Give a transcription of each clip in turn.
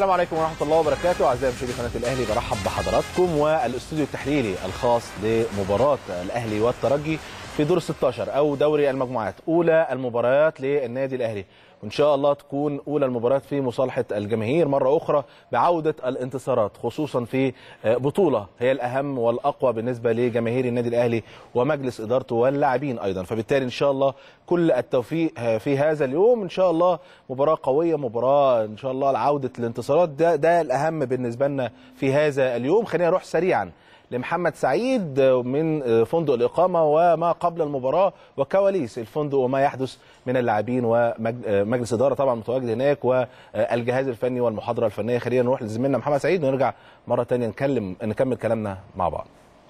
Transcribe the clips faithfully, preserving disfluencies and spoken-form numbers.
السلام عليكم ورحمة الله وبركاته. أعزائي مشاهدي قناة الأهلي، برحب بحضراتكم والاستوديو التحليلي الخاص لمباراة الأهلي والترجي في دور ستة عشر أو دوري المجموعات، أولى المباريات للنادي الأهلي، وإن شاء الله تكون أولى المباريات في مصالحة الجماهير مرة أخرى بعودة الانتصارات، خصوصا في بطولة هي الأهم والأقوى بالنسبة لجماهير النادي الأهلي ومجلس إدارته واللاعبين أيضا. فبالتالي إن شاء الله كل التوفيق في هذا اليوم، إن شاء الله مباراة قوية، مباراة إن شاء الله لعودة الانتصارات، ده ده الأهم بالنسبة لنا في هذا اليوم. خلينا نروح سريعا لمحمد سعيد من فندق الإقامة وما قبل المباراة وكواليس الفندق وما يحدث من اللاعبين ومجلس إدارة طبعا متواجد هناك والجهاز الفني والمحاضرة الفنية. خلينا نروح لزميلنا محمد سعيد ونرجع مرة تانية نكلم نكمل كلامنا مع بعض.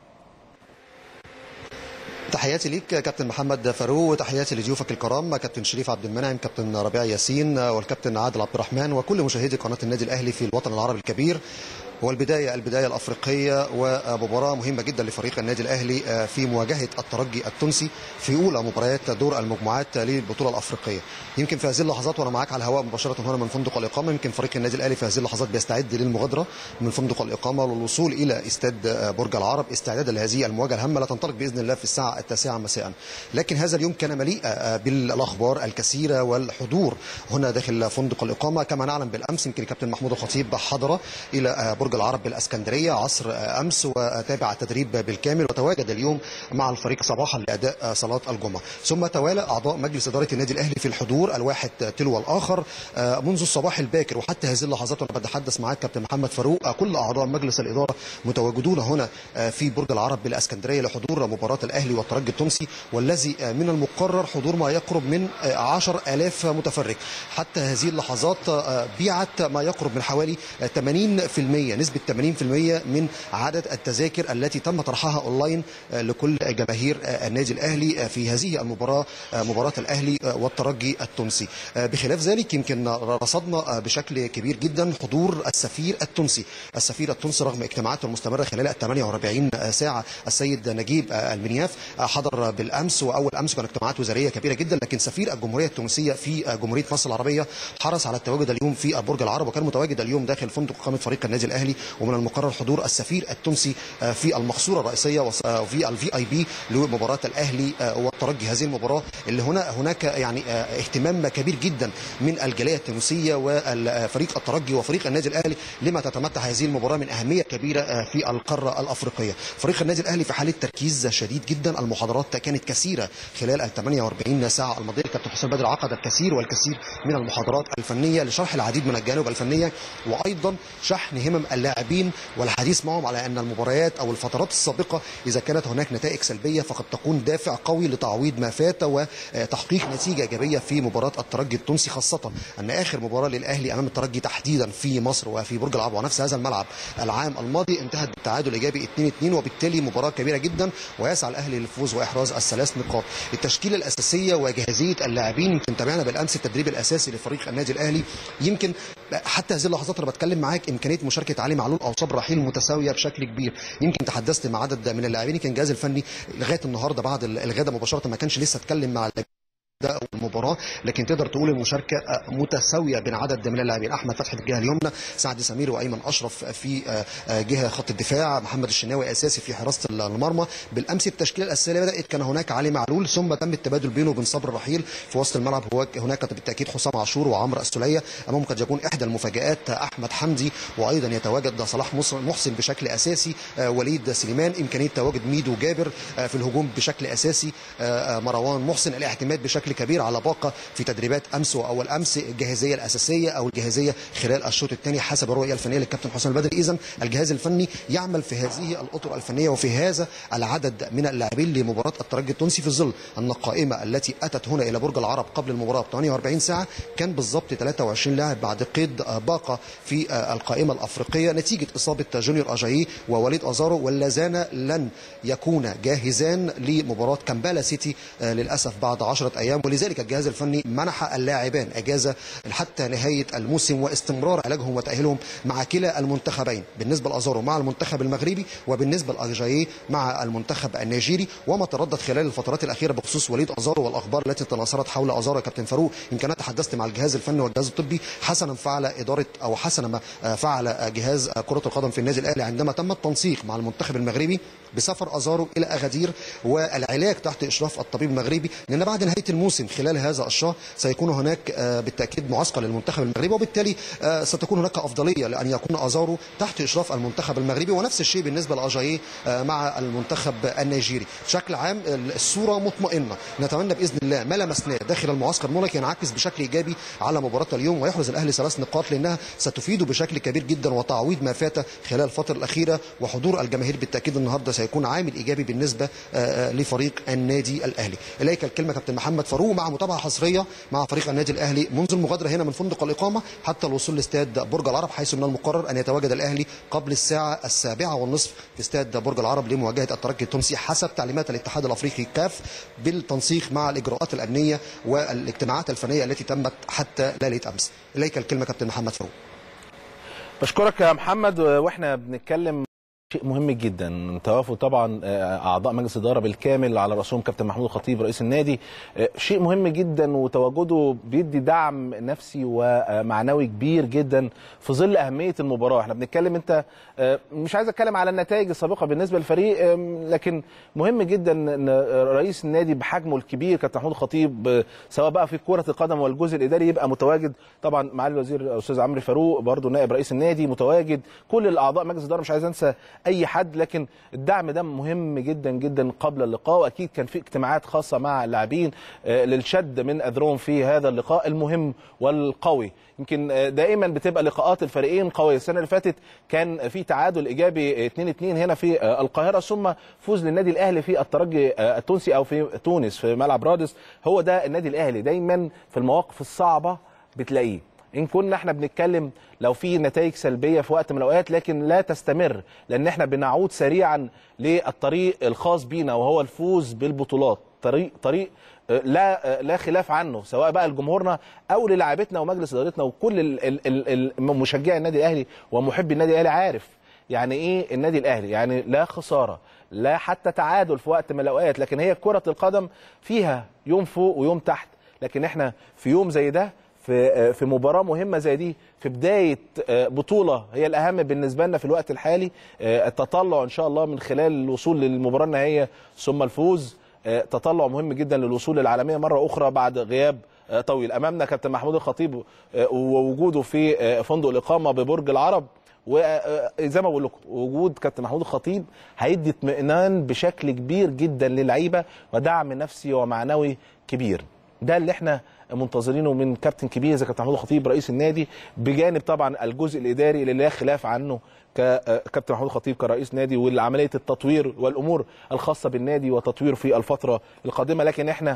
تحياتي ليك كابتن محمد فاروق، وتحياتي لضيوفك الكرام كابتن شريف عبد المنعم، كابتن ربيع ياسين، والكابتن عادل عبد الرحمن، وكل مشاهدي قناة النادي الأهلي في الوطن العربي الكبير. والبداية البداية الأفريقية ومباراة مهمة جدا لفريق النادي الأهلي في مواجهة الترجي التونسي في أولى مباريات دور المجموعات للبطولة الأفريقية. يمكن في هذه اللحظات وأنا معاك على الهواء مباشرة هنا من فندق الإقامة، يمكن فريق النادي الأهلي في هذه اللحظات بيستعد للمغادرة من فندق الإقامة للوصول إلى استاد برج العرب استعدادا لهذه المواجهة الهامة، لا تنطلق بإذن الله في الساعة التاسعة مساء. لكن هذا اليوم كان مليء بالأخبار الكثيرة والحضور هنا داخل فندق الإقامة. كما نعلم بالأمس يمكن كابتن محمود الخطيب حضر إلى برج العرب بالاسكندريه عصر امس وتابع التدريب بالكامل، وتواجد اليوم مع الفريق صباحا لاداء صلاه الجمعه. ثم توالى اعضاء مجلس اداره النادي الاهلي في الحضور الواحد تلو الاخر منذ الصباح الباكر وحتى هذه اللحظات وانا بتحدث معاك كابتن محمد فاروق. كل اعضاء مجلس الاداره متواجدون هنا في برج العرب بالاسكندريه لحضور مباراه الاهلي والترجي التونسي، والذي من المقرر حضور ما يقرب من عشرة آلاف متفرج. حتى هذه اللحظات بيعت ما يقرب من حوالي ثمانين بالمئة، نسبه ثمانين بالمئة من عدد التذاكر التي تم طرحها اونلاين لكل جماهير النادي الاهلي في هذه المباراه، مباراه الاهلي والترجي التونسي. بخلاف ذلك يمكن رصدنا بشكل كبير جدا حضور السفير التونسي، السفير التونسي رغم اجتماعاته المستمره خلال ال ثمانية وأربعين ساعه. السيد نجيب المنياف حضر بالامس، واول امس كانت اجتماعات وزاريه كبيره جدا، لكن سفير الجمهوريه التونسيه في جمهوريه مصر العربيه حرص على التواجد اليوم في برج العرب، وكان متواجد اليوم داخل فندق اقامه فريق النادي الاهلي. ومن المقرر حضور السفير التونسي في المقصوره الرئيسيه وفي الفي اي بي لمباراه الاهلي والترجي. هذه المباراه اللي هنا هناك يعني اهتمام كبير جدا من الجاليه التونسيه وفريق الترجي وفريق النادي الاهلي، لما تتمتع هذه المباراه من اهميه كبيره في القاره الافريقيه. فريق النادي الاهلي في حاله تركيز شديد جدا، المحاضرات كانت كثيره خلال ال ثمانية وأربعين ساعه الماضيه. كابتن حسام بدر عقد الكثير والكثير من المحاضرات الفنيه لشرح العديد من الجوانب الفنيه، وايضا شحن همم اللاعبين والحديث معهم على ان المباريات او الفترات السابقه اذا كانت هناك نتائج سلبيه فقد تكون دافع قوي لتعويض ما فات وتحقيق نتيجه ايجابيه في مباراه الترجي التونسي، خاصه ان اخر مباراه للاهلي امام الترجي تحديدا في مصر وفي برج العرب ونفس هذا الملعب العام الماضي انتهت بالتعادل ايجابي اثنين اثنين، وبالتالي مباراه كبيره جدا ويسعى الاهلي للفوز واحراز الثلاث نقاط. التشكيله الاساسيه وجاهزيه اللاعبين يمكن تابعنا بالامس التدريب الاساسي لفريق النادي الاهلي. يمكن حتى هذه اللحظات انا بتكلم معاك امكانيه مشاركه علي معلول او صبري رحيل متساويه بشكل كبير. يمكن تحدثت مع عدد من اللاعبين، كان الجهاز الفني لغايه النهارده بعد الغداء مباشره ما كانش لسه اتكلم مع ده المباراه، لكن تقدر تقول المشاركه متساويه بين عدد من اللاعبين. احمد فتحي في الجهه اليمنى، سعد سمير وايمن اشرف في جهه خط الدفاع، محمد الشناوي اساسي في حراسه المرمى. بالامس التشكيله الاساسيه بدات كان هناك علي معلول، ثم تم التبادل بينه وبين صبري رحيل في وسط الملعب. هو هناك بالتاكيد حسام عاشور وعمرو السوليه، امامهم قد يكون احدى المفاجات احمد حمدي، وايضا يتواجد صلاح محسن بشكل اساسي، وليد سليمان، امكانيه تواجد ميدو جابر في الهجوم بشكل اساسي، مروان محسن، الاعتماد بشكل كبير على باقه في تدريبات امس واول امس، الجاهزيه الاساسيه او الجاهزيه خلال الشوط الثاني حسب الرؤيه الفنيه للكابتن حسام البدري. اذا الجهاز الفني يعمل في هذه الاطر الفنيه وفي هذا العدد من اللاعبين لمباراه الترجي التونسي، في ظل ان القائمه التي اتت هنا الى برج العرب قبل المباراه ب ثمانية وأربعين ساعه كان بالضبط ثلاثة وعشرين لاعب بعد قيد باقه في القائمه الافريقيه نتيجه اصابه جونيور اجايي ووليد ازارو، واللذان لن يكونا جاهزان لمباراه كامبالا سيتي للاسف بعد عشرة ايام. العام، ولذلك الجهاز الفني منح اللاعبان اجازه حتى نهايه الموسم واستمرار علاجهم وتاهيلهم مع كلا المنتخبين، بالنسبه لازارو مع المنتخب المغربي وبالنسبه لاجاييه مع المنتخب النيجيري. وما تردد خلال الفترات الاخيره بخصوص وليد ازارو والاخبار التي تناثرت حول ازارو يا كابتن فاروق، يمكن انا تحدثت مع الجهاز الفني والجهاز الطبي. حسنا فعل اداره او حسنا ما فعل جهاز كره القدم في النادي الاهلي عندما تم التنسيق مع المنتخب المغربي بسفر ازارو الى اغادير والعلاج تحت اشراف الطبيب المغربي، لان بعد نهايه الموسم خلال هذا الشهر سيكون هناك بالتاكيد معسكر للمنتخب المغربي، وبالتالي ستكون هناك افضليه لان يكون ازارو تحت اشراف المنتخب المغربي، ونفس الشيء بالنسبه لاجاييه مع المنتخب النيجيري. بشكل عام الصوره مطمئنه، نتمنى باذن الله ما لمسناه داخل المعسكر المغلق ينعكس بشكل ايجابي على مباراه اليوم، ويحرز الاهلي ثلاث نقاط لانها ستفيده بشكل كبير جدا وتعويض ما فات خلال الفتره الاخيره، وحضور الجماهير بالتاكيد النهارده سيكون عامل ايجابي بالنسبه لفريق النادي الاهلي. اليك الكلمه كابتن محمد فاروق مع متابعه حصريه مع فريق النادي الاهلي منذ المغادره هنا من فندق الاقامه حتى الوصول لاستاد برج العرب، حيث من المقرر ان يتواجد الاهلي قبل الساعه السابعه والنصف في استاد برج العرب لمواجهه الترجي التونسي حسب تعليمات الاتحاد الافريقي كاف، بالتنسيق مع الاجراءات الامنيه والاجتماعات الفنيه التي تمت حتى ليله امس. اليك الكلمه كابتن محمد فاروق. بشكرك يا محمد. واحنا بنتكلم شيء مهم جدا، توافد طبعا اعضاء مجلس الاداره بالكامل على راسهم كابتن محمود الخطيب رئيس النادي، شيء مهم جدا وتواجده بيدي دعم نفسي ومعنوي كبير جدا في ظل اهميه المباراه. احنا بنتكلم، انت مش عايز اتكلم على النتائج السابقه بالنسبه للفريق، لكن مهم جدا ان رئيس النادي بحجمه الكبير كابتن محمود الخطيب سواء بقى في كره القدم والجزء الاداري يبقى متواجد. طبعا معالي الوزير الاستاذ عمرو فاروق برضه نائب رئيس النادي متواجد، كل الاعضاء مجلس الاداره، مش عايز انسى اي حد، لكن الدعم ده مهم جدا جدا قبل اللقاء. واكيد كان في اجتماعات خاصه مع اللاعبين للشد من اذرهم في هذا اللقاء المهم والقوي. يمكن دائما بتبقى لقاءات الفريقين قويه، السنه اللي فاتت كان في تعادل ايجابي اتنين اتنين هنا في القاهره، ثم فوز للنادي الاهلي في الترجي التونسي او في تونس في ملعب رادس. هو ده النادي الاهلي، دايما في المواقف الصعبه بتلاقيه. إن كنا احنا بنتكلم لو في نتائج سلبية في وقت من الأوقات، لكن لا تستمر، لأن احنا بنعود سريعا للطريق الخاص بينا وهو الفوز بالبطولات. طريق طريق لا لا خلاف عنه، سواء بقى لجمهورنا أو للاعبتنا ومجلس إدارتنا وكل مشجعي النادي الأهلي ومحبي النادي الأهلي. عارف يعني إيه النادي الأهلي؟ يعني لا خسارة، لا حتى تعادل في وقت من الأوقات، لكن هي كرة القدم فيها يوم فوق ويوم تحت. لكن احنا في يوم زي ده، في في مباراه مهمه زي دي، في بدايه بطوله هي الاهم بالنسبه لنا في الوقت الحالي، التطلع ان شاء الله من خلال الوصول للمباراه النهائيه ثم الفوز، تطلع مهم جدا للوصول للعالميه مره اخرى بعد غياب طويل. امامنا كابتن محمود الخطيب ووجوده في فندق الاقامه ببرج العرب، وزي ما بقول لكم وجود كابتن محمود الخطيب هيدي اطمئنان بشكل كبير جدا للعيبه ودعم نفسي ومعنوي كبير. ده اللي احنا منتظرينه من كابتن كبير زي كابتن محمود الخطيب رئيس النادي، بجانب طبعا الجزء الاداري اللي لا خلاف عنه كابتن محمود الخطيب كرئيس نادي، والعمليه التطوير والامور الخاصه بالنادي وتطوير في الفتره القادمه. لكن احنا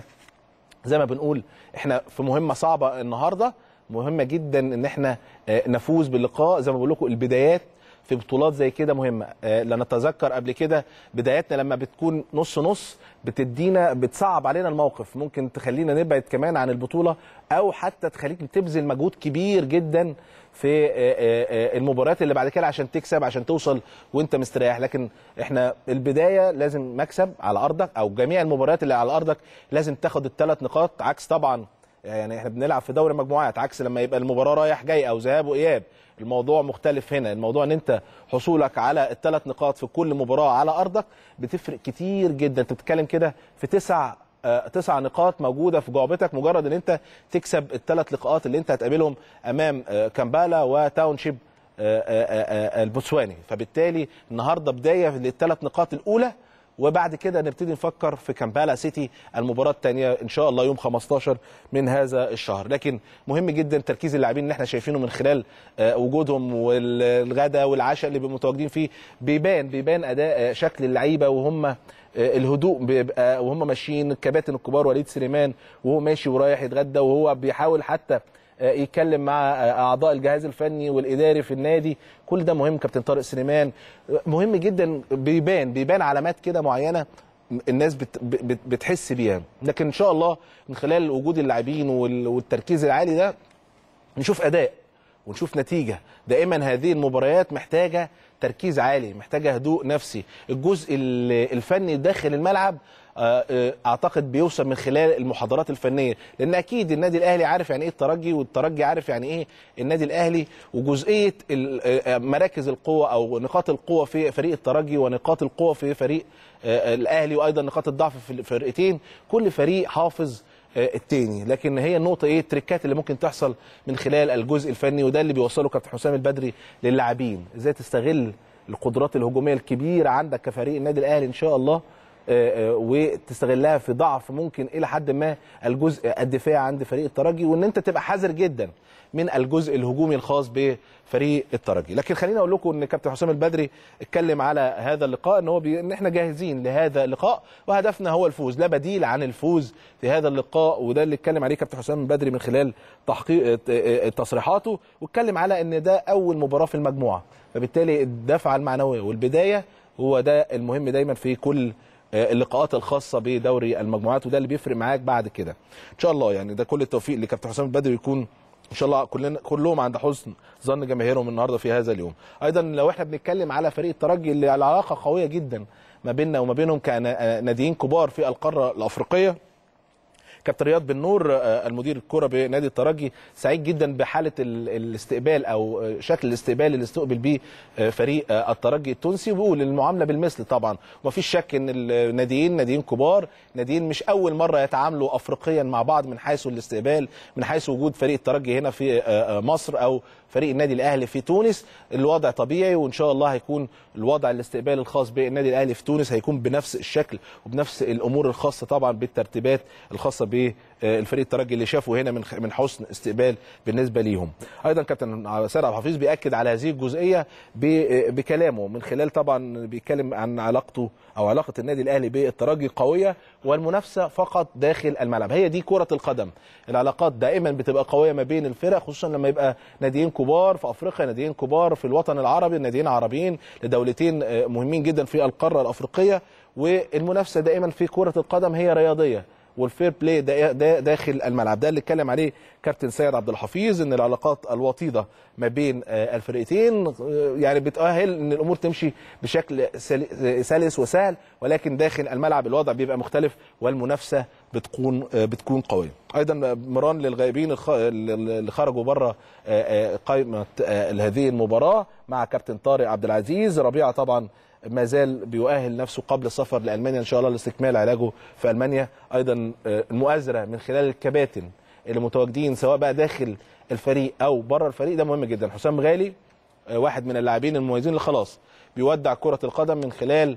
زي ما بنقول احنا في مهمه صعبه النهارده، مهمه جدا ان احنا نفوز باللقاء. زي ما بقول لكم البدايات في بطولات زي كده مهمه، لا نتذكر قبل كده بداياتنا لما بتكون نص نص بتدينا بتصعب علينا الموقف، ممكن تخلينا نبعد كمان عن البطوله، او حتى تخليك تبذل مجهود كبير جدا في المباريات اللي بعد كده عشان تكسب، عشان توصل وانت مستريح. لكن احنا البدايه لازم مكسب على ارضك، او جميع المباريات اللي على ارضك لازم تاخد الثلاث نقاط، عكس طبعا يعني احنا بنلعب في دوري مجموعات، عكس لما يبقى المباراه رايح جاي او ذهاب واياب، الموضوع مختلف هنا. الموضوع ان انت حصولك على الثلاث نقاط في كل مباراه على ارضك بتفرق كتير جدا. انت بتتكلم كده في تسع آه تسع نقاط موجوده في جعبتك، مجرد ان انت تكسب الثلاث لقاءات اللي انت هتقابلهم امام آه كامبالا وتاونشيب آه آه آه البوتسواني. فبالتالي النهارده بدايه للثلاث نقاط الاولى، وبعد كده نبتدي نفكر في كامبالا سيتي المباراه الثانيه ان شاء الله يوم خمستاشر من هذا الشهر. لكن مهم جدا تركيز اللاعبين اللي احنا شايفينه من خلال وجودهم والغداء والعشاء اللي بيبقوا متواجدين فيه، بيبان بيبان اداء شكل اللعيبه وهم الهدوء بيبقى وهم ماشيين. الكباتن الكبار وليد سليمان وهو ماشي ورايح يتغدى وهو بيحاول حتى يتكلم مع اعضاء الجهاز الفني والاداري في النادي، كل ده مهم. كابتن طارق سليمان مهم جدا، بيبان بيبان علامات كده معينه الناس بت بت بتحس بيها. لكن ان شاء الله من خلال وجود اللاعبين والتركيز العالي ده نشوف اداء ونشوف نتيجه. دائما هذه المباريات محتاجه تركيز عالي، محتاجه هدوء نفسي. الجزء الفني داخل الملعب اعتقد بيوصل من خلال المحاضرات الفنيه، لان اكيد النادي الاهلي عارف يعني ايه الترجي، والترجي عارف يعني ايه النادي الاهلي، وجزئيه مراكز القوه او نقاط القوه في فريق الترجي ونقاط القوه في فريق الاهلي، وايضا نقاط الضعف في الفرقتين. كل فريق حافظ التاني، لكن هي النقطه ايه؟ التريكات اللي ممكن تحصل من خلال الجزء الفني، وده اللي بيوصله كابتن حسام البدري للاعبين. ازاي تستغل القدرات الهجوميه الكبيره عندك كفريق النادي الاهلي ان شاء الله، وتستغلها في ضعف ممكن الى حد ما الجزء الدفاعي عند فريق الترجي، وان انت تبقى حذر جدا من الجزء الهجومي الخاص بفريق الترجي. لكن خليني اقول لكم ان كابتن حسام البدري اتكلم على هذا اللقاء، ان هو بي... ان احنا جاهزين لهذا اللقاء وهدفنا هو الفوز، لا بديل عن الفوز في هذا اللقاء. وده اللي اتكلم عليه كابتن حسام البدري من خلال تحقيق تصريحاته، واتكلم على ان ده اول مباراه في المجموعه، فبالتالي الدفعه المعنويه والبدايه هو ده المهم دايما في كل اللقاءات الخاصه بدوري المجموعات، وده اللي بيفرق معاك بعد كده ان شاء الله. يعني ده كل التوفيق لكابتن حسام البدري، يكون ان شاء الله كلنا كلهم عند حسن ظن جماهيرهم النهارده في هذا اليوم. ايضا لو احنا بنتكلم على فريق الترجي اللي العلاقه قويه جدا ما بيننا وما بينهم كناديين كبار في القاره الافريقيه، كابتن رياض بن نور المدير الكره بنادي الترجي سعيد جدا بحاله الاستقبال او شكل الاستقبال اللي استقبل بيه فريق الترجي التونسي، وبيقول المعامله بالمثل طبعا. ومفيش شك ان الناديين ناديين كبار، ناديين مش اول مره يتعاملوا افريقيا مع بعض من حيث الاستقبال، من حيث وجود فريق الترجي هنا في مصر او فريق النادي الاهلي في تونس. الوضع طبيعي، وان شاء الله هيكون الوضع الاستقبال الخاص بالنادي الاهلي في تونس هيكون بنفس الشكل وبنفس الامور الخاصه طبعا بالترتيبات الخاصه بالفريق الترجي اللي شافوا هنا من من حسن استقبال بالنسبه ليهم. ايضا كابتن سيد عبد الحفيظ بياكد على هذه الجزئيه بكلامه، من خلال طبعا بيتكلم عن علاقته او علاقه النادي الاهلي بالترجي قويه، والمنافسه فقط داخل الملعب. هي دي كره القدم، العلاقات دائما بتبقى قويه ما بين الفرق، خصوصا لما يبقى ناديين كبار في افريقيا، ناديين كبار في الوطن العربي، ناديين عربيين لدولتين مهمين جدا في القاره الافريقيه. والمنافسه دائما في كره القدم هي رياضيه، والفير بلاي دا دا داخل الملعب. ده اللي اتكلم عليه كابتن سيد عبد الحفيظ، ان العلاقات الوطيده ما بين الفرقتين يعني بتأهل ان الامور تمشي بشكل سلس وسهل، ولكن داخل الملعب الوضع بيبقى مختلف والمنافسه بتكون بتكون قويه. ايضا مران للغائبين اللي خرجوا بره قائمه هذه المباراه مع كابتن طارق عبد العزيز. ربيعه طبعا ما زال بيؤهل نفسه قبل السفر لألمانيا ان شاء الله لاستكمال علاجه في ألمانيا. ايضا المؤازره من خلال الكباتن اللي متواجدين سواء بقى داخل الفريق او بره الفريق ده مهم جدا. حسام غالي واحد من اللاعبين المميزين اللي خلاص بيودع كره القدم من خلال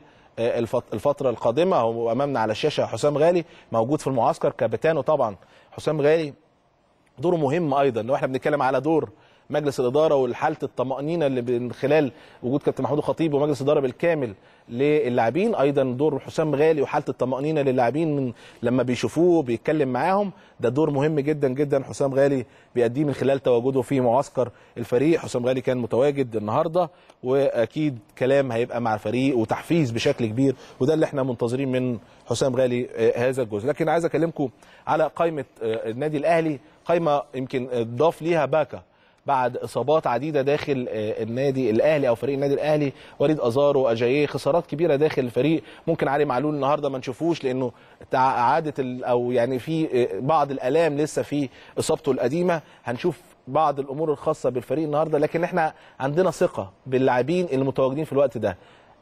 الفتره القادمه، هو امامنا على الشاشه حسام غالي موجود في المعسكر كابتن. وطبعا حسام غالي دوره مهم ايضا، لو احنا بنتكلم على دور مجلس الاداره والحاله الطمانينه اللي من خلال وجود كابتن محمود الخطيب ومجلس الاداره بالكامل للاعبين، ايضا دور حسام غالي وحاله الطمانينه للاعبين من لما بيشوفوه بيتكلم معاهم، ده دور مهم جدا جدا حسام غالي بيأديه من خلال تواجده في معسكر الفريق. حسام غالي كان متواجد النهارده، واكيد كلام هيبقى مع الفريق وتحفيز بشكل كبير، وده اللي احنا منتظرين من حسام غالي هذا الجزء. لكن عايز اكلمكم على قائمه النادي الاهلي، قائمه يمكن ضاف ليها باكا بعد اصابات عديده داخل النادي الاهلي او فريق النادي الاهلي، وليد ازارو، اجاييه، خسارات كبيره داخل الفريق. ممكن علي معلول النهارده ما نشوفوش لانه عاده او يعني في بعض الالام لسه في اصابته القديمه، هنشوف بعض الامور الخاصه بالفريق النهارده، لكن احنا عندنا ثقه باللاعبين المتواجدين في الوقت ده.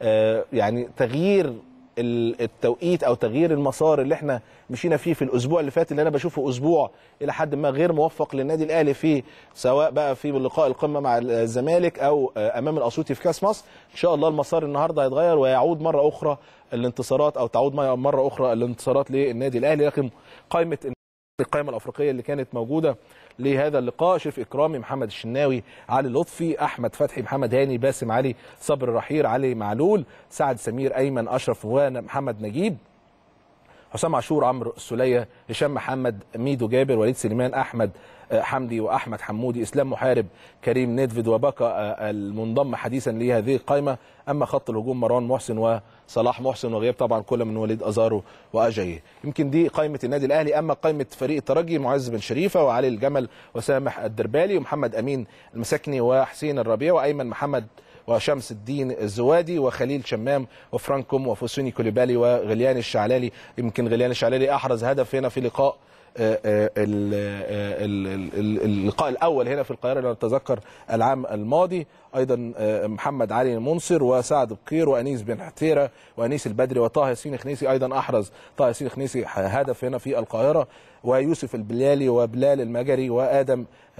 يعني تغيير التوقيت او تغيير المسار اللي احنا مشينا فيه في الاسبوع اللي فات، اللي انا بشوفه اسبوع الى حد ما غير موفق للنادي الاهلي في سواء بقى في لقاء القمه مع الزمالك او امام الاسيوطي في كاس مصر، ان شاء الله المسار النهارده هيتغير ويعود مره اخرى الانتصارات او تعود مره اخرى الانتصارات للنادي الاهلي. لكن قائمه القائمه الافريقيه اللي كانت موجوده لهذا اللقاء: شريف اكرامي، محمد الشناوي، علي لطفي، احمد فتحي، محمد هاني، باسم علي، صبر الرحيل، علي معلول، سعد سمير، ايمن اشرف، ومحمد نجيب، حسام عاشور، عمرو السوليه، هشام محمد، ميدو جابر، وليد سليمان، احمد حمدي واحمد حمودي، اسلام محارب، كريم نيدفيد، وبكا المنضم حديثا لهذه القائمه. اما خط الهجوم مروان محسن وصلاح محسن، وغياب طبعا كل من وليد ازارو واجاييه. يمكن دي قائمه النادي الاهلي. اما قائمه فريق الترجي، معز بن شريفه وعلي الجمل وسامح الدربالي ومحمد امين المساكني وحسين الربيع وايمن محمد وشمس الدين الزوادي وخليل شمام وفرانكوم وفوسوني كوليبالي وغليان الشعلالي. يمكن غليان الشعلالي احرز هدف هنا في لقاء اللقاء الاول هنا في القاهره لو نتذكر العام الماضي. ايضا محمد علي المنصر وسعد بقير وانيس بن حتيره وانيس البدري وطه ياسين خنيسي. ايضا احرز طه ياسين خنيسي هدف هنا في القاهره، ويوسف البلالي وبلال المجري وادم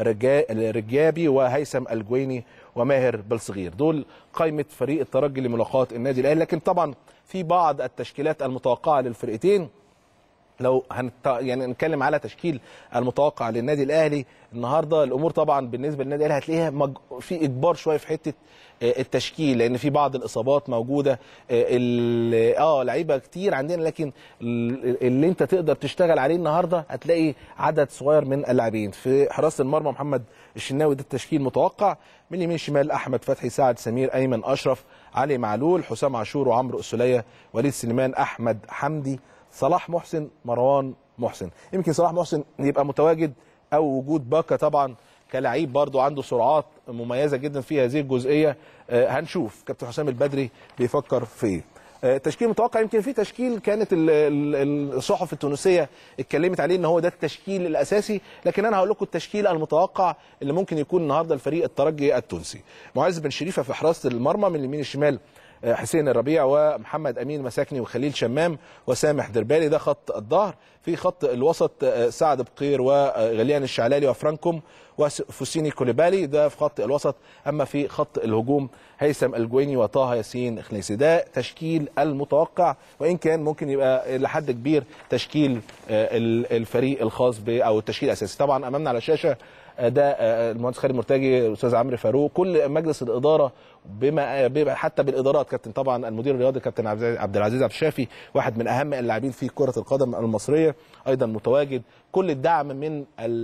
الرجابي وهيثم الجويني وماهر بالصغير. دول قائمه فريق الترجي لملاقات النادي الاهلي. لكن طبعا في بعض التشكيلات المتوقعه للفرقتين. لو هنت... يعني نتكلم على تشكيل المتوقع للنادي الاهلي النهارده، الامور طبعا بالنسبه للنادي الاهلي هتلاقيها مج... في اجبار شويه في حته التشكيل، لان في بعض الاصابات موجوده. ال... اه لعيبه كتير عندنا، لكن اللي انت تقدر تشتغل عليه النهارده هتلاقي عدد صغير من اللاعبين. في حراسه المرمى محمد الشناوي، ده التشكيل متوقع. من اليمين شمال احمد فتحي، سعد سمير، ايمن اشرف، علي معلول، حسام عاشور وعمرو السوليه، وليد سليمان، احمد حمدي، صلاح محسن، مروان محسن. يمكن صلاح محسن يبقى متواجد، او وجود باكا طبعا كلاعب برضو عنده سرعات مميزه جدا في هذه الجزئيه. آه هنشوف كابتن حسام البدري بيفكر في ايه. آه تشكيل متوقع، يمكن في تشكيل كانت الصحف التونسيه اتكلمت عليه ان هو ده التشكيل الاساسي، لكن انا هقول لكم التشكيل المتوقع اللي ممكن يكون النهارده الفريق الترجي التونسي. معز بن شريفه في حراسه المرمى، من اليمين الشمال حسين الربيع ومحمد امين مساكني وخليل شمام وسامح دربالي، ده خط الظهر. في خط الوسط سعد بقير وغليان الشعلالي وفرانكوم وفوسيني كوليبالي، ده في خط الوسط. اما في خط الهجوم هيثم الجويني وطه ياسين خنيسي. ده تشكيل المتوقع، وان كان ممكن يبقى لحد كبير تشكيل الفريق الخاص ب او التشكيل الاساسي. طبعا امامنا على الشاشه ده المهندس خالد مرتجي، الاستاذ عمرو فاروق، كل مجلس الاداره بما حتى بالادارات، كابتن طبعا المدير الرياضي كابتن عبد العزيز عبد الشافي، واحد من اهم اللاعبين في كره القدم المصريه، ايضا متواجد. كل الدعم من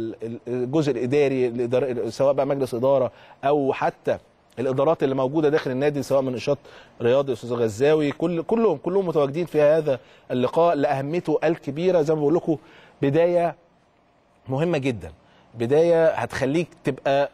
الجزء الاداري، سواء بقى مجلس اداره او حتى الادارات اللي موجوده داخل النادي، سواء من نشاط رياضي استاذ غزاوي، كل كلهم كلهم متواجدين في هذا اللقاء لاهميته الكبيره. زي ما بقول لكم بدايه مهمه جدا، بدايه هتخليك تبقى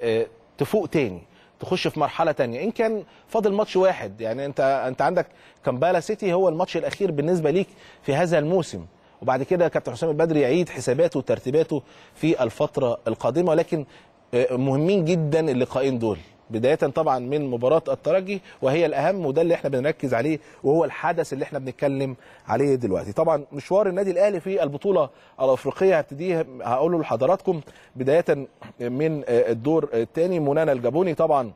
تفوق تاني، تخش في مرحله تانية. ان كان فاضل ماتش واحد، يعني انت انت عندك كامبالا سيتي هو الماتش الاخير بالنسبه ليك في هذا الموسم، وبعد كده كابتن حسام البدري يعيد حساباته وترتيباته في الفتره القادمه. ولكن مهمين جدا اللقاءين دول، بدايه طبعا من مباراه الترجي وهي الاهم، وده اللي احنا بنركز عليه، وهو الحدث اللي احنا بنتكلم عليه دلوقتي. طبعا مشوار النادي الاهلي في البطوله الافريقيه هبتديه هقوله لحضراتكم بدايه من الدور الثاني. منانا الجابوني طبعا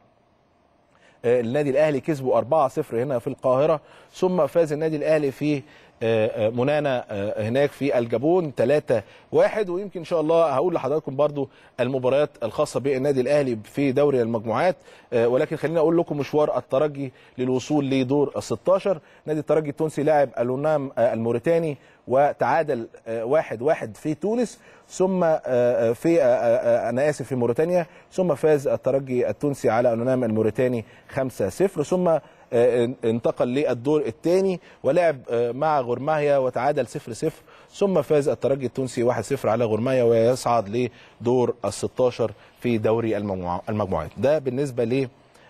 النادي الاهلي كسبه أربعة صفر هنا في القاهره، ثم فاز النادي الاهلي في منانا هناك في الجابون ثلاثة واحد. ويمكن ان شاء الله هقول لحضراتكم برضو المباريات الخاصه بالنادي الاهلي في دوري المجموعات، ولكن خليني اقول لكم مشوار الترجي للوصول لدور ال ستاشر. نادي الترجي التونسي لاعب الونام الموريتاني وتعادل واحد واحد في تونس، ثم في انا اسف في موريتانيا، ثم فاز الترجي التونسي على الونام الموريتاني خمسة صفر، ثم انتقل للدور الثاني ولعب مع غورماهيا وتعادل صفر صفر، ثم فاز الترجي التونسي واحد صفر على غورماهيا ويصعد لدور ال ستاشر في دوري المجموعات. ده بالنسبه ل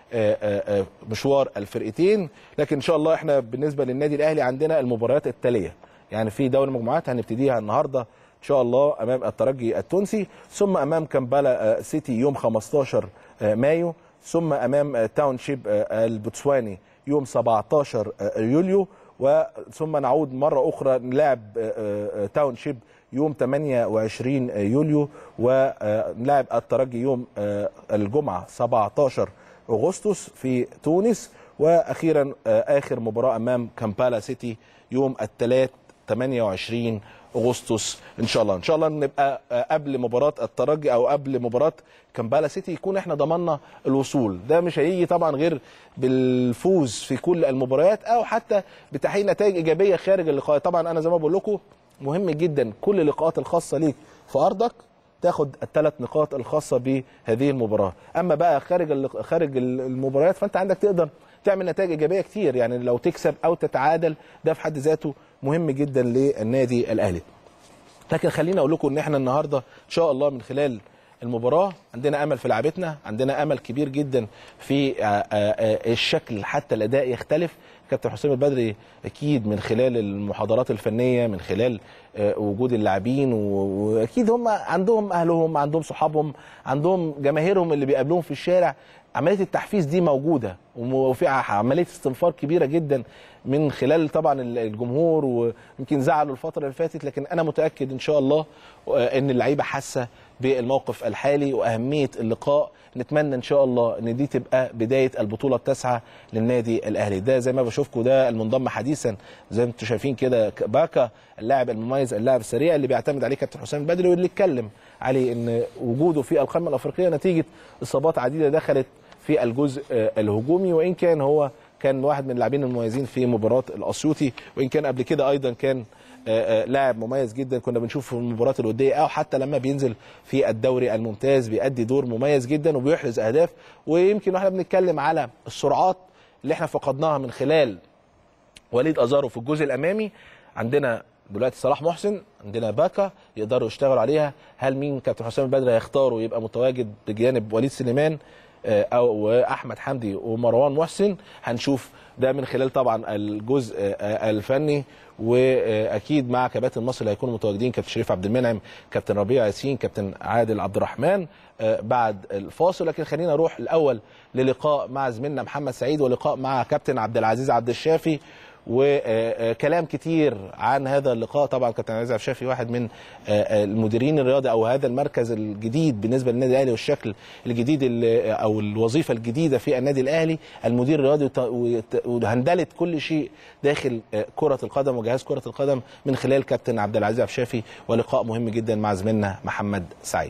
مشوار الفرقتين. لكن ان شاء الله احنا بالنسبه للنادي الاهلي عندنا المباريات التاليه، يعني في دوري المجموعات هنبتديها النهارده ان شاء الله امام الترجي التونسي، ثم امام كامبالا سيتي يوم خمستاشر مايو، ثم امام تاونشيب البوتسواني يوم سبعتاشر يوليو، وثم نعود مره اخرى نلعب تاونشيب يوم ثمانية وعشرين يوليو، ونلعب الترجي يوم الجمعه سبعتاشر اغسطس في تونس، واخيرا اخر مباراه امام كامبالا سيتي يوم الثلاث ثمانية وعشرين اغسطس ان شاء الله. ان شاء الله نبقى قبل مباراه الترجي او قبل مباراه كامبالا سيتي يكون احنا ضمننا الوصول. ده مش هيجي طبعا غير بالفوز في كل المباريات او حتى بتحقيق نتائج ايجابيه خارج اللقاء. طبعا انا زي ما بقول لكم مهم جدا كل اللقاءات الخاصه ليك في ارضك تاخد الثلاث نقاط الخاصه بهذه المباراه. اما بقى خارج خارج المباريات فانت عندك تقدر تعمل نتائج ايجابيه كتير، يعني لو تكسب او تتعادل ده في حد ذاته مهم جدا للنادي الاهلي. لكن خليني اقول لكم ان احنا النهارده ان شاء الله من خلال المباراه عندنا امل في لعبتنا، عندنا امل كبير جدا في الشكل حتى الاداء يختلف. كابتن حسام البدري اكيد من خلال المحاضرات الفنيه من خلال وجود اللاعبين واكيد هم عندهم اهلهم عندهم صحابهم عندهم جماهيرهم اللي بيقابلوهم في الشارع، عمليه التحفيز دي موجوده وفي عمليه استنفار كبيره جدا من خلال طبعا الجمهور، ويمكن زعلوا الفتره اللي فاتت لكن انا متاكد ان شاء الله ان اللعيبه حاسه بالموقف الحالي واهميه اللقاء. نتمنى ان شاء الله ان دي تبقى بدايه البطوله التاسعه للنادي الاهلي. ده زي ما بشوفكم ده المنضم حديثا زي ما انتم شايفين كده باكا اللاعب المميز اللاعب السريع اللي بيعتمد عليه كابتن حسام البدري واللي اتكلم عليه ان وجوده في القمه الافريقيه نتيجه اصابات عديده دخلت في الجزء الهجومي، وان كان هو كان واحد من اللاعبين المميزين في مباراه الاسيوطي، وان كان قبل كده ايضا كان لاعب مميز جدا كنا بنشوف في المباريات الوديه او حتى لما بينزل في الدوري الممتاز بيأدي دور مميز جدا وبيحرز اهداف. ويمكن واحنا بنتكلم على السرعات اللي احنا فقدناها من خلال وليد ازارو في الجزء الامامي، عندنا دلوقتي صلاح محسن عندنا باكا يقدروا يشتغلوا عليها. هل مين كابتن حسام البدري هيختاروا يبقى متواجد بجانب وليد سليمان او احمد حمدي ومروان محسن؟ هنشوف ده من خلال طبعا الجزء الفني، واكيد مع كباتن مصر اللي هيكونوا متواجدين كابتن شريف عبد المنعم كابتن ربيع ياسين كابتن عادل عبد الرحمن بعد الفاصل. لكن خلينا نروح الاول للقاء مع زميلنا محمد سعيد ولقاء مع كابتن عبد العزيز عبد الشافي وكلام كتير عن هذا اللقاء. طبعا كابتن عبد العزيز عبد الشافي واحد من المديرين الرياضي او هذا المركز الجديد بالنسبه للنادي الاهلي والشكل الجديد او الوظيفه الجديده في النادي الاهلي، المدير الرياضي وهندله كل شيء داخل كره القدم وجهاز كره القدم من خلال كابتن عبد العزيز عبد الشافي، ولقاء مهم جدا مع زميلنا محمد سعيد.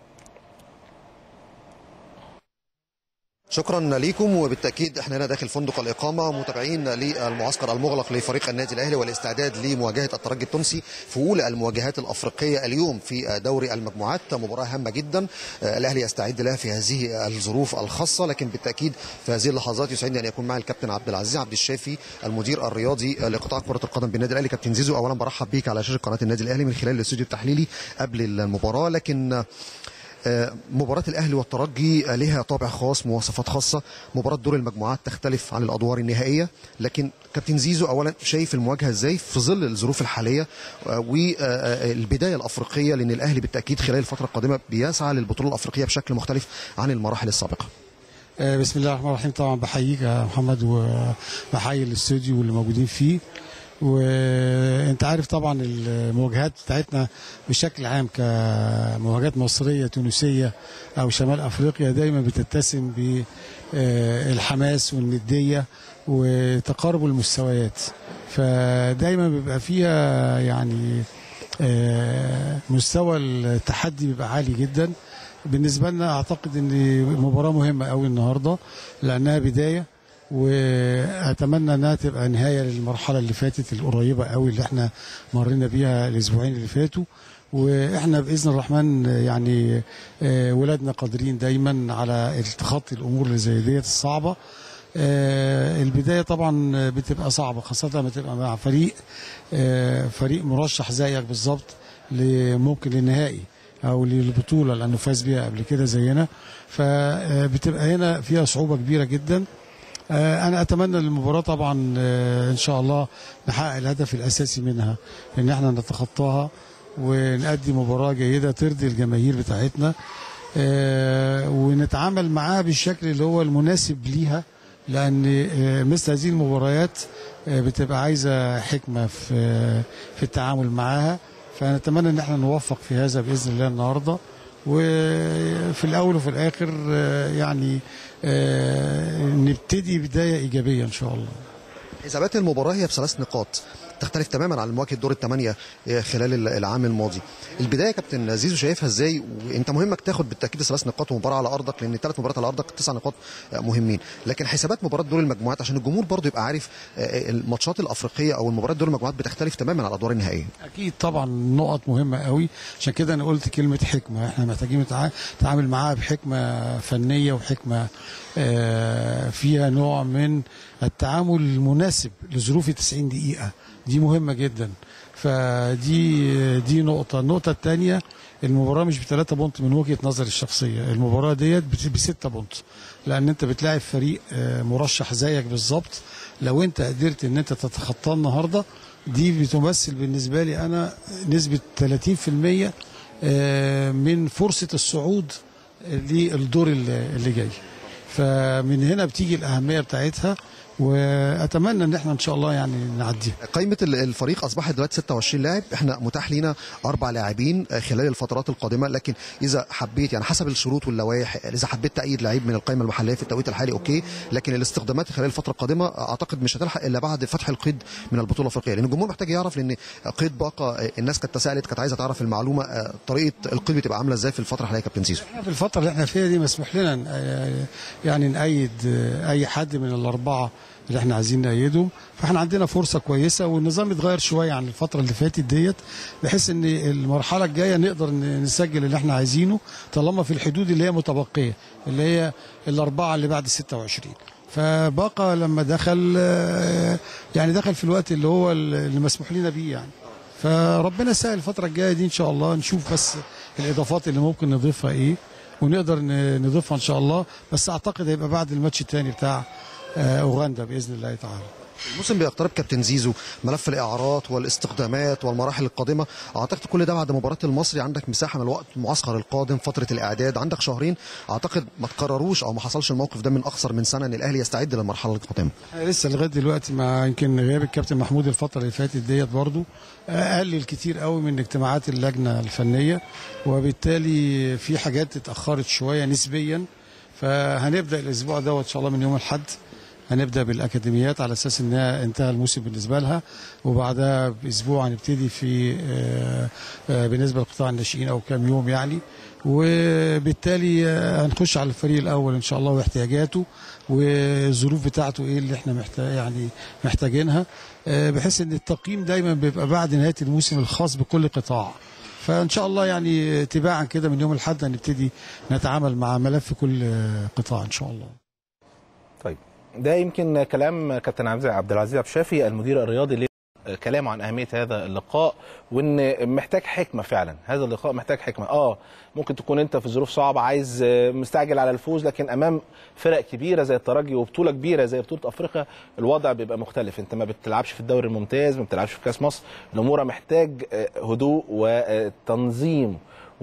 شكرا ليكم، وبالتاكيد احنا هنا داخل فندق الاقامه متابعين للمعسكر المغلق لفريق النادي الاهلي والاستعداد لمواجهه الترجي التونسي في اولى المواجهات الافريقيه اليوم في دوري المجموعات. مباراه هامه جدا الاهلي يستعد لها في هذه الظروف الخاصه، لكن بالتاكيد في هذه اللحظات يسعدني ان يكون معي الكابتن عبد العزيز عبد الشافي المدير الرياضي لقطاع كره القدم بالنادي الاهلي. كابتن زيزو، اولا برحب بيك على شاشه قناه النادي الاهلي من خلال الاستوديو التحليلي قبل المباراه. لكن مباراة الأهلي والترجي لها طابع خاص، مواصفات خاصة. مباراة دور المجموعات تختلف عن الأدوار النهائية، لكن كابتن زيزو أولا شايف المواجهة إزاي في ظل الظروف الحالية والبداية الأفريقية، لأن الأهلي بالتأكيد خلال الفترة القادمة بيسعى للبطولة الأفريقية بشكل مختلف عن المراحل السابقة. بسم الله الرحمن الرحيم. طبعا بحييك يا محمد وبحيي الاستوديو واللي موجودين فيه، وانت عارف طبعا المواجهات بتاعتنا بشكل عام كمواجهات مصريه تونسيه او شمال افريقيا دايما بتتسم بالحماس والنديه وتقارب المستويات، فدايما بيبقى فيها يعني مستوى التحدي بيبقى عالي جدا. بالنسبه لنا اعتقد ان مباراه مهمه قوي النهارده لانها بدايه، واتمنى انها تبقى نهايه للمرحله اللي فاتت القريبه قوي اللي احنا مرينا بيها الاسبوعين اللي فاتوا، واحنا باذن الرحمن يعني ولادنا قادرين دايما على تخطي الامور اللي زي ديت الصعبه. البدايه طبعا بتبقى صعبه خاصه لما تبقى مع فريق فريق مرشح زيك بالظبط ممكن للنهائي او للبطوله لانه فاز بيها قبل كده زينا، فبتبقى هنا فيها صعوبه كبيره جدا. أنا أتمنى المباراة طبعا إن شاء الله نحقق الهدف الأساسي منها، إن احنا نتخطاها ونأدي مباراة جيدة ترضي الجماهير بتاعتنا ونتعامل معاها بالشكل اللي هو المناسب ليها، لأن مثل هذه المباريات بتبقى عايزة حكمة في في التعامل معاها، فنتمنى إن احنا نوفق في هذا بإذن الله النهارده، وفي الأول وفي الآخر يعني نبتدي بداية إيجابية إن شاء الله. حسابات المباراة هي بثلاث نقاط، تختلف تماما عن مواجهه دور الثمانيه خلال العام الماضي. البدايه كابتن زيزو شايفها ازاي؟ وانت مهمك تاخد بالتاكيد ثلاث نقاط ومباراه على ارضك، لان ثلاث مباريات على ارضك تسع نقاط مهمين، لكن حسابات مباراه دور المجموعات عشان الجمهور برضه يبقى عارف الماتشات الافريقيه او المباريات دور المجموعات بتختلف تماما عن الادوار النهائيه. اكيد طبعا نقط مهمه قوي، عشان كده انا قلت كلمه حكمه، احنا محتاجين نتعامل معاها بحكمه فنيه وحكمه فيها نوع من التعامل المناسب لظروف تسعين دقيقه، دي مهمه جدا. فدي دي نقطه. النقطه الثانيه، المباراه مش بثلاثه بونت من وجهه نظري الشخصيه، المباراه ديت بسته بونت، لان انت بتلاعب فريق مرشح زيك بالظبط. لو انت قدرت ان انت تتخطاه النهارده، دي بتمثل بالنسبه لي انا نسبه ثلاثين في المية من فرصه الصعود للدور اللي جاي. فمن هنا بتيجي الاهميه بتاعتها، واتمنى ان احنا ان شاء الله يعني نعديها. قائمه الفريق اصبحت دلوقتي ستة وعشرين لاعب، احنا متاح لينا اربع لاعبين خلال الفترات القادمه، لكن اذا حبيت يعني حسب الشروط واللوائح، اذا حبيت تأيد لعيب من القائمه المحليه في التوقيت الحالي اوكي، لكن الاستخدامات خلال الفتره القادمه اعتقد مش هتلحق الا بعد فتح القيد من البطوله الافريقيه، لان الجمهور محتاج يعرف، لان قيد باقه الناس كانت تساءلت، كانت عايزه تعرف المعلومه طريقه القيد بتبقى عامله ازاي في الفتره الحاليه. كابتن زيزو، احنا في الفتره اللي احنا فيها دي مسموح لنا يعني نأيد اي حد من الاربعه اللي احنا عايزين نأيدهم، فاحنا عندنا فرصه كويسه، والنظام اتغير شويه عن الفتره اللي فاتت ديت، بحيث ان المرحله الجايه نقدر نسجل اللي احنا عايزينه طالما في الحدود اللي هي متبقيه، اللي هي الاربعه اللي بعد ستة وعشرين. فبقى لما دخل يعني دخل في الوقت اللي هو اللي مسموح لنا بيه يعني. فربنا يسهل الفتره الجايه دي ان شاء الله، نشوف بس الاضافات اللي ممكن نضيفها ايه، ونقدر نضيفها ان شاء الله. بس اعتقد هيبقى بعد الماتش الثاني بتاع اوغندا باذن الله تعالى. الموسم بيقترب كابتن زيزو، ملف الاعارات والاستخدامات والمراحل القادمه، اعتقد كل ده بعد مباراه المصري عندك مساحه من الوقت، المعسكر القادم، فتره الاعداد، عندك شهرين، اعتقد ما تكرروش او ما حصلش الموقف ده من اكثر من سنه ان الاهلي يستعد للمرحله القادمه. لسه لغايه دلوقتي مع يمكن غياب الكابتن محمود الفتره اللي فاتت ديت برضو قلل كتير قوي من اجتماعات اللجنه الفنيه، وبالتالي في حاجات اتاخرت شويه نسبيا. فهنبدا الاسبوع ده ان شاء الله من يوم الاحد، هنبدا بالاكاديميات على اساس انها انتهى الموسم بالنسبه لها، وبعدها باسبوع هنبتدي في بالنسبه لقطاع الناشئين او كام يوم يعني، وبالتالي هنخش على الفريق الاول ان شاء الله واحتياجاته والظروف بتاعته ايه اللي احنا محتاج يعني محتاجينها، بحيث ان التقييم دايما بيبقى بعد نهايه الموسم الخاص بكل قطاع. فان شاء الله يعني تباعا كده من يوم الاحد هنبتدي نتعامل مع ملف كل قطاع ان شاء الله. طيب ده يمكن كلام كابتن عبد العزيز عبد الشافي المدير الرياضي اللي كلامه عن اهميه هذا اللقاء، وان محتاج حكمه فعلا. هذا اللقاء محتاج حكمه. اه ممكن تكون انت في ظروف صعبه عايز مستعجل على الفوز، لكن امام فرق كبيره زي الترجي وبطوله كبيره زي بطوله افريقيا الوضع بيبقى مختلف. انت ما بتلعبش في الدوري الممتاز، ما بتلعبش في كاس مصر، الامور محتاج هدوء وتنظيم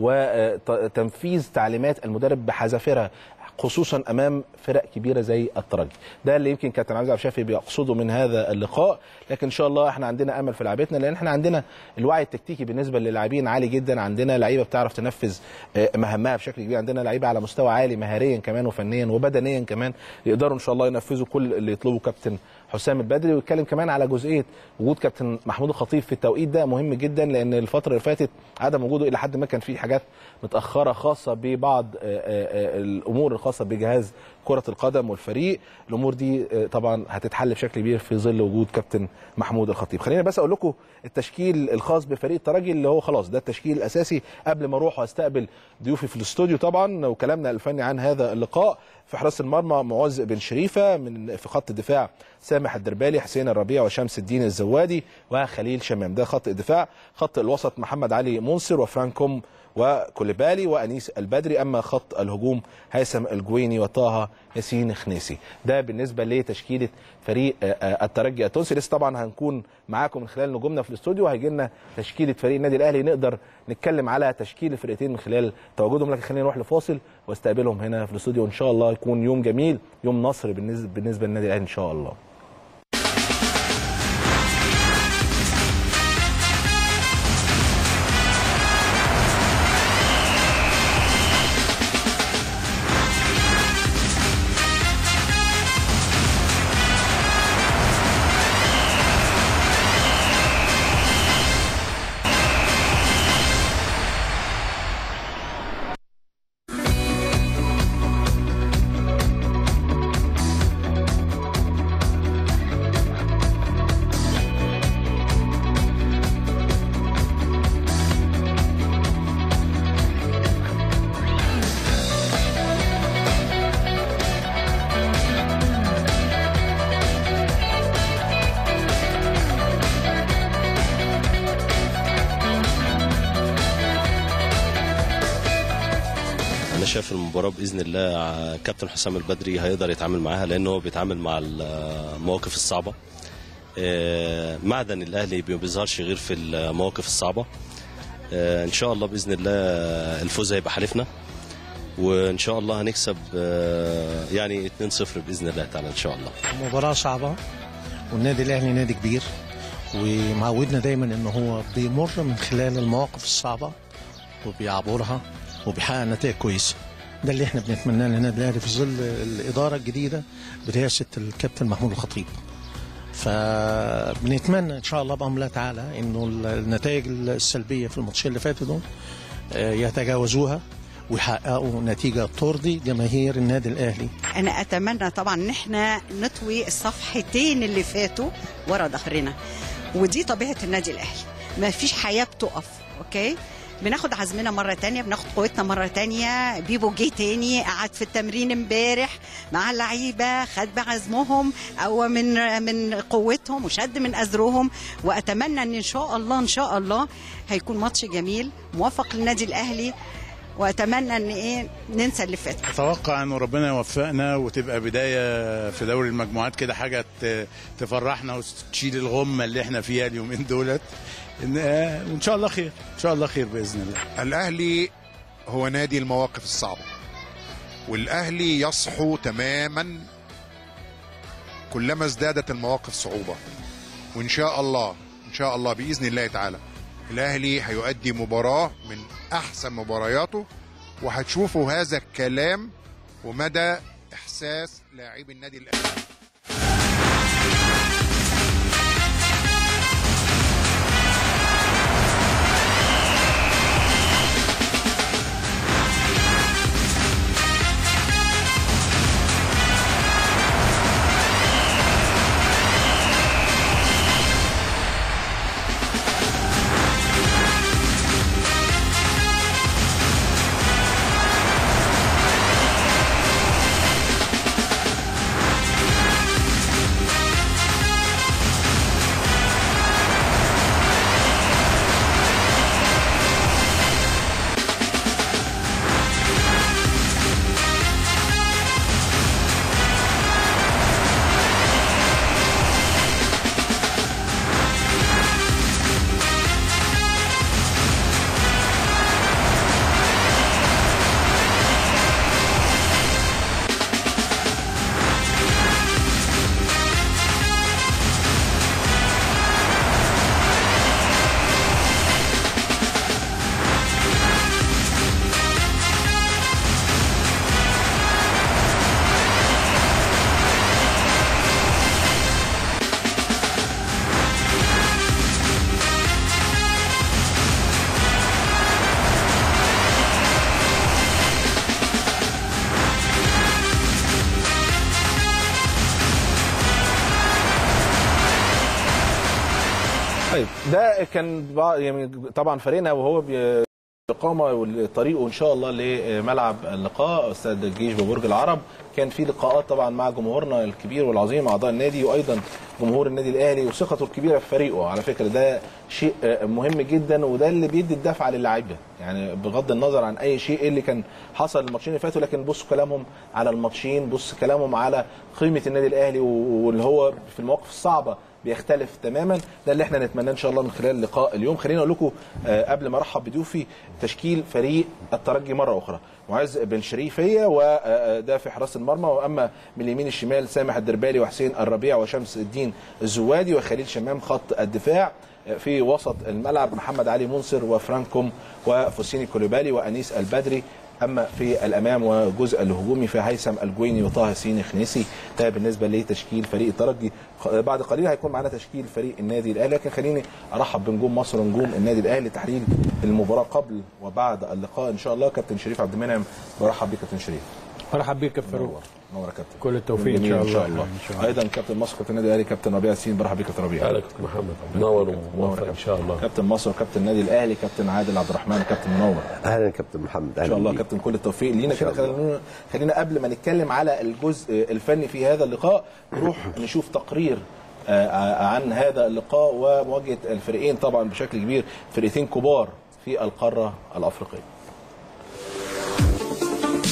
وتنفيذ تعليمات المدرب بحذافيرها، خصوصا امام فرق كبيره زي الترجي. ده اللي يمكن كابتن عبد الشافي بيقصده من هذا اللقاء. لكن ان شاء الله احنا عندنا امل في لعبتنا، لان احنا عندنا الوعي التكتيكي بالنسبه للاعبين عالي جدا، عندنا لعيبه بتعرف تنفذ مهامها بشكل كبير، عندنا لعيبه على مستوى عالي مهاريا كمان وفنيا وبدنيا كمان، يقدروا ان شاء الله ينفذوا كل اللي يطلبه كابتن حسام البدري. ويتكلم كمان على جزئيه وجود كابتن محمود الخطيب في التوقيت ده مهم جدا، لان الفتره اللي فاتت عدم وجوده الى حد ما كان في حاجات متاخره خاصه ببعض الامور الخاصه بجهاز كره القدم والفريق. الامور دي طبعا هتتحل بشكل كبير في ظل وجود كابتن محمود الخطيب. خلينا بس اقول لكم التشكيل الخاص بفريق الترجي اللي هو خلاص ده التشكيل الاساسي قبل ما اروح واستقبل ضيوفي في الاستوديو طبعا وكلامنا الفني عن هذا اللقاء. في حراس المرمى معوذ بن شريفه، من في خط الدفاع سامح الدربالي، حسين الربيع وشمس الدين الزوادي وخليل شمام، ده خط الدفاع. خط الوسط محمد علي منصر وفرانكوم وكوليبالي وانيس البدري. اما خط الهجوم هيثم الجويني وطه ياسين خنيسي. ده بالنسبه لتشكيله فريق الترجي التونسي. لسه طبعا هنكون معاكم من خلال نجومنا في الاستوديو، هيجي لنا تشكيله فريق النادي الاهلي نقدر نتكلم على تشكيل الفرقتين من خلال تواجدهم. لكن خلينا نروح لفاصل واستقبلهم هنا في الاستوديو، ان شاء الله يكون يوم جميل، يوم نصر بالنسبه بالنسبه للنادي الاهلي ان شاء الله. شاف المباراه باذن الله كابتن حسام البدري هيقدر يتعامل معاها، لان هو بيتعامل مع المواقف الصعبه. معدن الاهلي ما بيظهرش غير في المواقف الصعبه. ان شاء الله باذن الله الفوز هيبقى حليفنا، وان شاء الله هنكسب يعني اتنين صفر باذن الله تعالى ان شاء الله. مباراه صعبه، والنادي الاهلي نادي كبير، ومعودنا دايما ان هو بيمر من خلال المواقف الصعبه وبيعبرها وبيحقق نتائج كويسه. ده اللي احنا بنتمناه للنادي الاهلي في ظل الاداره الجديده برئاسه الكابتن محمود الخطيب. فبنتمنى ان شاء الله بامر الله تعالى انه النتائج السلبيه في الماتشين اللي فاتوا دول يتجاوزوها ويحققوا نتيجه ترضي جماهير النادي الاهلي. انا اتمنى طبعا ان احنا نطوي الصفحتين اللي فاتوا ورا ظهرنا، ودي طبيعه النادي الاهلي، ما فيش حياه بتقف. اوكي، بناخد عزمنا مرة تانية، بناخد قوتنا مرة تانية. بيبو جه تاني، قعد في التمرين امبارح مع اللعيبة، خد بعزمهم او من من قوتهم وشد من أزرهم، واتمنى ان ان شاء الله ان شاء الله هيكون ماتش جميل موفق للنادي الاهلي، واتمنى ان ايه ننسى اللي فات. اتوقع انه ربنا يوفقنا وتبقى بدايه في دوري المجموعات كده حاجه تفرحنا وتشيل الغمه اللي احنا فيها اليومين دولت، وان شاء الله خير ان شاء الله خير باذن الله. الاهلي هو نادي المواقف الصعبه، والاهلي يصحو تماما كلما ازدادت المواقف صعوبه، وان شاء الله ان شاء الله باذن الله تعالى الاهلي هيؤدي مباراه من احسن مبارياته، وهتشوفوا هذا الكلام ومدى احساس لاعبي النادي الاهلي. طيب ده كان يعني طبعا فريقنا وهو بإقامة طريقه ان شاء الله لملعب اللقاء استاد الجيش ببرج العرب. كان في لقاءات طبعا مع جمهورنا الكبير والعظيم اعضاء النادي، وايضا جمهور النادي الاهلي وثقته الكبيره في فريقه. على فكره ده شيء مهم جدا، وده اللي بيدي الدفعه للاعيبه، يعني بغض النظر عن اي شيء اللي كان حصل الماتشين اللي فاتوا، لكن بصوا كلامهم على الماتشين، بص كلامهم على قيمه النادي الاهلي واللي هو في المواقف الصعبه بيختلف تماما. ده اللي احنا نتمناه ان شاء الله من خلال لقاء اليوم. خليني اقول لكم قبل ما ارحب بضيوفي تشكيل فريق الترجي مره اخرى. معز بن شريفيه وده في حراسه المرمى، واما من اليمين الشمال سامح الدربالي وحسين الربيع وشمس الدين الزوادي وخليل شمام خط الدفاع. في وسط الملعب محمد علي منصر وفرانكوم وفوسيني كوليبالي وانيس البدري. اما في الامام والجزء الهجومي في هيثم الجويني وطه سين خنيسي. ده بالنسبه لتشكيل فريق الترجي. بعد قليل هيكون معنا تشكيل فريق النادي الاهلي، لكن خليني ارحب بنجوم مصر ونجوم النادي الاهلي تحليل المباراه قبل وبعد اللقاء ان شاء الله. كابتن شريف عبد المنعم، برحب بيك كابتن شريف. مرحب بيك يا فاروق. نور يا كابتن. كل التوفيق ان شاء الله. ان شاء الله. ايضا كابتن مصر كابتن النادي الاهلي كابتن ربيع ياسين، برحب بيك كابتن ربيع. اهلا كابتن محمد، منور وموفق ان شاء الله. كابتن مصر وكابتن النادي الاهلي كابتن عادل عبد الرحمن، كابتن منور. اهلا كابتن محمد. ان شاء الله كابتن، كل التوفيق لينا كده. خلينا خلينا قبل ما نتكلم على الجزء الفني في هذا اللقاء نروح نشوف تقرير عن هذا اللقاء ومواجهه الفريقين، طبعا بشكل كبير فرقتين كبار في القاره الافريقيه.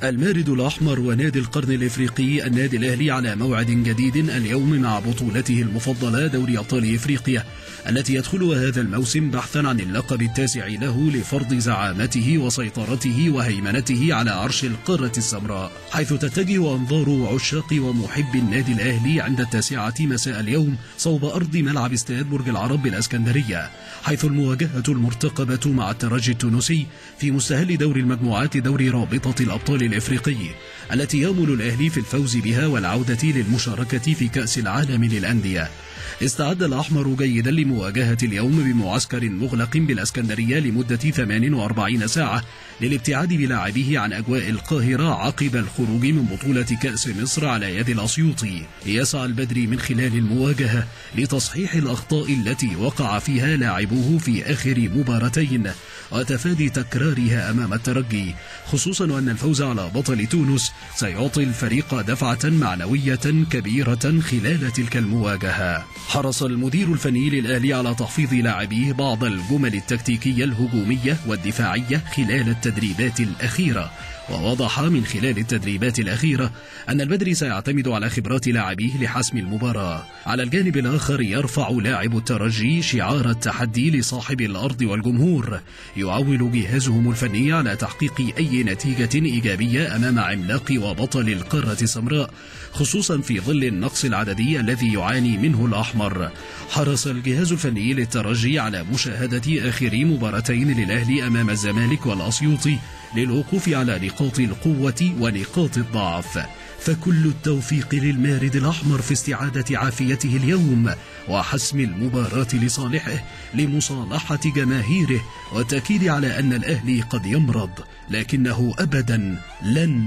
المارد الأحمر ونادي القرن الإفريقي النادي الأهلي على موعد جديد اليوم مع بطولته المفضلة دوري أبطال إفريقيا التي يدخلها هذا الموسم بحثا عن اللقب التاسع له لفرض زعامته وسيطرته وهيمنته على عرش القارة السمراء، حيث تتجه أنظار عشاق ومحبي النادي الأهلي عند التاسعة مساء اليوم صوب أرض ملعب استاد برج العرب بالإسكندرية، حيث المواجهة المرتقبة مع الترجي التونسي في مستهل دوري المجموعات دوري رابطة الأبطال الإفريقي التي يأمل الأهلي في الفوز بها والعودة للمشاركة في كأس العالم للأندية. استعد الأحمر جيدا لمواجهة اليوم بمعسكر مغلق بالإسكندرية لمدة ثمان وأربعين ساعة للابتعاد بلاعبيه عن أجواء القاهرة عقب الخروج من بطولة كأس مصر على يد الأسيوطي. يسعى البدري من خلال المواجهة لتصحيح الأخطاء التي وقع فيها لاعبوه في آخر مباراتين وتفادي تكرارها أمام الترجي، خصوصا أن الفوز على بطل تونس سيعطي الفريق دفعة معنوية كبيرة خلال تلك المواجهة. حرص المدير الفني للأهلي على تحفيظ لاعبيه بعض الجمل التكتيكية الهجومية والدفاعية خلال التدريبات الأخيرة، ووضح من خلال التدريبات الأخيرة أن البدري سيعتمد على خبرات لاعبيه لحسم المباراة. على الجانب الآخر يرفع لاعب الترجي شعار التحدي لصاحب الأرض والجمهور، يعول جهازهم الفني على تحقيق أي نتيجة إيجابية أمام عملاق وبطل القارة السمراء، خصوصا في ظل النقص العددي الذي يعاني منه الأحمر. حرص الجهاز الفني للترجي على مشاهدة آخر مباراتين للأهلي أمام الزمالك والأسيوطي للوقوف على نقاط القوة ونقاط الضعف، فكل التوفيق للمارد الأحمر في استعادة عافيته اليوم وحسم المباراة لصالحه لمصالحة جماهيره، والتأكيد على أن الأهلي قد يمرض لكنه أبدا لن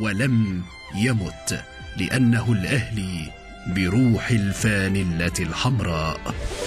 ولم يمت، لأنه الأهلي بروح الفانلة الحمراء.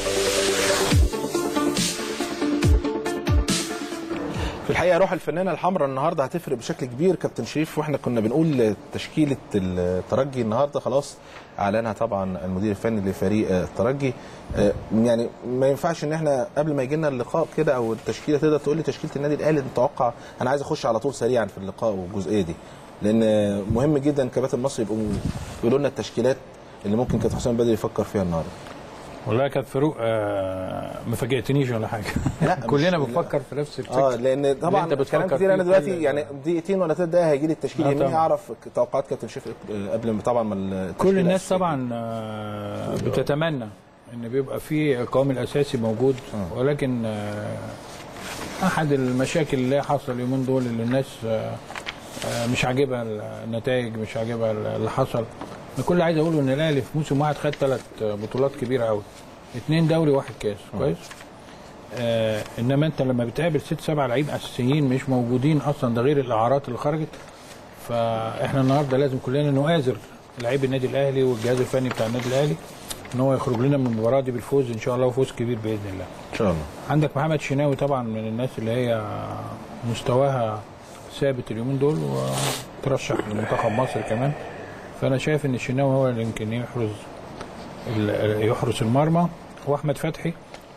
في الحقيقه روح الفنانه الحمراء النهارده هتفرق بشكل كبير كابتن شريف، واحنا كنا بنقول تشكيله الترجي النهارده خلاص اعلنها طبعا المدير الفني لفريق الترجي. يعني ما ينفعش ان احنا قبل ما يجي لنا اللقاء كده او التشكيله تقدر تقول لي تشكيله النادي الاهلي نتوقع. انا عايز اخش على طول سريعا في اللقاء والجزئيه دي، لان مهم جدا كباتن مصر يبقوا يقولوا لنا التشكيلات اللي ممكن كابتن حسام بدري يفكر فيها النهارده. والله يا كابتن فاروق آه ما فاجئتنيش ولا حاجه. كلنا بنفكر في نفس الفكره. اه لان طبعا كلام كتير. انا دلوقتي يعني دقيقتين ولا ثلاث دقايق هيجي لي التشكيل يهمني آه اعرف توقعات كابتن شريف قبل ما طبعا ما كل الناس طبعا آه بتتمنى ان بيبقى في القوام الاساسي موجود، آه. ولكن آه احد المشاكل اللي حصل اليومين دول اللي الناس آه مش عاجبها النتائج، مش عاجبها اللي حصل. الكل عايز اقوله ان الاهلي في موسم واحد خد ثلاث بطولات كبيره قوي، اثنين دوري واحد كاس، كويس. آه انما انت لما بتقابل ست سبع لعيبه اساسيين مش موجودين اصلا، ده غير الاعارات اللي خرجت، فاحنا النهارده لازم كلنا نؤازر لعيب النادي الاهلي والجهاز الفني بتاع النادي الاهلي ان هو يخرج لنا من المباراه دي بالفوز ان شاء الله، وفوز كبير باذن الله. ان شاء الله. عندك محمد شناوي طبعا من الناس اللي هي مستواها ثابت اليومين دول وترشح لمنتخب مصر كمان، فانا شايف ان الشناوي هو اللي يمكن يحرز يحرس المرمى، واحمد فتحي،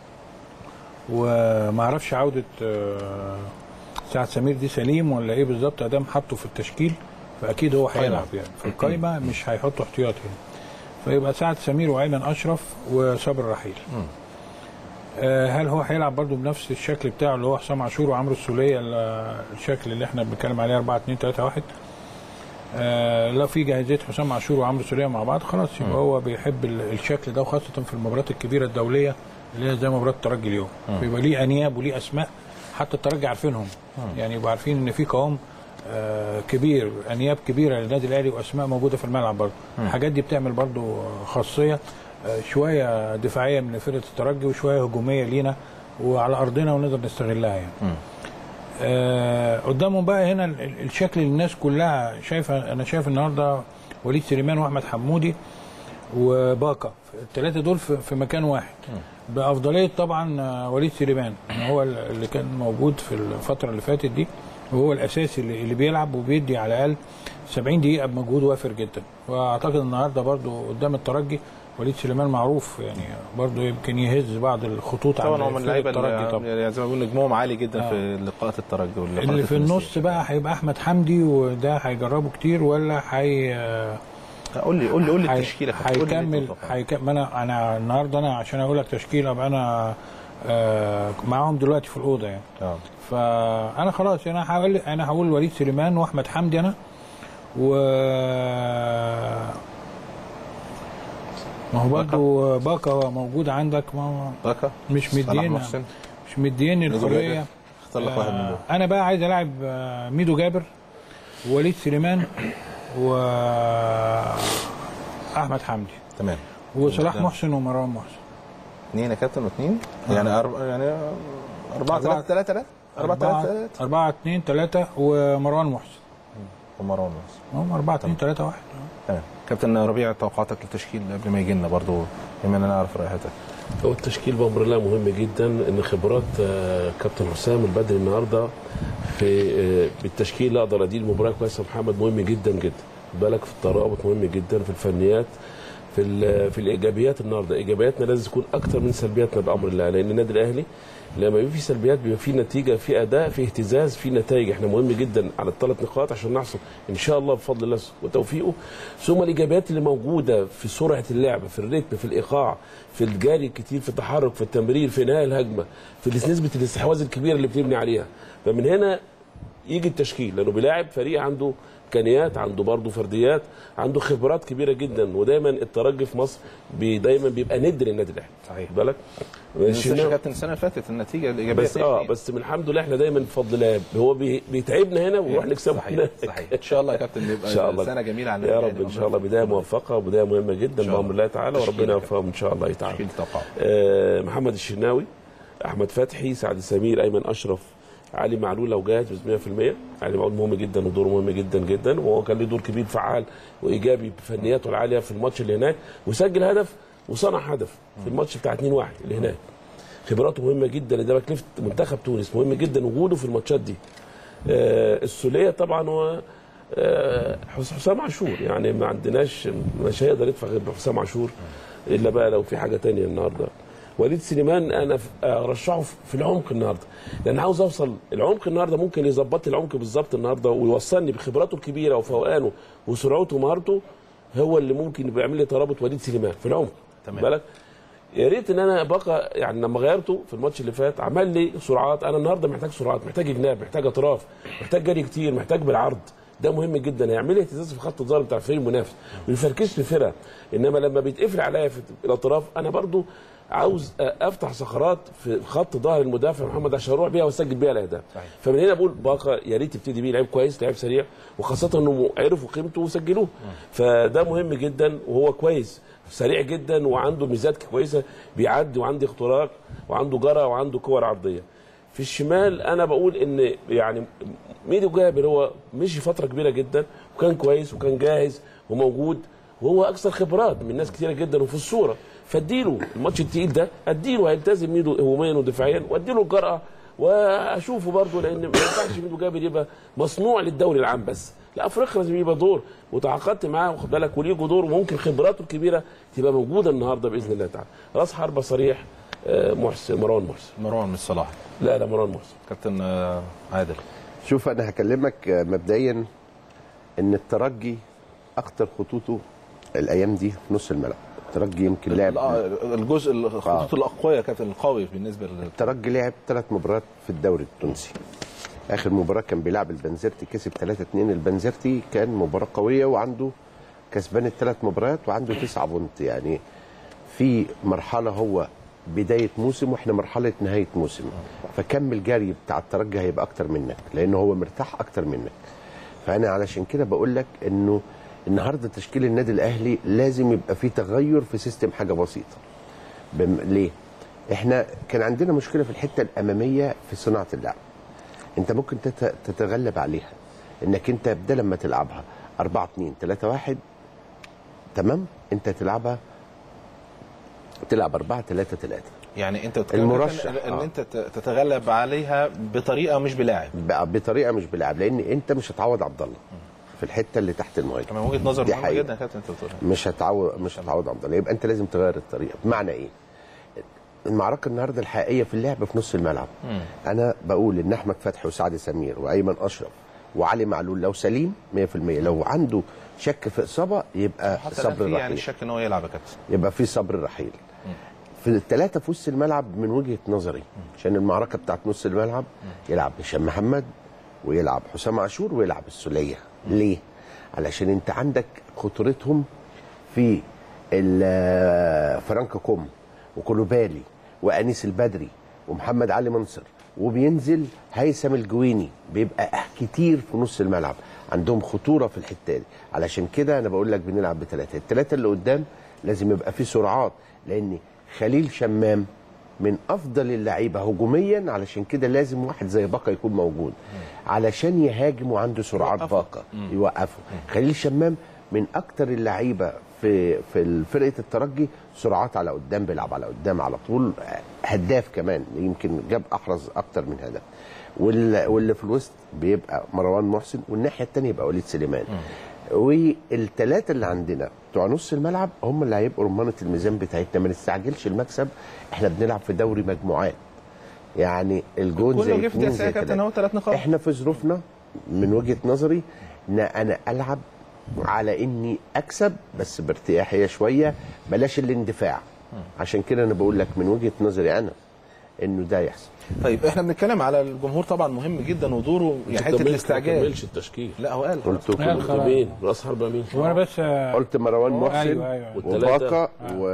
وما اعرفش عوده سعد سمير دي سليم ولا ايه بالظبط، ادام حطه في التشكيل فاكيد هو هيلعب يعني في القايمه، مش هيحطوا احتياطي يعني. فيبقى سعد سمير وايمن اشرف وصابر رحيل. هل هو هيلعب برضه بنفس الشكل بتاعه اللي هو حسام عاشور وعمرو السوليه، الشكل اللي احنا بنتكلم عليه أربعة اثنين ثلاثة واحد؟ آه لا، في جاهزيه حسام عاشور وعمرو السوليه مع بعض خلاص، يبقى هو بيحب الشكل ده، وخاصه في المباريات الكبيره الدوليه اللي هي زي مباراه الترجي اليوم، بيبقى ليه انياب وليه اسماء حتى الترجي عارفينهم، يعني يبقوا عارفين ان في قوام آه كبير، انياب كبيره للنادي الاهلي واسماء موجوده في الملعب برضه. الحاجات دي بتعمل برضه خاصيه آه شويه دفاعيه من فرقه الترجي وشويه هجوميه لينا وعلى ارضنا ونقدر نستغلها يعني. م. آه قدامهم بقى هنا الشكل اللي الناس كلها شايفه. انا شايف النهارده وليد سليمان واحمد حمودي وباكا، الثلاثه دول في مكان واحد، بافضليه طبعا وليد سليمان هو اللي كان موجود في الفتره اللي فاتت دي، وهو الاساسي اللي بيلعب وبيدي على الاقل سبعين دقيقه بمجهود وافر جدا. واعتقد النهارده برضو قدام الترجي وليد سليمان معروف يعني برضه يمكن يهز بعض الخطوط طبعا هو من اللعيبه اللي زي ما بيقولوا نجمهم عالي جدا آه. في لقاءات الترجي واللقاءات اللي في النص بقى هيبقى احمد حمدي، وده هيجربه كتير ولا هي قول لي قول لي قول لي التشكيله هيكمل هيكمل انا انا النهارده انا عشان اقول لك تشكيله ابقى انا آه معاهم دلوقتي في الاوضه يعني اه فانا خلاص انا هقول انا هقول وليد سليمان واحمد حمدي انا و ما هو برضه باكا موجود عندك. ما باكا مش مدين مش مدين الحريه. اختار لك واحد منهم. انا بقى عايز العب ميدو جابر ووليد سليمان واحمد حمدي تمام وصلاح محسن ومروان محسن. اثنين يا كابتن واثنين يعني أرب... يعني أربعة ثلاثة ثلاثة أربعة ثلاثة أربعة اثنين ثلاثة ومروان محسن ومروان محسن هم أربعة اثنين ثلاثة واحد. تمام كابتن ربيع توقعاتك للتشكيل قبل ما يجي لنا برضه بما اننا نعرف رايحتك. هو التشكيل بامر الله مهم جدا ان خبرات كابتن حسام البدري النهارده في بالتشكيل اقدر ادير المباراه كويسه. محمد مهم جدا جدا بالك في الترابط مهم جدا في الفنيات في في الايجابيات. النهارده ايجابياتنا لازم تكون اكتر من سلبياتنا بامر الله لان النادي الاهلي لما يبقى في سلبيات بيبقى في نتيجه في اداء في اهتزاز في نتائج. احنا مهم جدا على الثلاث نقاط عشان نحصل ان شاء الله بفضل الله وتوفيقه. ثم الايجابيات اللي موجوده في سرعه اللعب في الريتم في الايقاع في الجري الكتير في التحرك في التمرير في انهاء الهجمه في نسبه الاستحواذ الكبيره اللي بتبني عليها. فمن هنا يجي التشكيل لانه بيلاعب فريق عنده امكانيات عنده برضه فرديات عنده خبرات كبيره جدا. ودايما الترجي في مصر بي دايما بيبقى ند للنادي الاهلي. صحيح بالك مش كابتن السنه اللي فاتت النتيجه الايجابيه بس اه بس من الحمد لله احنا دايما بفضل الله هو بي بيتعبنا هنا ونروح نكسبه هناك. صحيح ان شاء الله يا كابتن يبقى سنه جميله على يا رب ان شاء الله. بدايه موفقه وبدايه مهمه جدا بامر الله تعالى وربنا يوفقهم ان شاء الله تعالى. آه محمد الشناوي احمد فتحي سعد سمير ايمن اشرف علي معلول لو جاهز مية في المية. علي معلول مهم جدا ودوره مهم جدا جدا وهو كان له دور كبير فعال وايجابي بفنياته العاليه في الماتش اللي هناك وسجل هدف وصنع هدف في الماتش بتاع اتنين واحد اللي هناك. خبراته مهمه جدا ده باك ليفت منتخب تونس مهم جدا وجوده في الماتشات دي. آه السوليه طبعا هو آه حسام عاشور يعني ما عندناش مش هيقدر يدفع غير بحسام عاشور الا بقى لو في حاجه ثانيه النهارده. وليد سليمان انا ارشحه في العمق النهارده لان عاوز اوصل العمق النهارده ممكن يظبط لي العمق بالظبط النهارده ويوصلني بخبراته الكبيره وفوقانه وسرعته ومهارته هو اللي ممكن بيعمل لي ترابط وليد سليمان في العمق. تمام بالك يا ريت ان انا بقى يعني لما غيرته في الماتش اللي فات عمل لي سرعات. انا النهارده محتاج سرعات محتاج جناب محتاج اطراف محتاج جري كتير محتاج بالعرض. ده مهم جدا هيعمل لي اهتزاز في خط الظهر بتاع الفريق المنافس ما بيفركش الفرقه. انما لما بيتقفل عليا في الاطراف انا برضو عاوز افتح صخرات في خط ظهر المدافع محمد عشان اروح بيها واسجل بيها الاهداف. فمن هنا بقول باقه يا ريت تبتدي بيه لعيب كويس لعيب سريع وخاصه انه عرفوا قيمته وسجلوه. فده مهم جدا وهو كويس سريع جدا وعنده ميزات كويسه بيعدي وعنده اختراق وعنده جرى وعنده كور عرضيه. في الشمال انا بقول ان يعني ميدو جابر هو مشي فتره كبيره جدا وكان كويس وكان جاهز وموجود وهو اكثر خبرات من ناس كثيره جدا وفي الصوره. فاديله الماتش التقيل ده اديله هيلتزم ميدو هجوميا ودفاعيا واديله الجرأه واشوفه برضه لان ما ينفعش ميدو جابر يبقى مصنوع للدوري العام بس. لا افريقيا لازم يبقى دور وتعاقدت معاه واخد بالك وليه دور وممكن خبراته الكبيره تبقى موجوده النهارده باذن الله تعالى. راس حربه صريح محسن مروان محسن مروان مش صلاح لا لا مروان محسن. كابتن عادل شوف انا هكلمك مبدئيا ان الترجي اكتر خطوطه الايام دي في نص الملعب. الترجي يمكن لعب الجزء الخطوط آه. الاقويه كابتن القوي بالنسبه لل الترجي لعب ثلاث مباريات في الدوري التونسي. اخر مباراه كان بيلعب البنزرتي كسب ثلاثة اثنين. البنزرتي كان مباراه قويه وعنده كسبان الثلاث مباريات وعنده تسعة بونت. يعني في مرحله هو بدايه موسم واحنا مرحله نهايه موسم. فكم الجري بتاع الترجي هيبقى اكتر منك لانه هو مرتاح اكتر منك. فانا علشان كده بقول لك انه النهارده تشكيل النادي الاهلي لازم يبقى فيه تغير في سيستم حاجه بسيطه. بم... ليه؟ احنا كان عندنا مشكله في الحته الاماميه في صناعه اللعب. انت ممكن تت... تتغلب عليها انك انت بدل ما تلعبها أربعة اثنين ثلاثة واحد تمام انت تلعبها تلعب أربعة ثلاثة ثلاثة. يعني انت المرشح ان آه. انت تتغلب عليها بطريقه مش بلاعب بطريقه مش بلاعب لان انت مش هتعوض عبد الله في الحته اللي تحت الميه. من وجهه نظر مهمه جدا يا كابتن انت بتقولها. مش هتعود مش هتعود افضل، يبقى انت لازم تغير الطريقه. بمعنى ايه؟ المعركه النهارده الحقيقيه في اللعب في نص الملعب. مم. انا بقول ان احمد فتحي وسعد سمير وايمن اشرف وعلي معلول لو سليم مية في المية، لو عنده شك في اصابه يبقى صبر رحيل. يعني الشك ان هو يلعب يا كابتن. يبقى في صبر رحيل. مم. في الثلاثه في وسط الملعب من وجهه نظري عشان المعركه بتاعت نص الملعب مم. يلعب هشام محمد ويلعب حسام عاشور ويلعب السوليه. مم. ليه؟ علشان انت عندك خطورتهم في فرانك كوم وكولوبالي وانيس البدري ومحمد علي منصر، وبينزل هيثم الجويني، بيبقى كتير في نص الملعب عندهم خطوره في الحته دي. علشان كده انا بقول لك بنلعب بثلاثه، الثلاثه اللي قدام لازم يبقى في سرعات، لان خليل شمام من افضل اللعيبه هجوميا، علشان كده لازم واحد زي باكا يكون موجود علشان يهاجم وعنده سرعات باكا يوقفه. خليل شمام من اكتر اللعيبه في في فرقه الترجي سرعات على قدام، بيلعب على قدام على طول، هداف كمان، يمكن جاب احرز اكتر من هدف. واللي في الوسط بيبقى مروان محسن، والناحيه الثانيه يبقى وليد سليمان. والثلاثه اللي عندنا بتوع نص الملعب هم اللي هيبقوا رمانه الميزان بتاعتنا. ما نستعجلش المكسب، احنا بنلعب في دوري مجموعات، يعني الجون زي اتنين زي تلاته. احنا في ظروفنا من وجهه نظري ان انا العب على اني اكسب بس بارتياحيه شويه، بلاش الاندفاع. عشان كده انا بقول لك من وجهه نظري انا انه ده يحصل. طيب احنا بنتكلم على الجمهور طبعا مهم جدا ودوره، يعني حته الاستعجال. ما كملش التشكيل. لا هو قال قلت مين راس حربه مين؟ وانا بس قلت مروان محسن أيوة أيوة. وباكا و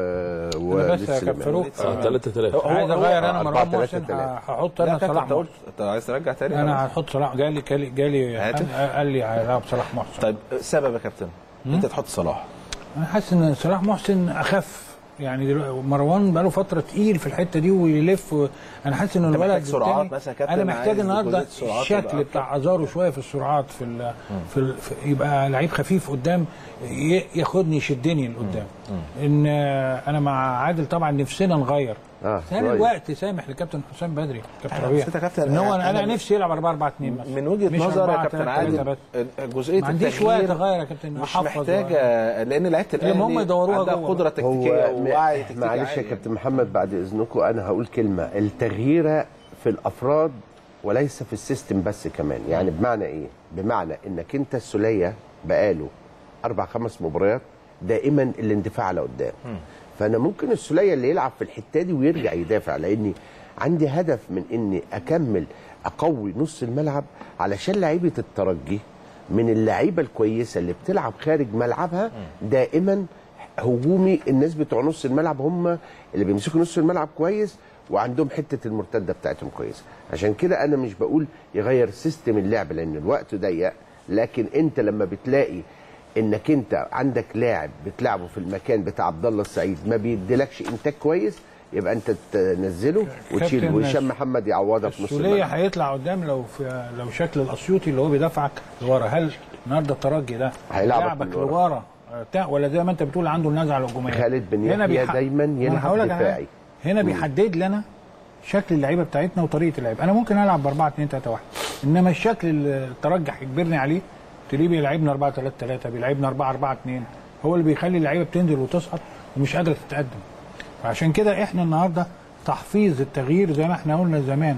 و بس يا فاروق ثلاثة ثلاثة عايز اغير انا مروان محسن، هحط انا صلاح محسن. انت عايز ترجع تاني؟ انا هحط صلاح، جالي جالي جالي قال لي هيلعب صلاح محسن. طيب سبب يا كابتن انت تحط صلاح؟ انا حاسس ان صلاح محسن اخف، يعني مروان بقاله فتره تقيل في الحته دي ويلف و... انا حاسس ان الولد سرعات مثلا كابتن، انا محتاج النهارده الشكل بتاع ازارو شويه في السرعات في, ال... في, ال... في يبقى لعيب خفيف قدام ي... ياخدني يشدني لقدام. ان انا مع عادل طبعا نفسنا نغير اه ثاني الوقت سامح لكابتن حسام بدري كابتن ربيع ان هو انا, أنا نفسي يلعب أربعة أربعة اتنين مثلا. من وجهه نظر يا كابتن عادل جزئيه ما عنديش وقت اغير يا كابتن، مش محتاجه، لان لعيبه الاهلي هم يدوروها عندها قدره تكتيكيه ووعي تكتيكي. معلش يا كابتن محمد بعد اذنكم انا هقول كلمه، التغيير في الافراد وليس في السيستم بس كمان. يعني بمعنى ايه؟ بمعنى انك انت السوليه بقاله اربع خمس مباريات دائما الاندفاع على قدام، فانا ممكن السوليه اللي يلعب في الحته دي ويرجع يدافع، لاني عندي هدف من اني اكمل اقوي نص الملعب، علشان لعيبه الترجي من اللعيبه الكويسه اللي بتلعب خارج ملعبها دائما هجومي. الناس بتوع نص الملعب هم اللي بيمسكوا نص الملعب كويس وعندهم حته المرتده بتاعتهم كويسه. عشان كده انا مش بقول يغير سيستم اللعب لان الوقت ضيق، لكن انت لما بتلاقي انك انت عندك لاعب بتلعبه في المكان بتاع عبد الله السعيد ما بيديلكش انتاج كويس، يبقى انت تنزله وتشيله وهشام محمد يعوضها في نص الملعب. السوليه هيطلع قدام لو في لو شكل الاسيوطي اللي هو بيدافعك لورا. هل النهارده الترجي ده هيلعبك لورا ولا زي ما انت بتقول عنده النزعه الهجوميه؟ خالد بن يحيى بيح... دايما يلعب دفاعي. هنا بيحدد لنا شكل اللعيبه بتاعتنا وطريقه اللعب. انا ممكن العب ب أربعة اتنين تلاتة واحد، انما الشكل اللي الترجي هيجبرني عليه تلاقيه بيلعبنا أربعة تلاتة تلاتة، بيلعبنا أربعة أربعة اتنين، هو اللي بيخلي اللعيبه بتنزل وتسقط ومش قادره تتقدم. فعشان كده احنا النهارده تحفيظ التغيير زي ما احنا قلنا زمان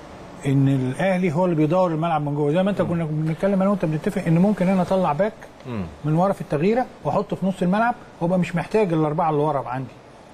ان الاهلي هو اللي بيدور الملعب من جوه، زي ما انت كنا بنتكلم انا وانت بنتفق ان ممكن انا اطلع باك من ورا في التغييره واحطه في نص الملعب وابقى مش محتاج الاربعه اللي ورا عندي،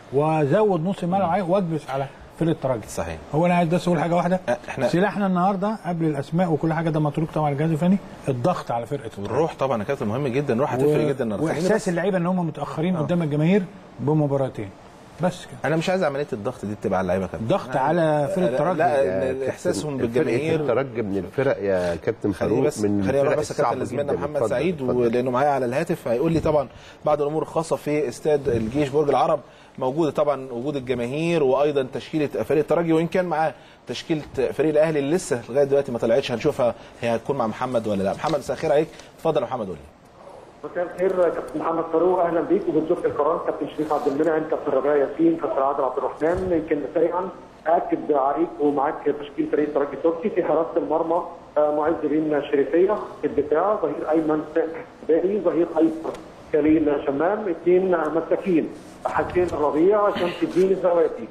وازود نص الملعب واكبس على فرقه الترجي. صحيح. هو انا عايز بس اقول حاجه واحده، احنا سلاحنا النهارده قبل الاسماء وكل حاجه ده متروك طبعا الجهاز الفني، الضغط على فرقه الروح طبعا يا كابتن مهم جدا، الروح هتفرق جدا. واحساس اللعيبه ان هم متاخرين آه. قدام الجماهير بمباراتين بس كده. انا مش عايز عمليه الضغط دي تبقى على اللعيبه كده، ضغط على فرقه الترجي. لا احساسهم بالجماهير. الترجي من الفرق يا كابتن فاروق من خلينا نروح بس كابتن زميلنا محمد سعيد لانه معايا على الهاتف هيقول لي طبعا بعض الامور الخاصه في استاد الجيش برج العرب موجوده، طبعا وجود الجماهير وايضا تشكيله فريق الترجي، وان كان معاه تشكيله فريق الاهلي اللي لسه لغايه دلوقتي ما طلعتش، هنشوفها هي هتكون مع محمد ولا لا. محمد مساء الخير عليك، اتفضل يا محمد قول لي. مساء الخير كابتن محمد فاروق، اهلا بيك وبالضيوف الكرام كابتن شريف عبد المنعم، كابتن ربيع ياسين، كابتن عادل عبد الرحمن. يمكن سريعا اكد عليك ومعاك تشكيل فريق الترجي التركي. في حراسه المرمى معز بن شريفيه، في الدفاع ظهير ايمن باهي، ظهير ايسر خليل شمام، اثنين مساكين حسين الربيع، شمس الدين الزواتي.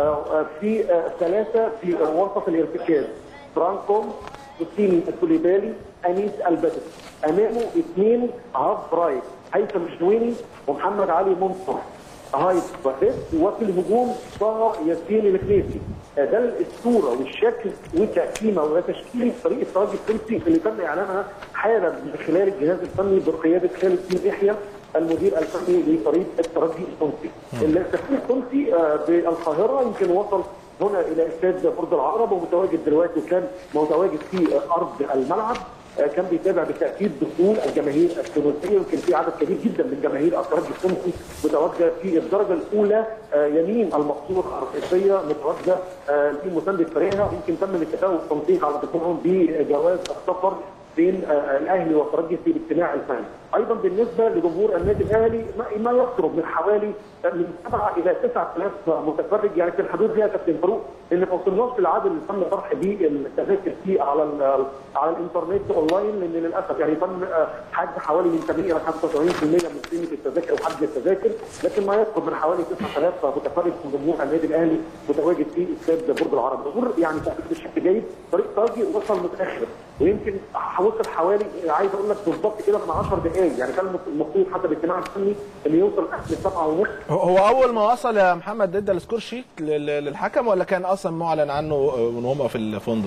في ثلاثه في وسط الارتكاز فرانكو، حسين الكوليبالي، انيس البدري. امامه اثنين هاف رايت، هيثم الشنويني ومحمد علي منصور هايت وحيد. وفي الهجوم طه ياسين الخليفي. ده الصوره والشكل وتقسيمه وتشكيل فريق الترجي التونسي اللي تم اعلانها حالا من خلال الجهاز الفني بقياده خالد بن يحيى المدير الفني لفريق الترجي التونسي. التشكيل التونسي بالقاهره يمكن وصل هنا الى استاد برج العرب ومتواجد دلوقتي، وكان متواجد في ارض الملعب. كان بيتابع بالتاكيد دخول الجماهير التونسيه، يمكن في عدد كبير جدا من جماهير الترجي التونسي متواجده في الدرجه الاولى يمين المقصوره الرئيسيه، متواجده في مسانده فريقها. يمكن تم الاتفاق والتنسيق على دخولهم بجواز السفر بين الاهلي والترجي في الاجتماع الفني. ايضا بالنسبه لجمهور النادي الاهلي ما يقرب من حوالي من سبعة الى تسعة آلاف متفرج، يعني في الحدود دي يا كابتن فاروق، ان ما وصلناش للعدد اللي تم طرح بيه التذاكر فيه على على الانترنت اونلاين، لان للاسف يعني تم حجز حوالي من ثمانين الى خمسة وسبعين بالمئة من قيمه التذاكر وحجز التذاكر، لكن ما يقرب من حوالي تسعة آلاف متفرج من جمهور النادي الاهلي متواجد في استاد برج العرب. الامور يعني تاكيد بشكل جيد. فريق الترجي وصل متاخر، ويمكن وصل حوالي عايز اقول لك بالظبط كده من عشر دقائق، يعني كان المفروض حتى الاجتماع الفني اللي يوصل قبل سبعة ونص. هو اول ما وصل يا محمد ادى السكور شيت للحكم ولا كان اصلا معلن عنه وان هم في الفندق؟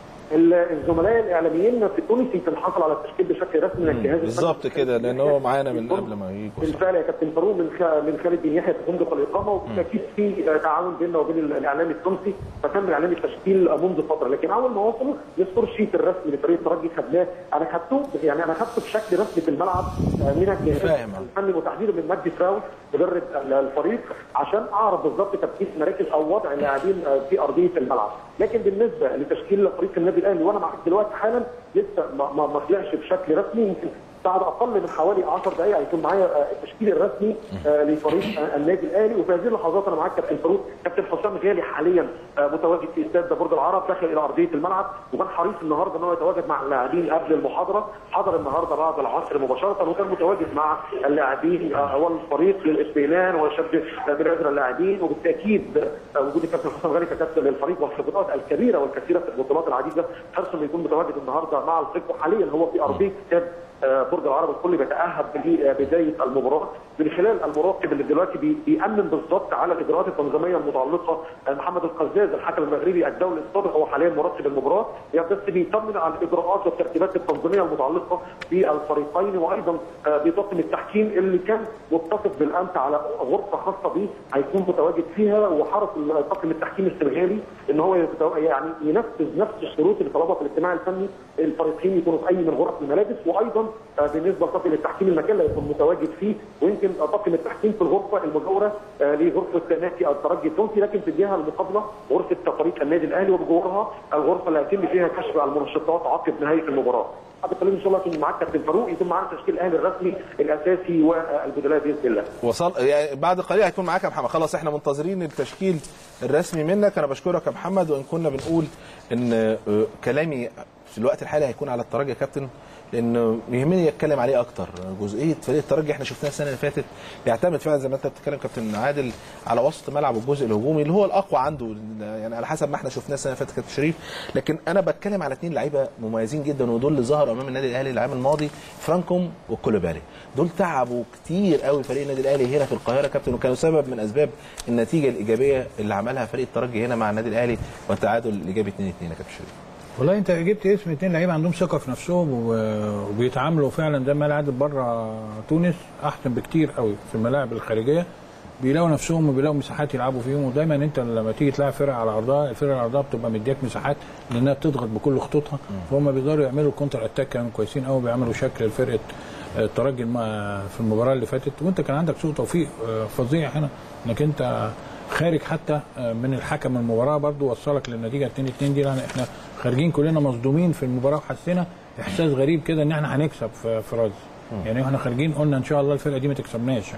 الزملاء الاعلاميين في تونس يمكن حصل على التشكيل بشكل رسمي من الجهاز بالظبط كده، لان هو معانا من قبل ما يجي. بالفعل يا كابتن فاروق من من خالد بن يحيى في فندق الاقامه، وبالتاكيد في تعاون بيننا وبين الاعلام التونسي، فتم اعلان التشكيل منذ فتره. لكن اول ما وصلوا السكور شيت الرسمي لفريق الترجي خدناه، انا خدته يعني انا خدته بشكل رسمي في الملعب من الجهاز الفني وتحديدا من مجدي فراوي مدرب الفريق، عشان اعرف بالظبط تركيز مراكز او وضع اللاعبين في ارضيه الملعب. لكن بالنسبه لتشكيل فريق النادي الاهلي وانا معاك دلوقتي حالا لسه ما ما طلعش بشكل رسمي، يمكن بعد اقل من حوالي عشر دقائق هيكون معايا التشكيل الرسمي لفريق النادي الاهلي. وفي هذه اللحظات انا معاك كابتن فاروق، كابتن حسام غالي حاليا متواجد في استاد برج العرب داخل الى ارضيه الملعب، وكان حريص النهارده ان هو يتواجد مع اللاعبين قبل المحاضره، حضر النهارده بعد العصر مباشره، وكان متواجد مع اللاعبين والفريق للاطمئنان وشد بنظر اللاعبين. وبالتاكيد وجود الكابتن حسام غالي ككابتن للفريق والخبرات الكبيره والكثيره في البطولات العديده حرص انه يكون متواجد النهارده مع الفريق، وحاليا هو في ارضيه استاد برج العرب الكل بيتاهب لبدايه المباراه من خلال المراقب اللي دلوقتي بيامن بالضبط على الاجراءات التنظيميه المتعلقه. محمد القزاز الحكم المغربي الدولي السابق هو حاليا مراقب المباراه، بس بيطمن على الاجراءات والترتيبات التنظيميه المتعلقه بالفريقين، وايضا بطاقم التحكيم اللي كان متفق بالامس على غرفه خاصه به هيكون متواجد فيها، وحرص طاقم التحكيم السنغالي ان هو يعني ينفذ نفس الشروط اللي طلبها في الاجتماع الفني الفريقين يكونوا في اي من غرف الملابس. وايضا بالنسبه لطاقم التحكيم المكان اللي هيكون متواجد فيه، ويمكن طاقم التحكيم في الغرفه المجاوره لغرفه نادي الترجي التونسي، لكن في الجهه المقابله غرفه فريق النادي الاهلي وبجوارها الغرفه اللي هيتم فيها كشف المنشطات عقب نهايه المباراه. بعد قليل ان شاء الله يكون معاك كابتن فاروق، يكون معانا تشكيل الاهلي الرسمي الاساسي والبدلاء باذن الله. وصل يعني بعد قليل هيكون معاك يا محمد، خلاص احنا منتظرين التشكيل الرسمي منك. انا بشكرك يا محمد، وان كنا بنقول ان كلامي في الوقت الحالي هيكون على الترجي يا كابتن، لانه يهمني اتكلم عليه اكتر. جزئيه فريق الترجي احنا شفناها السنه اللي فاتت بيعتمد فعلا زي ما انت بتتكلم كابتن عادل على وسط ملعب الجزء الهجومي اللي هو الاقوى عنده، يعني على حسب ما احنا شفناه السنه اللي فاتت كابتن شريف. لكن انا بتكلم على اثنين لعيبه مميزين جدا، ودول اللي ظهروا امام النادي الاهلي العام الماضي، فرانكوم والكوليبالي. دول تعبوا كتير قوي فريق النادي الاهلي هنا في القاهره كابتن، وكانوا سبب من اسباب النتيجه الايجابيه اللي عملها فريق الترجي هنا مع النادي الاهلي والتعادل الايجابي اتنين اتنين يا كابتن شريف. والله انت جبت اسم اثنين لعيبه عندهم ثقه في نفسهم وبيتعاملوا فعلا زي ما العادة بره تونس احسن بكتير قوي في الملاعب الخارجيه، بيلاقوا نفسهم وبيلاقوا مساحات يلعبوا فيهم. ودايما انت لما تيجي تلاعب فرقه على ارضها، الفرقه على ارضها بتبقى مدياك مساحات لانها بتضغط بكل خطوطها، فهم بيقدروا يعملوا الكونتر اتاك كانوا كويسين قوي، بيعملوا شكل لفرقه الترجي في المباراه اللي فاتت. وانت كان عندك سوء توفيق فظيع هنا، انك انت خارج حتى من الحكم المباراه برضو وصلك للنتيجه اتنين اتنين دي. يعني احنا خارجين كلنا مصدومين في المباراه وحسينا احساس غريب كده ان احنا هنكسب في رادس، يعني احنا خارجين قلنا ان شاء الله الفرقه دي ما تكسبناش، يعني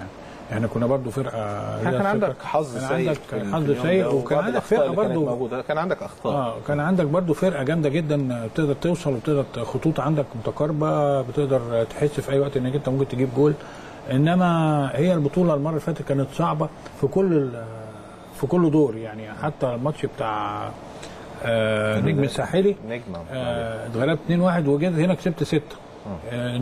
احنا كنا برضو فرقه كان عندك حظ سيء، عندك حظ سيء وكان عندك فرقه برضو موجوده، كان عندك اخطاء اه كان عندك برضو فرقه جامده جدا بتقدر توصل وبتقدر خطوط عندك متقاربه، بتقدر تحس في اي وقت انك انت ممكن تجيب جول. انما هي البطوله المره اللي فاتت كانت صعبه في كل في كل دور، يعني حتى الماتش بتاع آه نجم الساحلي نجم آه اتغلبت اتنين واحد وجيت هنا كسبت ستة. آه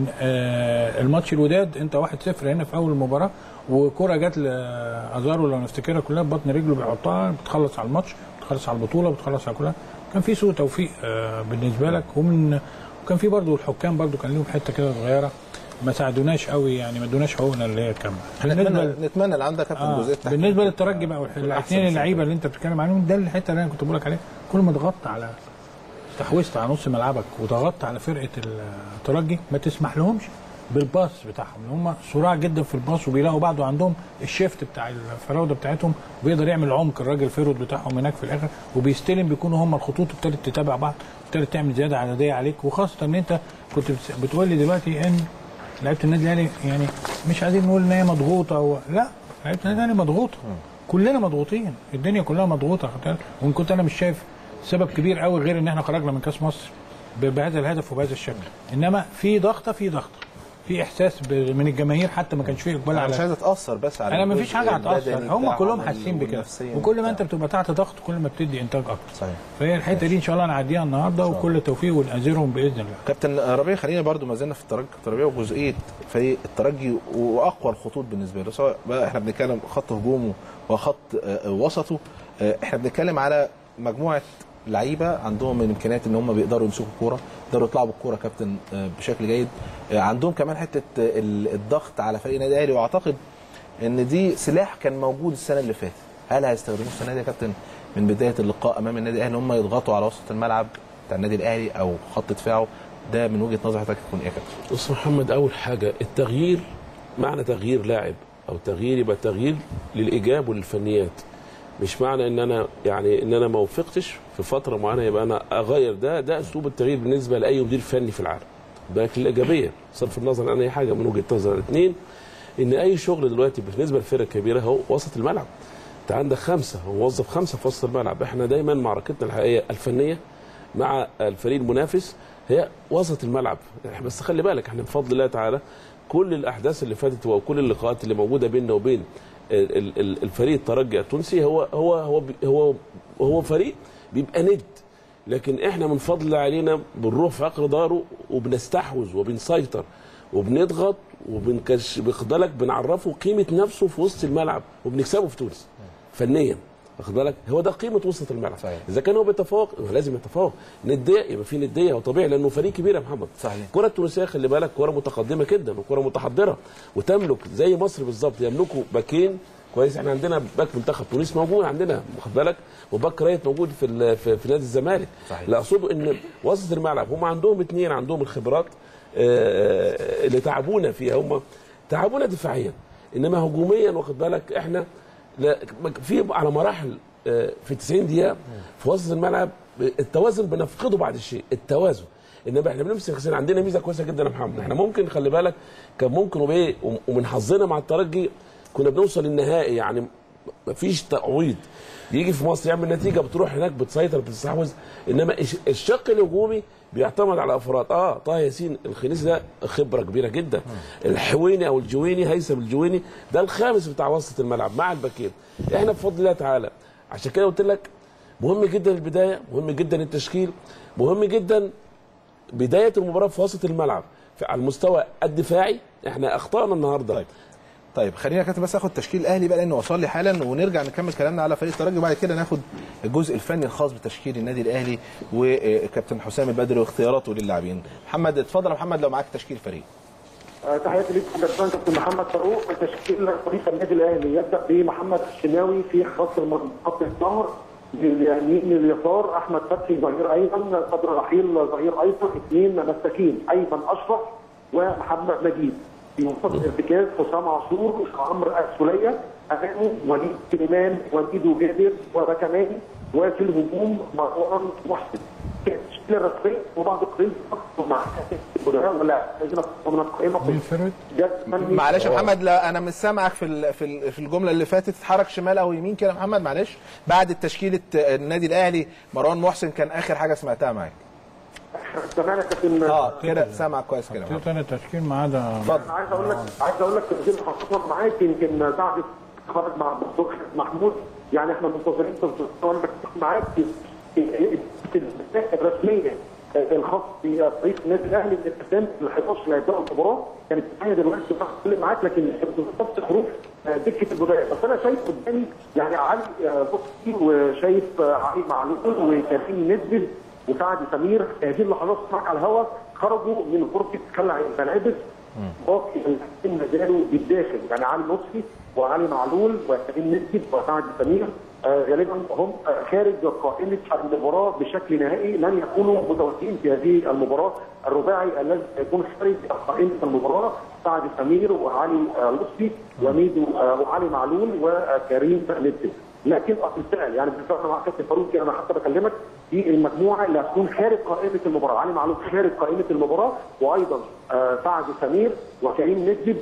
آه الماتش الوداد انت واحد صفر هنا في اول المباراه، وكره جت لازارو لو نفتكرها كلها ببطن رجله بيحطها، بتخلص على الماتش، بتخلص على البطوله، بتخلص على كلها. كان في سوء توفيق آه بالنسبه لك، ومن وكان في برضه الحكام برضه كان لهم حته كده صغيره ما ساعدوناش قوي، يعني ما ادوناش حقوقنا اللي هي كامله. نتمنى نتمنى اللي عندك كابتن آه جزئيه بالنسبه للترجي بقى والاثنين اللعيبه اللي انت بتتكلم عليهم، ده الحته اللي انا كنت بقول لك عليها. كل ما ضغطت على استحوذت على نص ملعبك وضغطت على فرقه الترجي ما تسمح لهمش بالباص بتاعهم، هم سرعه جدا في الباص وبيلاقوا بعض وعندهم الشيفت بتاع الفراوده بتاعتهم، وبيقدر يعمل عمق الراجل الفيرود بتاعهم هناك في الاخر، وبيستلم بيكونوا هم الخطوط ابتدت تتابع بعض، ابتدت تعمل زياده عدديه عليك. وخاصه ان انت كنت بتقول لي دلوقتي ان لعيبه النادي الاهلي يعني مش عايزين نقول ان هي مضغوطه و... لا، لعيبه النادي الاهلي مضغوطه، كلنا مضغوطين، الدنيا كلها مضغوطه. وان كنت انا مش شايف سبب كبير قوي غير ان احنا خرجنا من كاس مصر بهذا الهدف وبهذا الشكل، انما في ضغطه في ضغطه في احساس من الجماهير، حتى ما كانش فيه اقبال على. مش عايز اتاثر بس على انا ما فيش حاجه هتاثر، هم كلهم حاسين بكده، وكل ما انت بتبقى تحت ضغط كل ما بتدي انتاج اكتر. صحيح. فهي الحته دي ان شاء الله نعديها النهارده وكل التوفيق ونأزرهم باذن الله. كابتن ربيع، خلينا برضو ما زلنا في الترجي الترجي وجزئيه فريق الترجي واقوى الخطوط بالنسبه له، سواء بقى احنا بنتكلم خط هجومه وخط وسطه، احنا بنتكلم على مجموعه لعيبه عندهم الامكانيات ان هم بيقدروا يمسكوا الكوره، يقدروا يطلعوا بالكوره كابتن بشكل جيد، عندهم كمان حته الضغط على فريق النادي الاهلي، واعتقد ان دي سلاح كان موجود السنه اللي فاتت. هل هيستخدموه السنه دي يا كابتن من بدايه اللقاء امام النادي الاهلي ان هم يضغطوا على وسط الملعب بتاع النادي الاهلي او خط دفاعه؟ ده من وجهه نظر حضرتك يكون ايه يا كابتن؟ بص محمد، اول حاجه التغيير، معنى تغيير لاعب او تغيير يبقى تغيير للايجاب وللفنيات، مش معنى ان انا يعني ان انا ما وفقتش في فتره معينه يبقى انا اغير. ده ده اسلوب التغيير بالنسبه لاي مدير فني في العالم، بالك الايجابيه صرف النظر عن اي حاجه من وجهه نظر. اثنين، ان اي شغل دلوقتي بالنسبه للفرق الكبيره هو وسط الملعب، انت عندك خمسه ووظف خمسه في وسط الملعب. احنا دايما معركتنا الحقيقيه الفنيه مع الفريق المنافس هي وسط الملعب، بس خلي بالك احنا بفضل الله تعالى كل الاحداث اللي فاتت وكل اللقاءات اللي موجوده بيننا وبين الفريق الترجي التونسي هو هو هو هو هو فريق بيبقى ند، لكن احنا من فضل الله علينا بنروح في عقر داره وبنستحوذ وبنسيطر وبنضغط وبنكش باخد بالك بنعرفه قيمه نفسه في وسط الملعب وبنكسبه في تونس فنيا، واخد بالك؟ هو ده قيمه وسط الملعب. صحيح. اذا كان هو بيتفوق لازم يتفوق، نديه يبقى في نديه وطبيعي لانه فريق كبير يا محمد. صحيح. الكره التونسيه خلي بالك كره متقدمه جدا وكره متحضره وتملك زي مصر بالظبط، يملكوا باكين كويس. احنا عندنا باك منتخب تونس موجود عندنا، واخد بالك؟ وباك رايت موجود في في, في نادي الزمالك. لا اقصد ان وسط الملعب هم عندهم اثنين عندهم الخبرات آه اللي تعبونا فيها، هم تعبونا دفاعيا انما هجوميا واخد بالك احنا لا في على مراحل في تسعين دقيقه في وسط الملعب التوازن بنفقده بعد الشيء، التوازن. انما احنا بنمسك عندنا ميزه كويسه جدا يا محمد، احنا ممكن خلي بالك كان ممكن وبايه ومن حظنا مع الترجي كنا بنوصل للنهائي، يعني مفيش تعويض يجي في مصر يعمل نتيجه بتروح هناك بتسيطر بتستحوذ، انما الشق الهجومي بيعتمد على افراد. اه طه ياسين الخنيسي ده خبره كبيره جدا، الحويني او الجويني هيثم الجويني ده الخامس بتاع وسط الملعب مع الباكين. احنا بفضل الله تعالى عشان كده قلت لك مهم جدا البدايه، مهم جدا التشكيل، مهم جدا بدايه المباراه في وسط الملعب على المستوى الدفاعي. احنا اخطانا النهارده. طيب طيب خلينا كده بس اخد تشكيل الاهلي بقى لانه وصل لي حالا، ونرجع نكمل كلامنا على فريق الترجي وبعد كده ناخد الجزء الفني الخاص بتشكيل النادي الاهلي وكابتن حسام البدري واختياراته للاعبين. محمد اتفضل يا محمد لو معاك تشكيل فريق. تحياتي ليك كابتن محمد فاروق. تشكيل فريق النادي الاهلي يبدا بمحمد الشناوي في خط خط الظهر، اليمين لليسار احمد فتحي ظهير ايمن، قدر رحيل ظهير ايسر، اثنين مساكين ايمن اشرف ومحمد مجيد. في منتصف الارتكاز حسام عاشور، عمرو السوليه، امامه وليد سليمان، وليد وجابر وبكماني، وفي الهجوم مروان محسن. الرسميه وبعض القيم مع ولا من القائمه. معلش يا محمد، لا انا مش سامعك في في الجمله اللي فاتت، اتحرك شمال او يمين كده يا محمد معلش. بعد تشكيله النادي الاهلي مروان محسن كان اخر حاجه سمعتها معاك. سامعنا كابتن. اه كده سامعك كويس كده. تاني التشكيل ما عدا انا عايز اقول لك عايز اقول لك تسجيل خاصه معاك يمكن بعد خرج مع الدكتور محمود، يعني احنا منتظرين تسجيل معاك في الرسميه الخاص بفريق النادي الاهلي من الاسامي ال احداشر اللي هيبداوا المباراه. كانت معايا دلوقتي بتكلم معاك لكن نفس حروف دكه البدايه. بس انا شايف قدامي يعني علي بصي وشايف علي معلول وكريم نزل وسعد سمير. هذه اللحظات معاك على الهواء خرجوا من غرفه خلع الملابس، باقي اللاعبين نزلوا بالداخل، يعني علي لطفي وعلي معلول وكريم نزل وسعد سمير آه غالبا هم آه خارج قائمه المباراه بشكل نهائي، لن يكونوا متواجدين في هذه المباراه. الرباعي الذي سيكون خارج قائمه المباراه سعد سمير وعلي آه لطفي وميدو آه وعلي معلول وكريم نزل. لكن بالفعل يعني بالفعل مع كابتن فاروق انا حتى بكلمك دي المجموعه اللي هتكون خارج قائمه المباراه. علي معلول خارج قائمه المباراه، وايضا آه سعد سمير وكريم نجد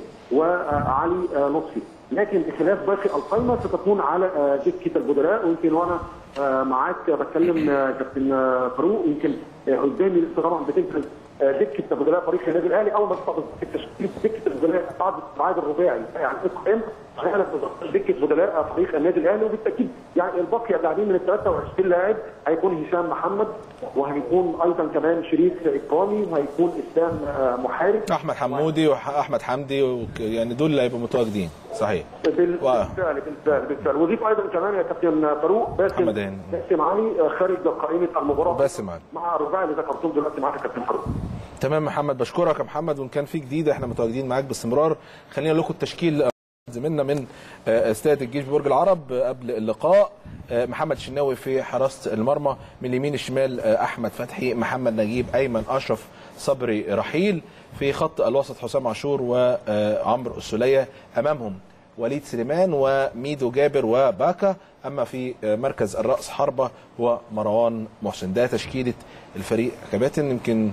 وعلي آه لطفي. لكن بخلاف باقي القائمه ستكون على دكه البدلاء. ويمكن وانا معاك بتكلم كابتن فاروق يمكن قدامي لسه طبعا بتنزل دكه البدلاء فريق النادي الاهلي اول ما تطبق التشكيل دكه البدلاء بعد بعد الرباعي يعني القائمه غالبا دكه بدلاء فريق النادي الاهلي. وبالتاكيد يعني الباقي اللاعبين من ال ثلاثة وعشرين لاعب هيكون هشام محمد وهيكون ايضا كمان شريف اكرامي وهيكون اسلام محارب احمد حمودي واحمد حمدي و... يعني دول اللي هيبقوا متواجدين صحيح. بالفعل بالفعل بالفعل. وضيف ايضا كمان يا كابتن فاروق باسم باسم علي خارج قائمه المباراه باسم علي مع الرباعي اللي ذكرتهم دلوقتي معاك يا كابتن فاروق. تمام محمد، بشكرك يا محمد، وان كان في جديد احنا متواجدين معاك باستمرار. خلينا نقول لكم التشكيل زميلنا من استاد الجيش ببرج العرب قبل اللقاء. محمد شناوي في حراسه المرمى، من اليمين الشمال احمد فتحي، محمد نجيب، ايمن اشرف، صبري رحيل. في خط الوسط حسام عاشور وعمرو السوليه، امامهم وليد سليمان وميدو جابر وباكا. اما في مركز الراس حربه هو مروان محسن. ده تشكيله الفريق كباتن. يمكن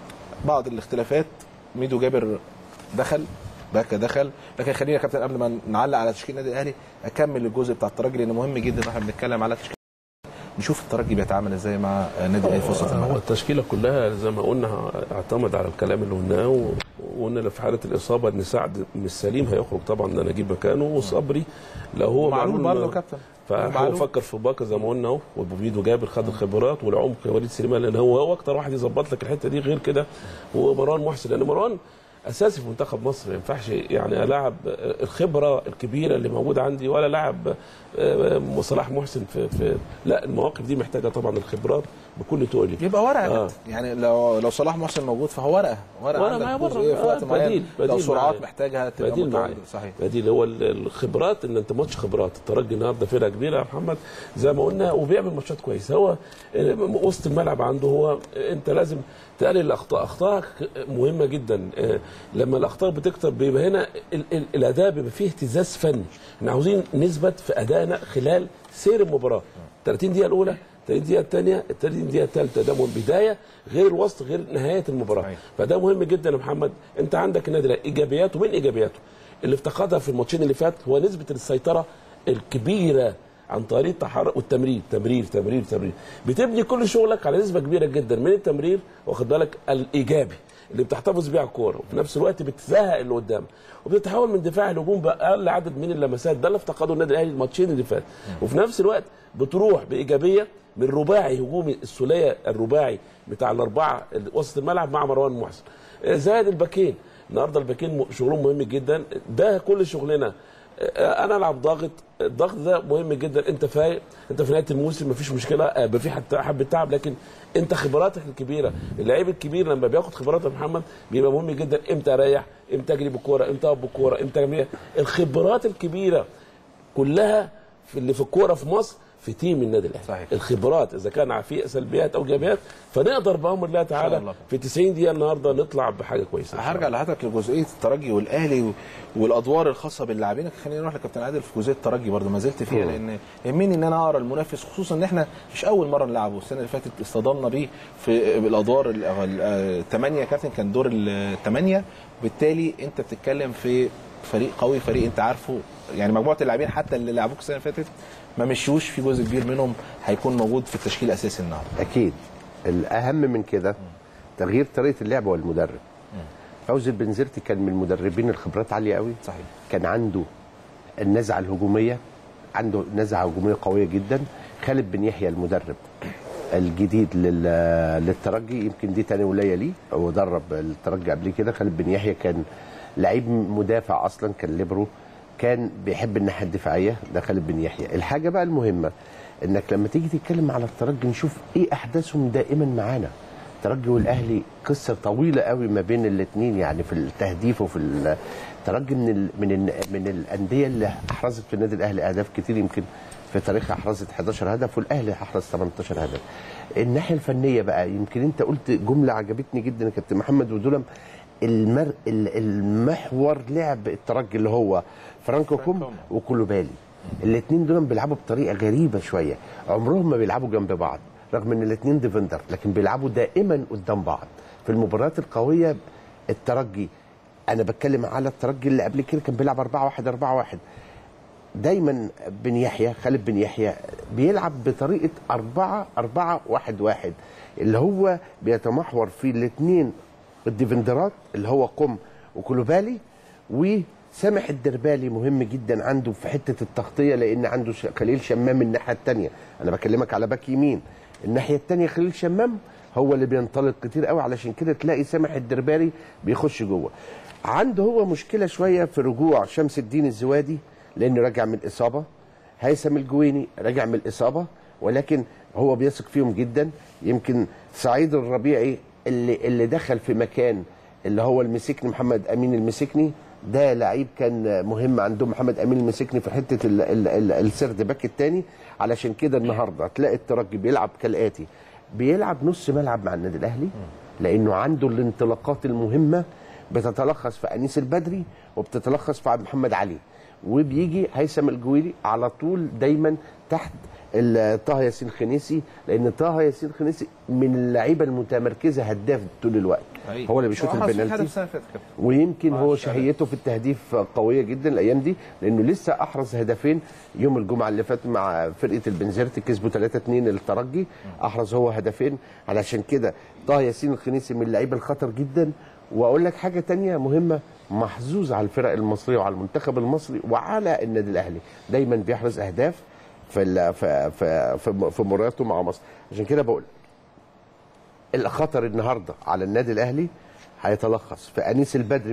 بعض الاختلافات، ميدو جابر دخل، باكا دخل، لكن خلينا يا كابتن قبل ما نعلق على تشكيل النادي الاهلي اكمل الجزء بتاع الترجي لانه مهم جدا احنا بنتكلم على تشكيل. نشوف الترجي بيتعامل ازاي مع النادي الاهلي في وسط الملعب. هو التشكيله كلها زي ما قلنا اعتمد على الكلام اللي قلناه، وقلنا لو في حاله الاصابه ان سعد مش سليم هيخرج طبعا ده نجيب مكانه، وصبري لو هو معلول برضه كابتن فهو فكر في باكا زي ما قلنا اهو، وبوفيدو جابر خد الخبرات والعمق وليد سليمان لان هو هو اكتر واحد يظبط لك الحته دي. غير كده هو مروان محسن لان مروان اساسي في منتخب مصر، ما ينفعش يعني العب الخبره الكبيره اللي موجوده عندي ولا لاعب صلاح محسن في, في لا المواقف دي محتاجه طبعا الخبرات بكل تقولي. يبقى ورقه آه. يعني لو لو صلاح محسن موجود فهو ورقه ورقه عندك في وقت معين لو سرعات محتاجها تبقى بديل معايا. صحيح بديل هو الخبرات ان انت ماتش خبرات. الترجي النهارده فرقه كبيره يا محمد زي ما قلنا وبيعمل ماتشات كويسه. هو وسط الملعب عنده هو انت لازم تقلل الاخطاء. اخطائك مهمه جدا. لما الاخطاء بتكتر بيبقى هنا الاداء بيبقى فيه اهتزاز فني. احنا عاوزين نثبت في ادائنا خلال سير المباراه. ثلاثين دقيقه الاولى، ثلاثين دقيقه الثانيه، ثلاثين دقيقه الثالثه، ده بدايه غير الوسط غير نهايه المباراه. أيوة. فده مهم جدا يا محمد. انت عندك النادي الاهلي ايجابياته، من ايجابياته اللي افتقدها في الماتشين اللي فات هو نسبه السيطره الكبيره عن طريق التحرك والتمرير. تمرير تمرير تمرير بتبني كل شغلك على نسبه كبيره جدا من التمرير، واخد بالك، الايجابي اللي بتحتفظ بيه على الكوره، وفي نفس الوقت بتزهق اللي قدام وبتتحول من دفاع لهجوم باقل عدد من اللمسات. ده اللي افتقده النادي الاهلي الماتشين اللي فات. وفي نفس الوقت بتروح بايجابيه من رباعي هجومي السوليه الرباعي بتاع الاربعه وسط الملعب مع مروان محسن زائد الباكين. النهارده الباكين شغلهم مهم جدا. ده كل شغلنا. انا العب ضاغط، الضغط ده مهم جدا. انت فايق، انت في نهايه الموسم مفيش مشكله، يبقى في حبه تعب، لكن انت خبراتك الكبيره. اللعيب الكبير لما بياخد خبرات يا محمد بيبقى مهم جدا امتى اريح، امتى اجري بالكوره، امتى اقف بالكوره، امتى أجري. الخبرات الكبيره كلها في اللي في الكوره في مصر في تيم النادي الاهلي. صحيح. الخبرات اذا كان في سلبيات او ايجابيات، فنقدر بامر الله تعالى الله. في تسعين دقيقه النهارده نطلع بحاجه كويسه. هرجع لحضرتك لجزئيه الترجي والاهلي و... والادوار الخاصه باللاعبين. خلينا نروح لكابتن عادل في جزئيه الترجي برده ما زلت فيها، لان يهمني ان انا اقرا المنافس، خصوصا ان احنا مش اول مره نلعبه. السنه اللي فاتت اصطدمنا بيه في الادوار الثمانيه، كابتن كان دور الثمانيه، بالتالي انت بتتكلم في فريق قوي، فريق انت عارفه يعني مجموعه اللاعبين حتى اللي لعبوك السنه اللي فاتت ما مشيوش، في جزء كبير منهم هيكون موجود في التشكيل الاساسي النهارده. اكيد الاهم من كده تغيير طريقه اللعب والمدرب. فوزي البنزرتي كان من المدربين الخبرات عاليه قوي. صحيح. كان عنده النزعه الهجوميه، عنده نزعه هجوميه قويه جدا. خالد بن يحيى المدرب الجديد للترجي، يمكن دي تاني ولايه ليه، هو درب الترجي قبل كده. خالد بن يحيى كان لعيب مدافع اصلا، كان ليبرو، كان بيحب الناحيه الدفاعيه، ده خالد بن يحيى. الحاجه بقى المهمه انك لما تيجي تتكلم على الترجي نشوف ايه احداثهم دائما معانا. الترجي والاهلي قصه طويله قوي ما بين الاثنين، يعني في التهديف وفي الترجي من ال من ال من الانديه اللي احرزت في النادي الاهلي اهداف كتير، يمكن في تاريخها احرزت حداشر هدف والاهلي احرز تمنتاشر هدف. الناحيه الفنيه بقى يمكن انت قلت جمله عجبتني جدا يا كابتن محمد، ودول المر... المحور لعب الترجي اللي هو فرانكو كوم وكولوبالي. الاثنين دول بيلعبوا بطريقه غريبه شويه، عمرهم ما بيلعبوا جنب بعض رغم ان الاثنين ديفندر، لكن بيلعبوا دائما قدام بعض. في المباريات القويه الترجي، انا بتكلم على الترجي اللي قبل كده كان بيلعب أربعة واحد أربعة واحد، دايما بن يحيى خالد بن يحيى بيلعب بطريقه أربعة أربعة واحد واحد، اللي هو بيتمحور في الاثنين الديفندرات اللي هو قم وكولوبالي، وسامح الدربالي مهم جدا عنده في حته التغطيه، لان عنده خليل شمام الناحيه الثانيه. انا بكلمك على باك يمين، الناحيه الثانيه خليل شمام هو اللي بينطلق كتير قوي، علشان كده تلاقي سامح الدربالي بيخش جوه. عنده هو مشكله شويه في رجوع شمس الدين الزوادي لانه راجع من اصابه، هيثم الجويني راجع من الاصابه، ولكن هو بيثق فيهم جدا. يمكن سعيد الربيعي اللي اللي دخل في مكان اللي هو المسكني محمد امين المسكني، ده لعيب كان مهم عندهم محمد امين المسكني في حته ال ال ال السرد باك الثاني. علشان كده النهارده تلاقي الترجي بيلعب كالاتي، بيلعب نص ملعب مع النادي الاهلي لانه عنده الانطلاقات المهمه بتتلخص في انيس البدري وبتتلخص في عبد محمد علي، وبيجي هيثم الجويلي على طول دايما تحت طه ياسين خنيسي، لان طه ياسين خنيسي من اللعيبه المتمركزه هداف طول الوقت. هو اللي بيشوط البنالتي، ويمكن هو شهيته في التهديف قويه جدا الايام دي، لانه لسه احرز هدفين يوم الجمعه اللي فات مع فرقه البنزرتي، كسبوا ثلاثة اتنين الترجي، احرز هو هدفين. علشان كده طه ياسين الخنيسي من اللعيبه الخطر جدا. واقول لك حاجه ثانيه مهمه، محظوظ على الفرق المصريه وعلى المنتخب المصري وعلى النادي الاهلي، دايما بيحرز اهداف في في في في مبارياته مع مصر. عشان كده بقول الخطر النهارده على النادي الاهلي هيتلخص في انيس البدري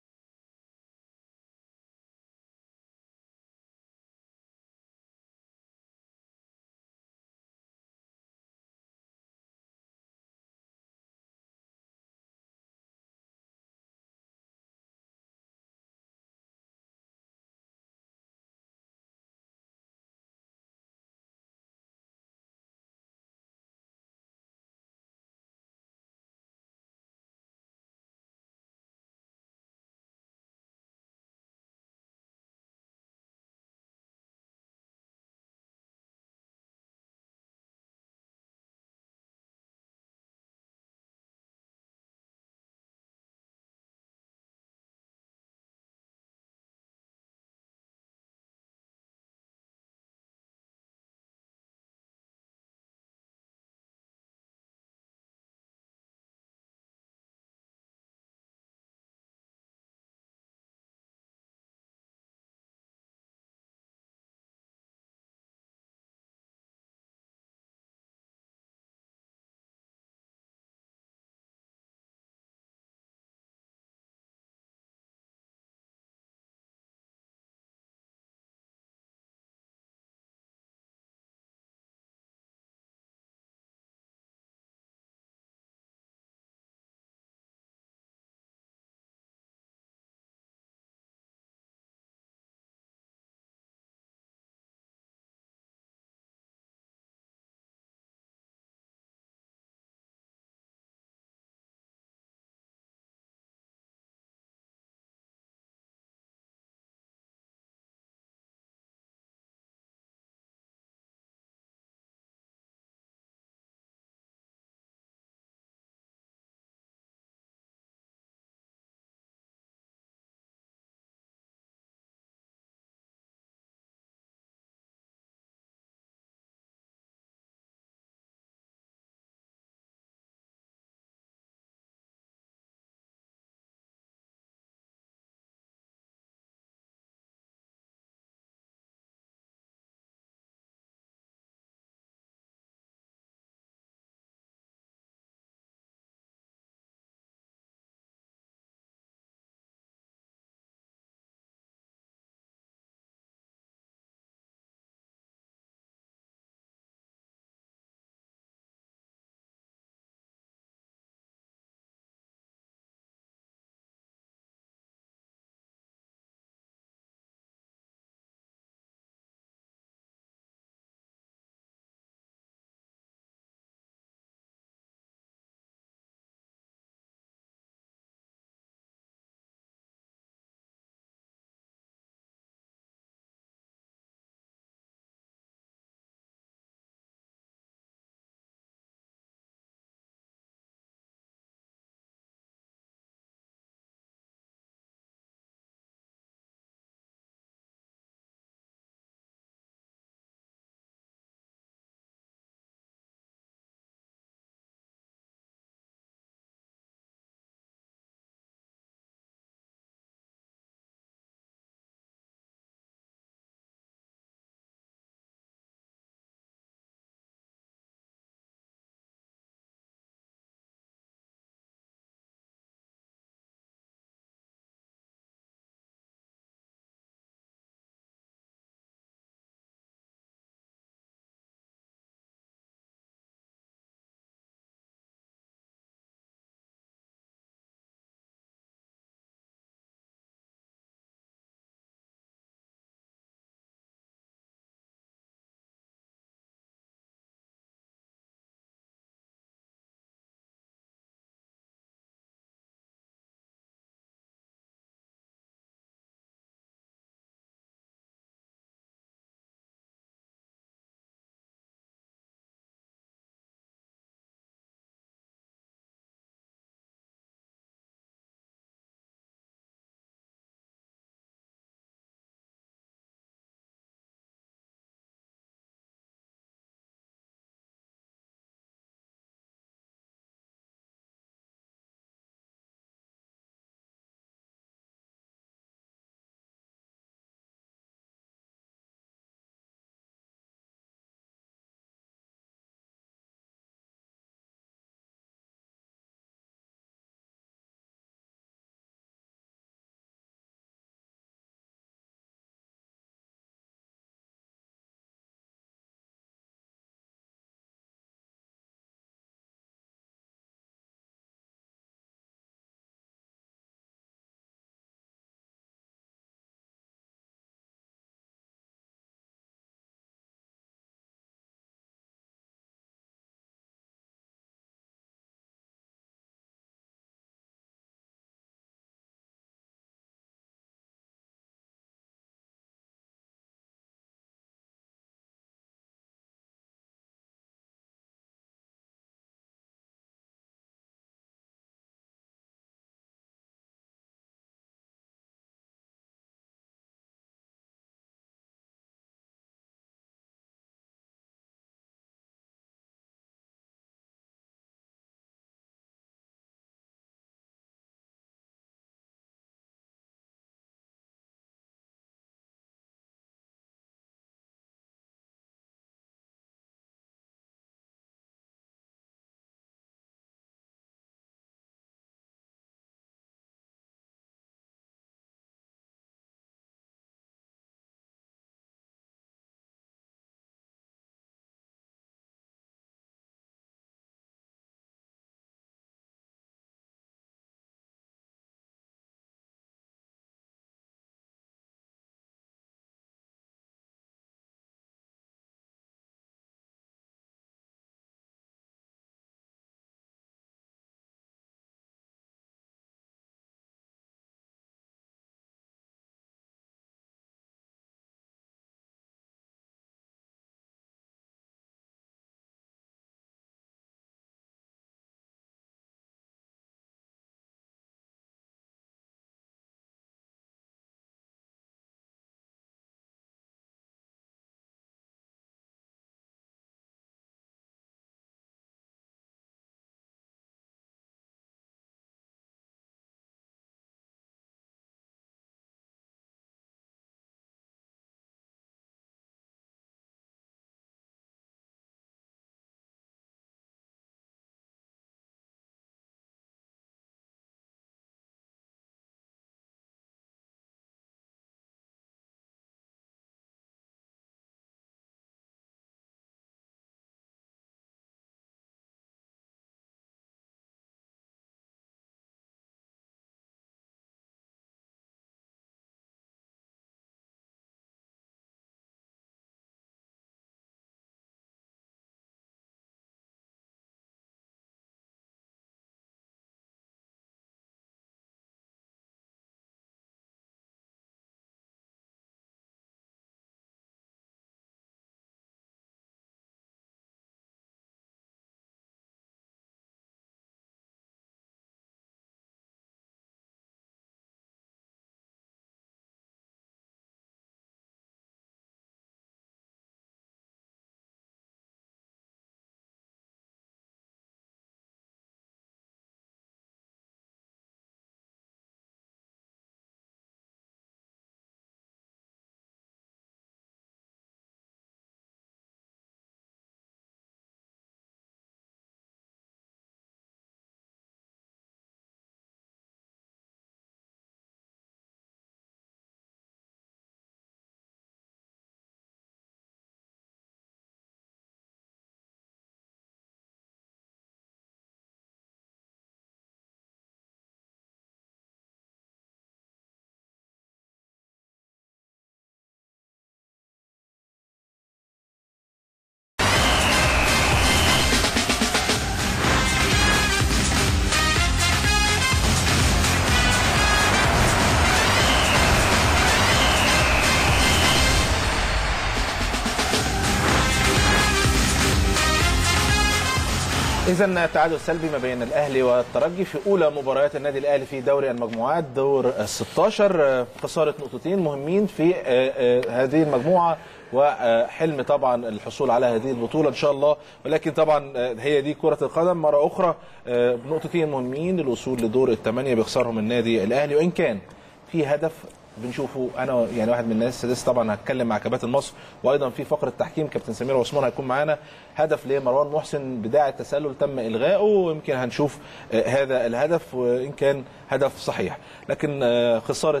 إذا التعادل سلبي ما بين الأهلي والترجي في أولى مباريات النادي الأهلي في دوري المجموعات دور الستاشر. خسارة نقطتين مهمين في هذه المجموعة وحلم طبعا الحصول على هذه البطولة إن شاء الله، ولكن طبعا هي دي كرة القدم مرة أخرى. نقطتين مهمين للوصول لدور الثمانية بيخسرهم النادي الأهلي، وإن كان في هدف بنشوفه انا يعني واحد من الناس السادس طبعا هتكلم مع كباتن مصر، وايضا في فقره تحكيم كابتن سمير عثمان هيكون معانا. هدف لمروان محسن بداعي التسلل تم الغائه، ويمكن هنشوف هذا الهدف وان كان هدف صحيح، لكن خساره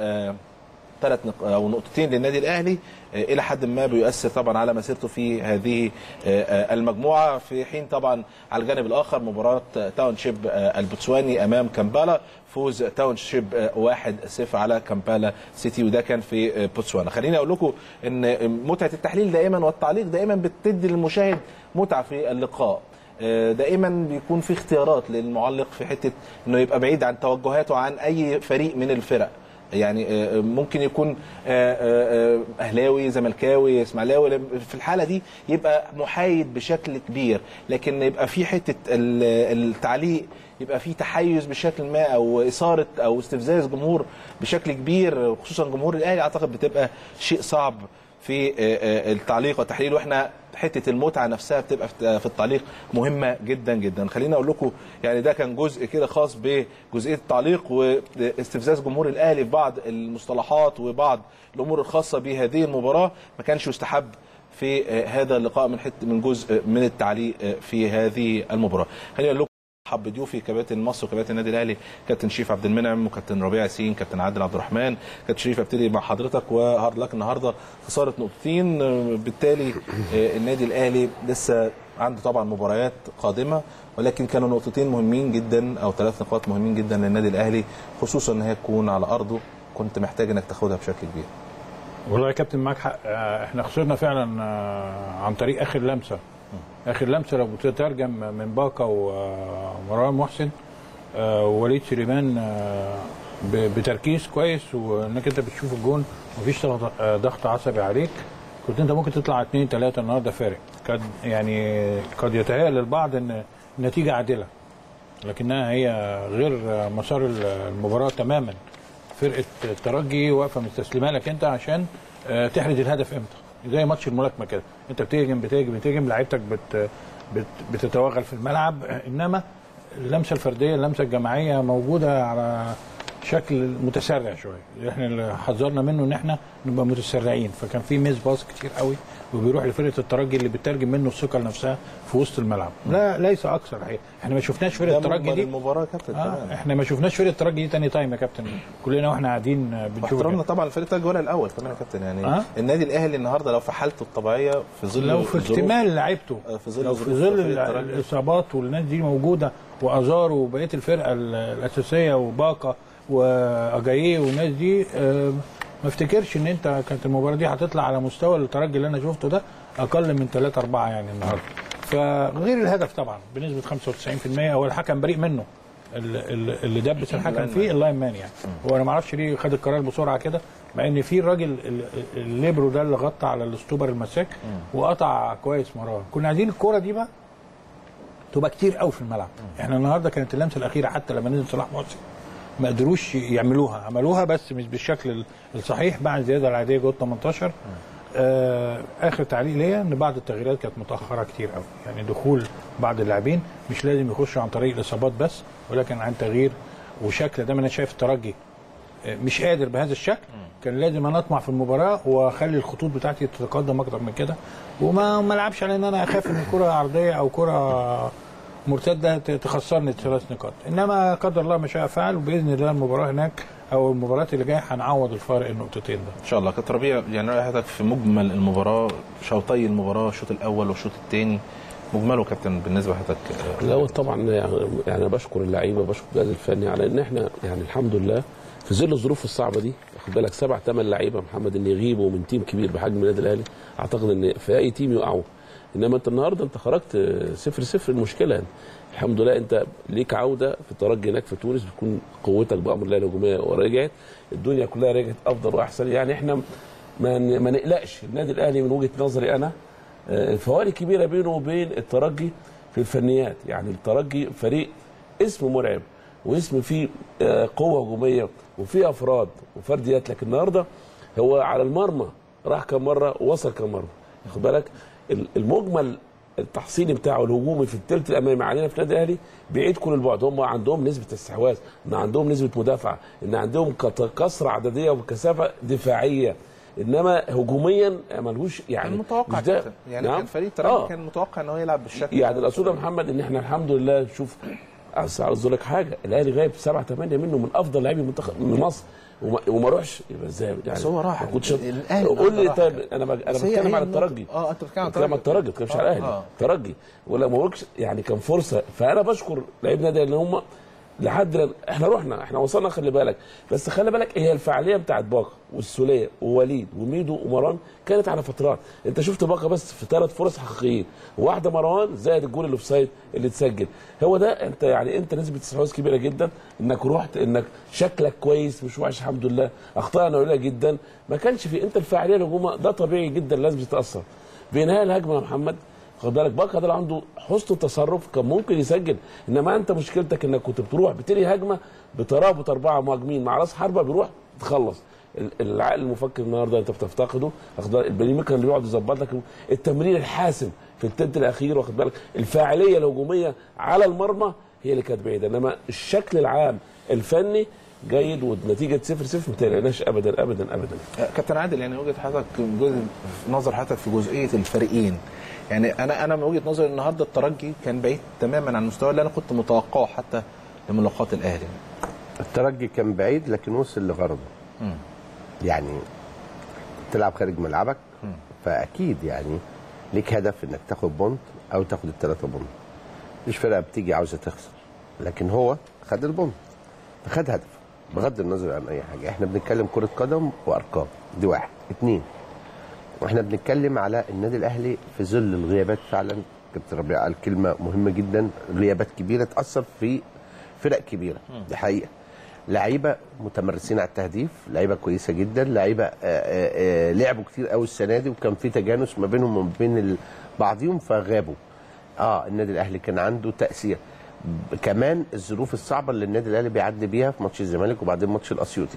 ثلاث نق... او نقطتين للنادي الاهلي الى حد ما بيؤثر طبعا على مسيرته في هذه المجموعه، في حين طبعا على الجانب الاخر مباراه تاونشيب البوتسواني امام كامبالا، فوز تاونشيب واحد صفر على كامبالا سيتي، وده كان في بوتسوانا. خليني اقول لكم ان متعه التحليل دائما والتعليق دائما بتدي للمشاهد متعه في اللقاء. دائما بيكون في اختيارات للمعلق في حته انه يبقى بعيد عن توجهاته عن اي فريق من الفرق، يعني ممكن يكون اهلاوي زملكاوي اسماعيلاوي، في الحاله دي يبقى محايد بشكل كبير، لكن يبقى في حته التعليق يبقى في تحيز بشكل ما او اثاره او استفزاز جمهور بشكل كبير، خصوصا جمهور الاهلي، اعتقد بتبقى شيء صعب في التعليق والتحليل، واحنا حته المتعه نفسها بتبقى في التعليق مهمه جدا جدا. خليني اقول لكم يعني ده كان جزء كده خاص بجزئيه التعليق واستفزاز جمهور الاهلي في بعض المصطلحات وبعض الامور الخاصه بهذه المباراه، ما كانش يستحب في هذا اللقاء من حته من جزء من التعليق في هذه المباراه. خليني اقول لكم حب ضيوفي كباتن مصر وكباتن النادي الاهلي، كابتن شريف عبد المنعم وكابتن ربيع ياسين، كابتن عادل عبد الرحمن. كابتن شريف ابتدي مع حضرتك، وهارد لك النهارده خساره نقطتين، بالتالي النادي الاهلي لسه عنده طبعا مباريات قادمه، ولكن كانوا نقطتين مهمين جدا او ثلاث نقاط مهمين جدا للنادي الاهلي، خصوصا ان هي تكون على ارضه، كنت محتاج انك تاخدها بشكل كبير. والله يا كابتن معاك حق، احنا خسرنا فعلا عن طريق اخر لمسه. اخر لمسه لو بتترجم من باكا ومروان محسن ووليد سليمان بتركيز كويس، وانك انت بتشوف الجون مفيش ضغط عصبي عليك، كنت انت ممكن تطلع اثنين ثلاثه النهارده فارق. قد يعني قد يتهيأ للبعض ان النتيجه عادله، لكنها هي غير مسار المباراه تماما. فرقه الترجي واقفه مستسلمه لك انت عشان تحرز الهدف امتى، زي ماتش الملاكمه كده، انت بتهجم بتهجم بتهجم لعيبتك بت بت بتتوغل في الملعب، انما اللمسه الفرديه اللمسه الجماعيه موجوده على شكل متسرع شويه، احنا اللي حذرنا منه ان احنا نبقى متسرعين، فكان في ميس باص كتير قوي وبيروح لفرقه الترجي اللي بتترجم منه الثقه لنفسها في وسط الملعب. لا ليس اكثر الحقيقه، احنا ما شفناش فرقه الترجي دي المباراه كابتن آه احنا ما شفناش فرقه الترجي دي تاني تايم يا كابتن، كلنا واحنا قاعدين بنشوف. احترمنا طبعا فرقه الترجي ولا الاول كمان يا كابتن، يعني آه؟ النادي الاهلي النهارده لو في حالته الطبيعيه في ظل لو في اكتمال لعيبته، في ظل لو في ظل الاصابات والناس دي موجوده وازار وبقيه الفرقه الاساسيه وباكا واجاييه والناس دي، أه ما افتكرش ان انت كانت المباراه دي هتطلع على مستوى الترجي اللي انا شفته ده اقل من ثلاثة أربعة يعني النهارده. فغير الهدف طبعا بنسبه خمسة وتسعين بالمية هو الحكم بريء منه، اللي دبس الحكم فيه اللاين مان يعني، هو انا ما اعرفش ليه خد القرار بسرعه كده، مع ان في الراجل الليبرو ده اللي غطى على الاستوبر المساك وقطع كويس مروان. كنا عايزين الكوره دي بقى تبقى كتير قوي في الملعب. احنا النهارده كانت اللمسه الاخيره حتى لما نزل صلاح محسن ما قدروش يعملوها، عملوها بس مش بالشكل الصحيح بعد الزياده العاديه جوه تمنتاشر. آه اخر تعليق ليا ان بعض التغييرات كانت متاخره كتير قوي، يعني دخول بعض اللاعبين مش لازم يخشوا عن طريق الاصابات بس، ولكن عن تغيير وشكل. ده انا شايف الترجي مش قادر بهذا الشكل، كان لازم انا اطمع في المباراه واخلي الخطوط بتاعتي تتقدم اكتر من كده، وما ما العبش على ان انا اخاف ان الكره عرضيه او كره مرتده تخسرني ثلاث نقاط، انما قدر الله ما شاء فعل، وباذن الله المباراه هناك او المباريات اللي جايه هنعوض الفارق النقطتين ده ان شاء الله. كابتن ربيع يعني رايحتك في مجمل المباراه، شوطي المباراه الشوط الاول والشوط الثاني مجمله كابتن بالنسبه لحضرتك؟ الاول طبعا يعني بشكر اللعيبه وبشكر الجهاز الفني على ان احنا يعني الحمد لله في ظل الظروف الصعبه دي، واخد بالك سبع ثمان لعيبه محمد ان يغيبوا من تيم كبير بحجم النادي الاهلي، اعتقد ان في اي تيم يقعوا، انما انت النهارده انت خرجت صفر صفر. المشكله يعني الحمد لله انت ليك عوده في الترجي هناك في تونس، بتكون قوتك بامر الله الهجوميه ورجعت، الدنيا كلها رجعت افضل واحسن، يعني احنا ما ما نقلقش. النادي الاهلي من وجهه نظري انا الفوارق كبيره بينه وبين الترجي في الفنيات. يعني الترجي فريق اسمه مرعب واسم فيه قوه هجوميه وفيه افراد وفرديات، لكن النهارده هو على المرمى راح كم مره ووصل كم مره. خد بالك المجمل التحصيلي بتاعه الهجومي في الثلث الامامي علينا في النادي الاهلي بعيد كل البعد. هم عندهم نسبه استحواذ، ان عندهم نسبه مدافعه، ان عندهم كثره عدديه وكثافه دفاعيه، انما هجوميا ملهوش يعني. كان متوقع كده يعني. نعم؟ كان فريق الترجي آه. كان متوقع ان هو يلعب بالشكل يعني. الاصول يا محمد ان احنا الحمد لله شوف عاوز اقول لك حاجه، الاهلي غايب سبعه ثمانيه منه من افضل لاعبي المنتخب من مصر وما, وما روحش. يبقى ازاي يعني؟ بس هو راح الاهلي. قول لي طيب انا انا بتكلم على الترجي. اه انت بتتكلم على الترجي، ما بتتكلمش على الاهلي. الترجي ولا ما بقولكش يعني كان فرصه. فانا بشكر لعيبنا ده ان هم لحد لن... احنا رحنا احنا وصلنا. خلي بالك بس خلي بالك هي الفعاليه بتاعت باقه والسوليه ووليد وميدو ومروان كانت على فترات. انت شفت باقه بس في ثلاث فرص حقيقيين، واحده مروان زائد الجول اللي في سايد اللي اتسجل. هو ده انت يعني انت نسبه استحواذ كبيره جدا، انك رحت انك شكلك كويس مش وحش الحمد لله، اخطائنا قليله جدا، ما كانش في انت الفعاليه الهجوميه ده طبيعي جدا لازم تتاثر بانهاء الهجمه يا محمد. خد بالك باقه ده عنده حسن التصرف كان ممكن يسجل، انما انت مشكلتك انك كنت بتروح بتلي هجمه بترابط اربعه مهاجمين مع راس حربه بيروح تخلص. العقل المفكر النهارده انت بتفتقده. واخد بالك البلاي ميكر اللي بيقعد يظبط لك التمرير الحاسم في الثلث الاخير. واخد بالك الفاعليه الهجوميه على المرمى هي اللي كانت بعيده، انما الشكل العام الفني جيد ونتيجه صفر صفر ما تقلقناش ابدا ابدا ابدا. كابتن عادل يعني وجهه حضرتك جزء نظر حضرتك في جزئيه الفريقين. يعني انا انا من وجهه نظري النهارده الترجي كان بعيد تماما عن المستوى اللي انا كنت متوقعه حتى لملاقات الاهلي. الترجي كان بعيد لكن وصل لغرضه. يعني تلعب خارج ملعبك م. فاكيد يعني ليك هدف انك تاخد بونت او تاخد الثلاثه بونت. مش فرقه بتيجي عاوزه تخسر، لكن هو خد البونت فخد هدف بغض النظر عن اي حاجه. احنا بنتكلم كره قدم وارقام، دي واحد. اثنين واحنا بنتكلم على النادي الاهلي في ظل الغيابات. فعلا كابتن ربيع قال كلمه مهمه جدا، غيابات كبيره تاثر في فرق كبيره. دي حقيقه. لعيبه متمرسين على التهديف، لعيبه كويسه جدا، لعيبه لعبوا كتير قوي السنه دي وكان في تجانس ما بينهم وما بين بعضهم فغابوا. اه النادي الاهلي كان عنده تاثير. كمان الظروف الصعبه اللي النادي الاهلي بيعدي بيها في ماتش الزمالك وبعدين ماتش الاسيوطي.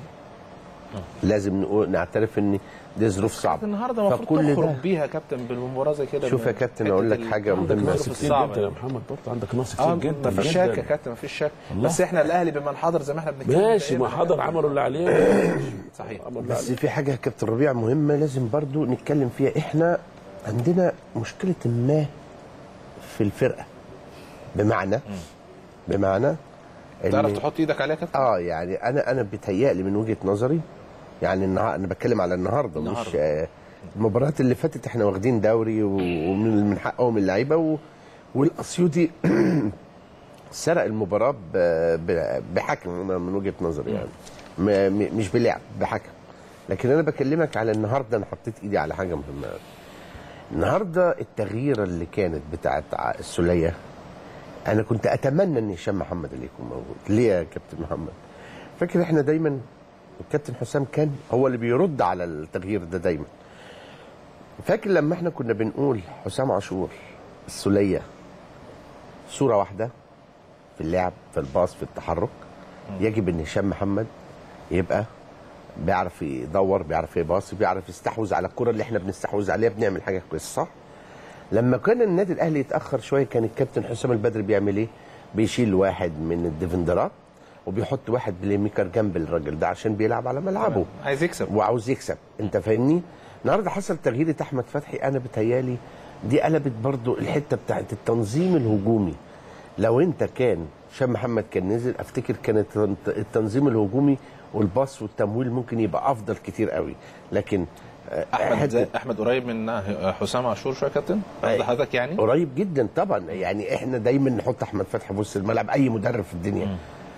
لازم نقول نعترف ان دي ظروف صعبه. النهارده المفروض تخرج بيها يا كابتن بالمباراه زي كده. شوف يا كابتن اقول لك حاجه مهمه كتير جدا يا محمد. برضه عندك نقص كتير جدا. مفيش شك يا كابتن مفيش شك، بس احنا الاهلي بمن حضر زي ما احنا بنتكلم ماشي ما حضر عملوا اللي عليه. صحيح. بس في حاجه يا كابتن ربيع مهمه لازم برضه نتكلم فيها. احنا عندنا مشكله ما في الفرقه، بمعنى بمعنى تعرف تحط ايدك عليها كابتن؟ اه يعني انا انا بيتهيألي من وجهه نظري يعني النهار انا بتكلم على النهارده مش آه المباريات اللي فاتت احنا واخدين دوري ومن حقهم اللعيبه و... والاسيوطي سرق المباراه ب... ب... بحكم من وجهه نظري يعني م... م... مش بلعب بحكم. لكن انا بكلمك على النهارده انا حطيت ايدي على حاجه مهمه. النهارده التغيير اللي كانت بتاعت السوليه انا كنت اتمنى ان هشام محمد اللي يكون موجود. ليه يا كابتن محمد؟ فاكر احنا دايما الكابتن حسام كان هو اللي بيرد على التغيير ده دايما. فاكر لما احنا كنا بنقول حسام عاشور السوليه صوره واحده في اللعب في الباص في التحرك، يجب ان هشام محمد يبقى بيعرف يدور بيعرف يباصي بيعرف يستحوذ على الكره اللي احنا بنستحوذ عليها، بنعمل حاجه كويسه صح؟ لما كان النادي الاهلي يتاخر شويه كان الكابتن حسام البدري بيعمل ايه؟ بيشيل واحد من الديفندرات وبيحط واحد بلاي ميكر جنب الراجل ده عشان بيلعب على ملعبه عايز يكسب وعاوز يكسب. انت فاهمني؟ النهارده حصل تغيير احمد فتحي. انا بتهيالي دي قلبت برضو الحته بتاعت التنظيم الهجومي. لو انت كان هشام محمد كان نزل افتكر كانت التنظيم الهجومي والباص والتمويل ممكن يبقى افضل كتير قوي. لكن احمد احمد قريب من حسام عاشور شويه يا كابتن قصد حضرتك يعني؟ قريب جدا طبعا. يعني احنا دايما نحط احمد فتحي في وسط الملعب، اي مدرب في الدنيا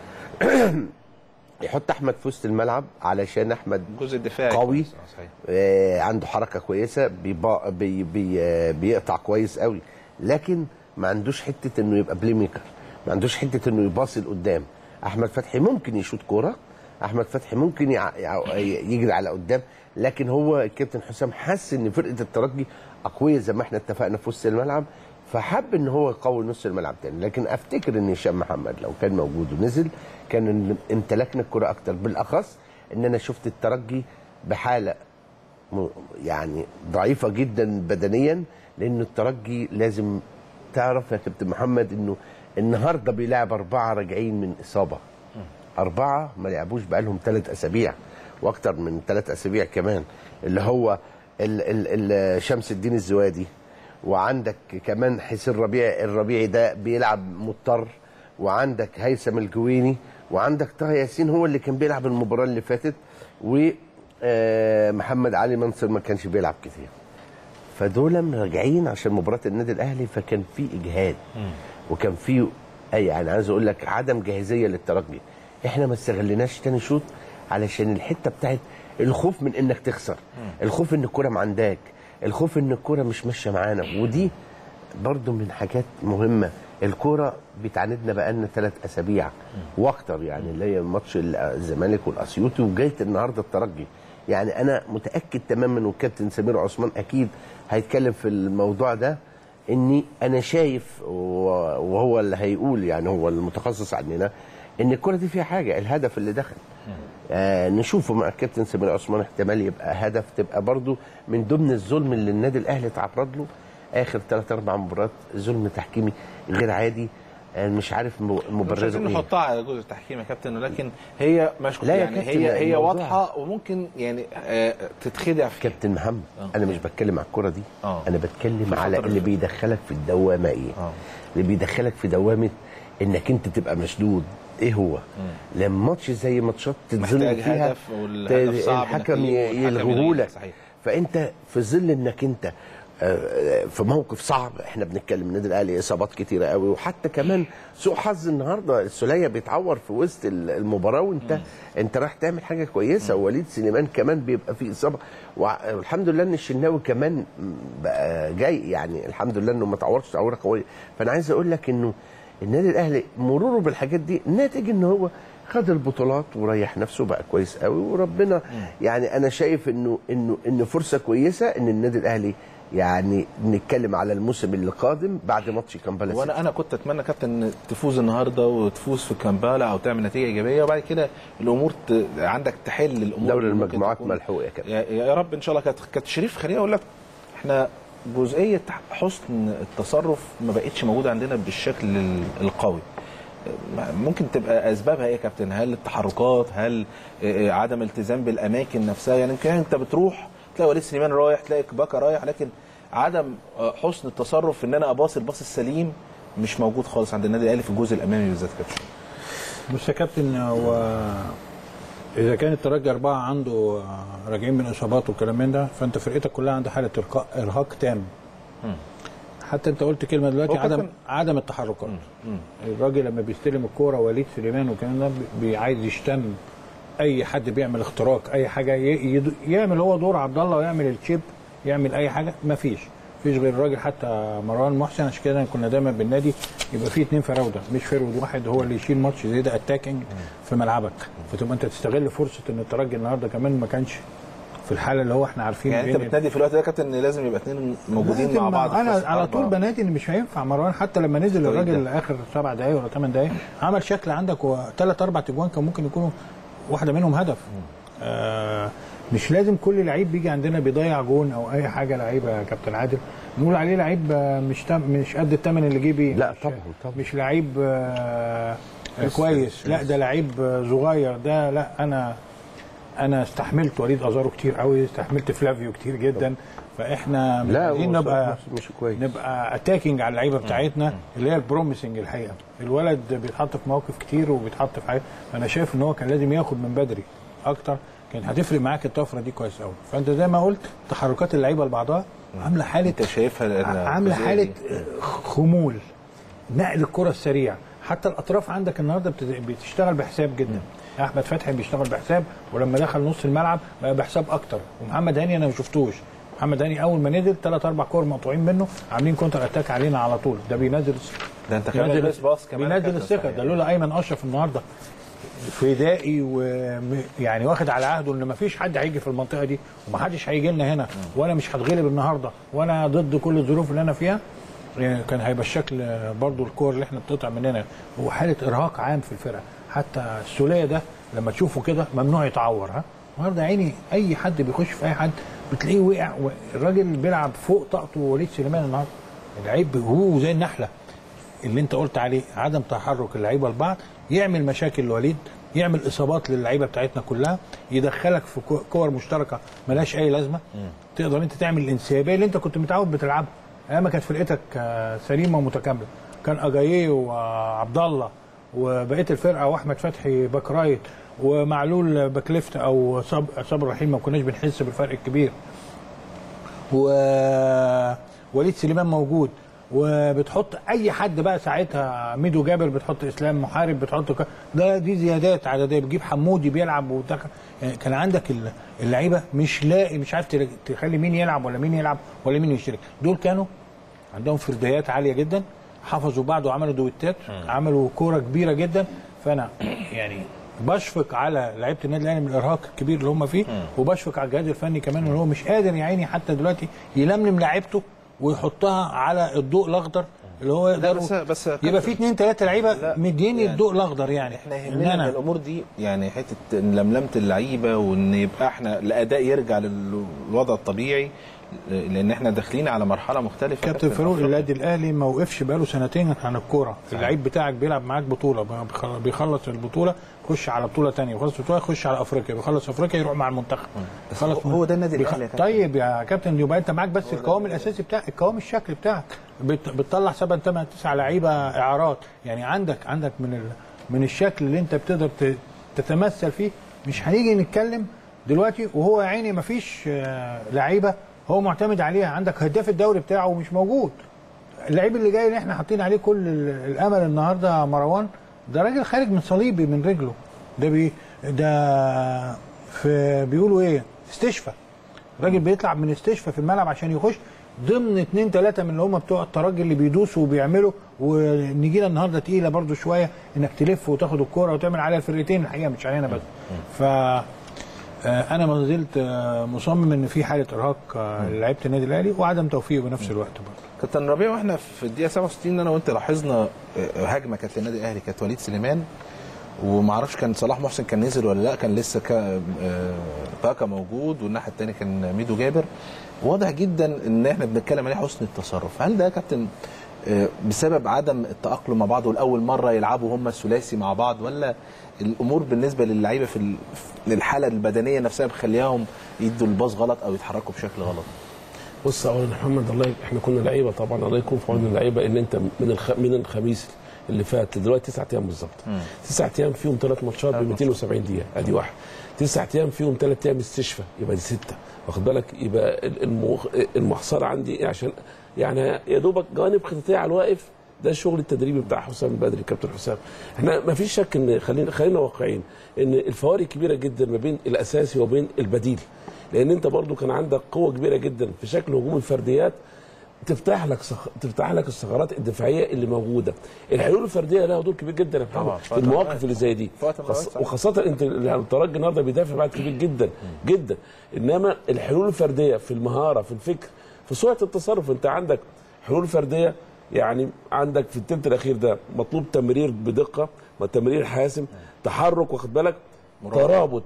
يحط احمد في وسط الملعب علشان احمد الجزء الدفاعي قوي آه عنده حركه كويسه بيبا بي بي آه بيقطع كويس قوي، لكن ما عندوش حته انه يبقى بلاي ميكر، ما عندوش حته انه يباصي لقدام. احمد فتحي ممكن يشوط كوره، احمد فتحي ممكن يجري على قدام، لكن هو الكابتن حسام حس ان فرقه الترجي اقويه زي ما احنا اتفقنا في وسط الملعب، فحب ان هو يقوي نص الملعب تاني. لكن افتكر ان هشام محمد لو كان موجود ونزل كان امتلكنا الكره اكتر، بالاخص ان انا شفت الترجي بحاله يعني ضعيفه جدا بدنيا، لان الترجي لازم تعرف يا كابتن محمد انه النهارده بيلعب اربعه راجعين من اصابه، اربعه ما لعبوش بقالهم ثلاث اسابيع واكتر من ثلاث اسابيع كمان، اللي هو ال ال ال شمس الدين الزوادي، وعندك كمان حسين ربيع الربيعي ده بيلعب مضطر، وعندك هيثم الجويني، وعندك طه ياسين هو اللي كان بيلعب المباراه اللي فاتت، ومحمد علي منصور ما كانش بيلعب كتير. فدول راجعين عشان مباراه النادي الاهلي، فكان في اجهاد وكان في يعني عايز اقول لك عدم جاهزيه للترجي. احنا ما استغلناش تاني شوط علشان الحته بتاعت الخوف من انك تخسر، الخوف ان الكوره معنداك، الخوف ان الكوره مش ماشيه معانا. ودي برضو من حاجات مهمه. الكوره بتعاندنا بقالنا ثلاث اسابيع واكتر، يعني اللي هي ماتش الزمالك والاسيوطي وجايه النهارده الترجي. يعني انا متاكد تماما، والكابتن سمير عثمان اكيد هيتكلم في الموضوع ده، اني انا شايف وهو اللي هيقول، يعني هو المتخصص عننا، ان الكوره دي فيها حاجه. الهدف اللي دخل آه نشوفه مع الكابتن سمير عثمان احتمال يبقى هدف، تبقى برضو من ضمن الظلم اللي النادي الاهلي تعرض له اخر ثلاث اربع مباريات، ظلم تحكيمي غير عادي. آه مش عارف مبرره مش عايزين نحطها على جزء التحكيم يا كابتن، ولكن هي مش يعني هي هي واضحه وممكن يعني آه تتخدع فيها. كابتن محمد آه. انا مش بتكلم على الكوره دي، آه. انا بتكلم على اللي بيدخلك في الدوامه ايه، آه. اللي بيدخلك في دوامه انك انت تبقى مشدود. ايه هو؟ مم. لما ماتش زي ماتشات تتظلم فيها الحكم يلغوهولك، فانت في ظل انك انت في موقف صعب. احنا بنتكلم النادي الاهلي اصابات كتيره قوي، وحتى كمان سوء حظ النهارده السوليه بيتعور في وسط المباراه، وانت مم. انت رايح تعمل حاجه كويسه، ووليد سليمان كمان بيبقى فيه اصابه، والحمد لله ان الشناوي كمان بقى جاي، يعني الحمد لله انه ما تعورش تعوره قويه. فانا عايز اقول لك انه النادي الاهلي مروره بالحاجات دي ناتج ان هو خد البطولات وريح نفسه بقى كويس قوي، وربنا يعني انا شايف انه انه انه فرصه كويسه ان النادي الاهلي يعني نتكلم على الموسم اللي قادم بعد ماتش كامبالا. وانا انا كنت اتمنى كابتن تفوز النهارده وتفوز في كامبالا او تعمل نتيجه ايجابيه، وبعد كده الامور ت... عندك تحل الامور. دوري المجموعات ملحوق يا كابتن. يا, يا رب ان شاء الله. كابتن شريف خليني اقول لك، احنا جزئيه حسن التصرف ما بقتش موجوده عندنا بالشكل القوي. ممكن تبقى اسبابها ايه يا كابتن؟ هل التحركات؟ هل عدم التزام بالاماكن نفسها؟ يعني يمكن انت بتروح تلاقي وليد سليمان رايح، تلاقي كباكا رايح، لكن عدم حسن التصرف ان انا اباصي الباص السليم مش موجود خالص عند النادي الاهلي في الجزء الامامي بالذات. كابتن بص يا كابتن، هو اذا كان الترجي اربعه عنده راجعين من اصابات والكلام من ده، فانت فرقتك كلها عندها حاله ارهاق تام. م. حتى انت قلت كلمه دلوقتي، عدم عدم التحركات. الراجل لما بيستلم الكوره وليد سليمان والكلام ده بيعايز يشتم اي حد بيعمل اختراق، اي حاجه يعمل هو دور عبد الله ويعمل الشيب، يعمل اي حاجه. ما فيش فيش غير الراجل. حتى مروان محسن عشان كده كنا دايما بالنادي يبقى فيه اثنين فراوده، مش فرود واحد هو اللي يشيل ماتش زي ده اتاكينج في ملعبك، فتبقى انت تستغل فرصه ان الترجي النهارده كمان ما كانش في الحاله اللي هو احنا عارفين. يعني انت بتنادي في الوقت ده يا كابتن ان لازم يبقى اثنين موجودين مع بعض. انا على طول بنادي ان مش هينفع مروان. حتى لما نزل الراجل اخر سبع دقائق ولا ثمان دقائق عمل شكل عندك وثلاث اربع تجوان كان ممكن يكونوا واحده منهم هدف. آه مش لازم كل لعيب بيجي عندنا بيضيع جون او اي حاجه لعيبه يا كابتن عادل نقول عليه لعيب مش تم مش قد الثمن اللي جه بيه. لا طبعا طبعا مش لعيب آه كويس، لا ده لعيب صغير. ده لا انا انا استحملت وليد ازارو كتير قوي، استحملت فلافيو كتير جدا، فاحنا عايزين نبقى مش كويس، نبقى اتاكينج على اللعيبه بتاعتنا اللي هي البروميسنج. الحقيقه الولد بيتحط في مواقف كتير وبيتحط في حاجات، انا شايف ان هو كان لازم ياخد من بدري اكتر، كان هتفرق معاك الطفره دي كويس قوي. فانت زي ما قلت تحركات اللعيبه لبعضها عامله حاله، انت شايفها عامله حاله خمول، نقل الكره السريع. حتى الاطراف عندك النهارده بتشتغل بحساب جدا. احمد فتحي بيشتغل بحساب، ولما دخل نص الملعب بقى بحساب اكتر. ومحمد هاني انا ما شفتوش، محمد هاني اول ما نزل ثلاث اربع كور مقطوعين منه عاملين كونتر اتاك علينا على طول. ده بينزل ده انت كمان بينزل باص كمان بينزل الثقه. ده لولا ايمن اشرف النهارده فدائي ويعني واخد على عهده ان ما فيش حد هيجي في المنطقه دي ومحدش هيجي لنا هنا، وانا مش هتغلب النهارده وانا ضد كل الظروف اللي انا فيها، يعني كان هيبقى الشكل برضو الكور اللي احنا بتقطع مننا هو حاله ارهاق عام في الفرقه. حتى السوليه ده لما تشوفه كده ممنوع يتعور. ها النهارده عيني اي حد بيخش في اي حد بتلاقيه وقع. الراجل بيلعب فوق طاقته. وليد سليمان النهارده اللعيب هو زي النحله اللي انت قلت عليه، عدم تحرك اللعيبه لبعض يعمل مشاكل لوليد، يعمل اصابات للعيبه بتاعتنا كلها، يدخلك في كور مشتركه ملهاش اي لازمه. تقدر انت تعمل الانسيابيه اللي انت كنت متعود بتلعبها ايام ما كانت فرقتك سليمه ومتكامله. كان اجاييه وعبد الله وبقيه الفرقه واحمد فتحي باك رايت ومعلول باك ليفت او صبر رحيم، ما كناش بنحس بالفرق الكبير. ووليد سليمان موجود، وبتحط اي حد بقى ساعتها، ميدو جابر، بتحط اسلام محارب، بتحط ك... ده دي زيادات عدديه، بتجيب حمودي بيلعب ودخل. يعني كان عندك اللعيبه مش لاقي، مش عارف تخلي مين يلعب ولا مين يلعب ولا مين يشترك. دول كانوا عندهم فرديات عاليه جدا، حفظوا بعض وعملوا دويتات، عملوا كوره كبيره جدا. فانا يعني بشفق على لعيبه النادي الاهلي من الارهاق الكبير اللي هم فيه، وبشفق على الجهاز الفني كمان اللي هو مش قادر يا عيني حتى دلوقتي يلملم لعيبته ويحطها على الضوء الاخضر اللي هو بس بس يبقى في اثنين ثلاثه لعيبه مديني يعني الضوء الاخضر. يعني احنا يهمنا الامور دي، يعني حته لملمه اللعيبه وان يبقى احنا الاداء يرجع للوضع الطبيعي، لان احنا داخلين على مرحله مختلفه. كابتن فاروق النادي الاهلي ما وقفش بقاله سنتين عن الكوره. اللعيب بتاعك بيلعب معاك بطوله، بيخلص البطوله يخش على بطوله ثانيه، بيخلص البطوله يخش على افريقيا، بيخلص افريقيا يروح مع المنتخب. خلاص هو ده النادي الاهلي. طيب يا كابتن يبقى انت معاك بس القوام الاساسي بتاعك، القوام الشكل بتاعك بتطلع سبعة ثمانية تسعة لعيبه اعارات. يعني عندك عندك من ال... من الشكل اللي انت بتقدر تتمثل فيه. مش هنيجي نتكلم دلوقتي وهو يا عيني ما فيش لعيبه هو معتمد عليها. عندك هداف الدوري بتاعه مش موجود. اللعيب اللي جاي اللي احنا حاطين عليه كل الامل النهارده مروان، ده راجل خارج من صليبي من رجله. ده بي ده في بيقولوا ايه استشفاء. راجل بيطلع من استشفاء في الملعب عشان يخش ضمن اثنين ثلاثه من اللي هم بتوع الترجي اللي بيدوسوا وبيعملوا. ونجينا النهارده تقيله برده شويه انك تلف وتاخد الكوره وتعمل عليها الفرقتين، الحقيقه مش علينا بس. ف انا ما زلت مصمم ان في حاله ارهاق لعيبه النادي الاهلي وعدم توفيق بنفس الوقت برضه. كابتن ربيع، واحنا في الدقيقه سبعة وستين انا وانت لاحظنا هجمه كانت للنادي الاهلي، كانت وليد سليمان، وما اعرفش كان صلاح محسن كان نزل ولا لا، كان لسه كاكا موجود، والناحيه الثانيه كان ميدو جابر. واضح جدا ان احنا بنتكلم عليه حسن التصرف. هل ده يا كابتن بسبب عدم التاقلم مع بعض والاول مره يلعبوا هم الثلاثي مع بعض، ولا الامور بالنسبه للعيبه في الحاله البدنيه نفسها مخليهم يدوا الباص غلط او يتحركوا بشكل غلط؟ بص اولا محمد، الله احنا كنا لعيبه طبعا، الله يكون في عون اللعيبه. ان انت من الخ... من الخميس اللي فات دلوقتي تسعة ايام بالظبط، تسعة ايام فيهم ثلاث ماتشات ب مئتين وسبعين دقيقه، ادي واحد. تسعة ايام فيهم ثلاث ايام استشفاء، يبقى دي سته، واخد بالك؟ يبقى المخ... المحصره عندي عشان يعني يا دوبك جوانب خطيه على الواقف. ده الشغل التدريبي بتاع حسام البدري، كابتن حسام. احنا ما فيش شك ان خلينا خلينا واقعيين ان الفوارق كبيره جدا ما بين الاساسي وبين البديل، لان انت برضو كان عندك قوه كبيره جدا في شكل هجوم الفرديات تفتح لك سخ... تفتح لك الثغرات الدفاعيه اللي موجوده. الحلول الفرديه لها دور كبير جدا يا محمد في المواقف اللي زي دي، خص... وخاصه انت الترجي النهارده بيدافع بعد كبير جدا جدا. انما الحلول الفرديه في المهاره، في الفكر، في سرعه التصرف، انت عندك حلول فرديه. يعني عندك في الثلث الاخير ده مطلوب تمرير بدقه، تمرير حاسم، تحرك، واخد بالك، ترابط،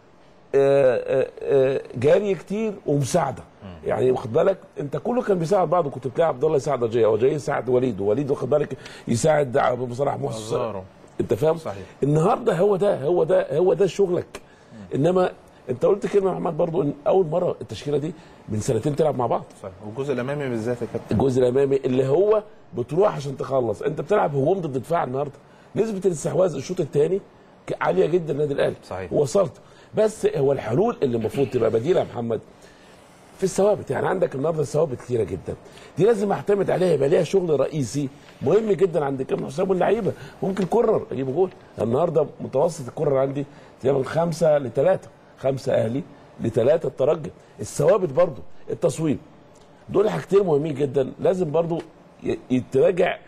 آآ آآ جاري كتير ومساعده. يعني واخد بالك انت كله كان بيساعد بعضه. كنت بتلاقي عبد الله يساعد جاي، او جاي يساعد وليد، ووليد واخد بالك يساعد ابو صلاح محسن. انت فاهم؟ صحيح. النهارده هو ده هو ده هو ده شغلك. انما انت قلت كلمه يا محمد برضو ان اول مره التشكيله دي من سنتين تلعب مع بعض. صحيح. والجزء الامامي بالذات يا كابتن، الجزء الامامي اللي هو بتروح عشان تخلص، انت بتلعب هجوم ضد دفاع. النهارده نسبه الاستحواذ الشوط الثاني عاليه جدا النادي الاهلي. صحيح. وصلت، بس هو الحلول اللي المفروض تبقى بديله يا محمد في الثوابت. يعني عندك النهارده ثوابت كثيره جدا، دي لازم اعتمد عليها، يبقى ليها شغل رئيسي مهم جدا عند كابتن حسام واللعيبه. ممكن كرر اجيب جول النهارده، متوسط الكرر عندي من خمسه لثلاثه، خمسه اهلي لثلاثه الترجي. الثوابت برضو، التصويب، دول حاجتين مهمين جدا لازم برضو يتراجع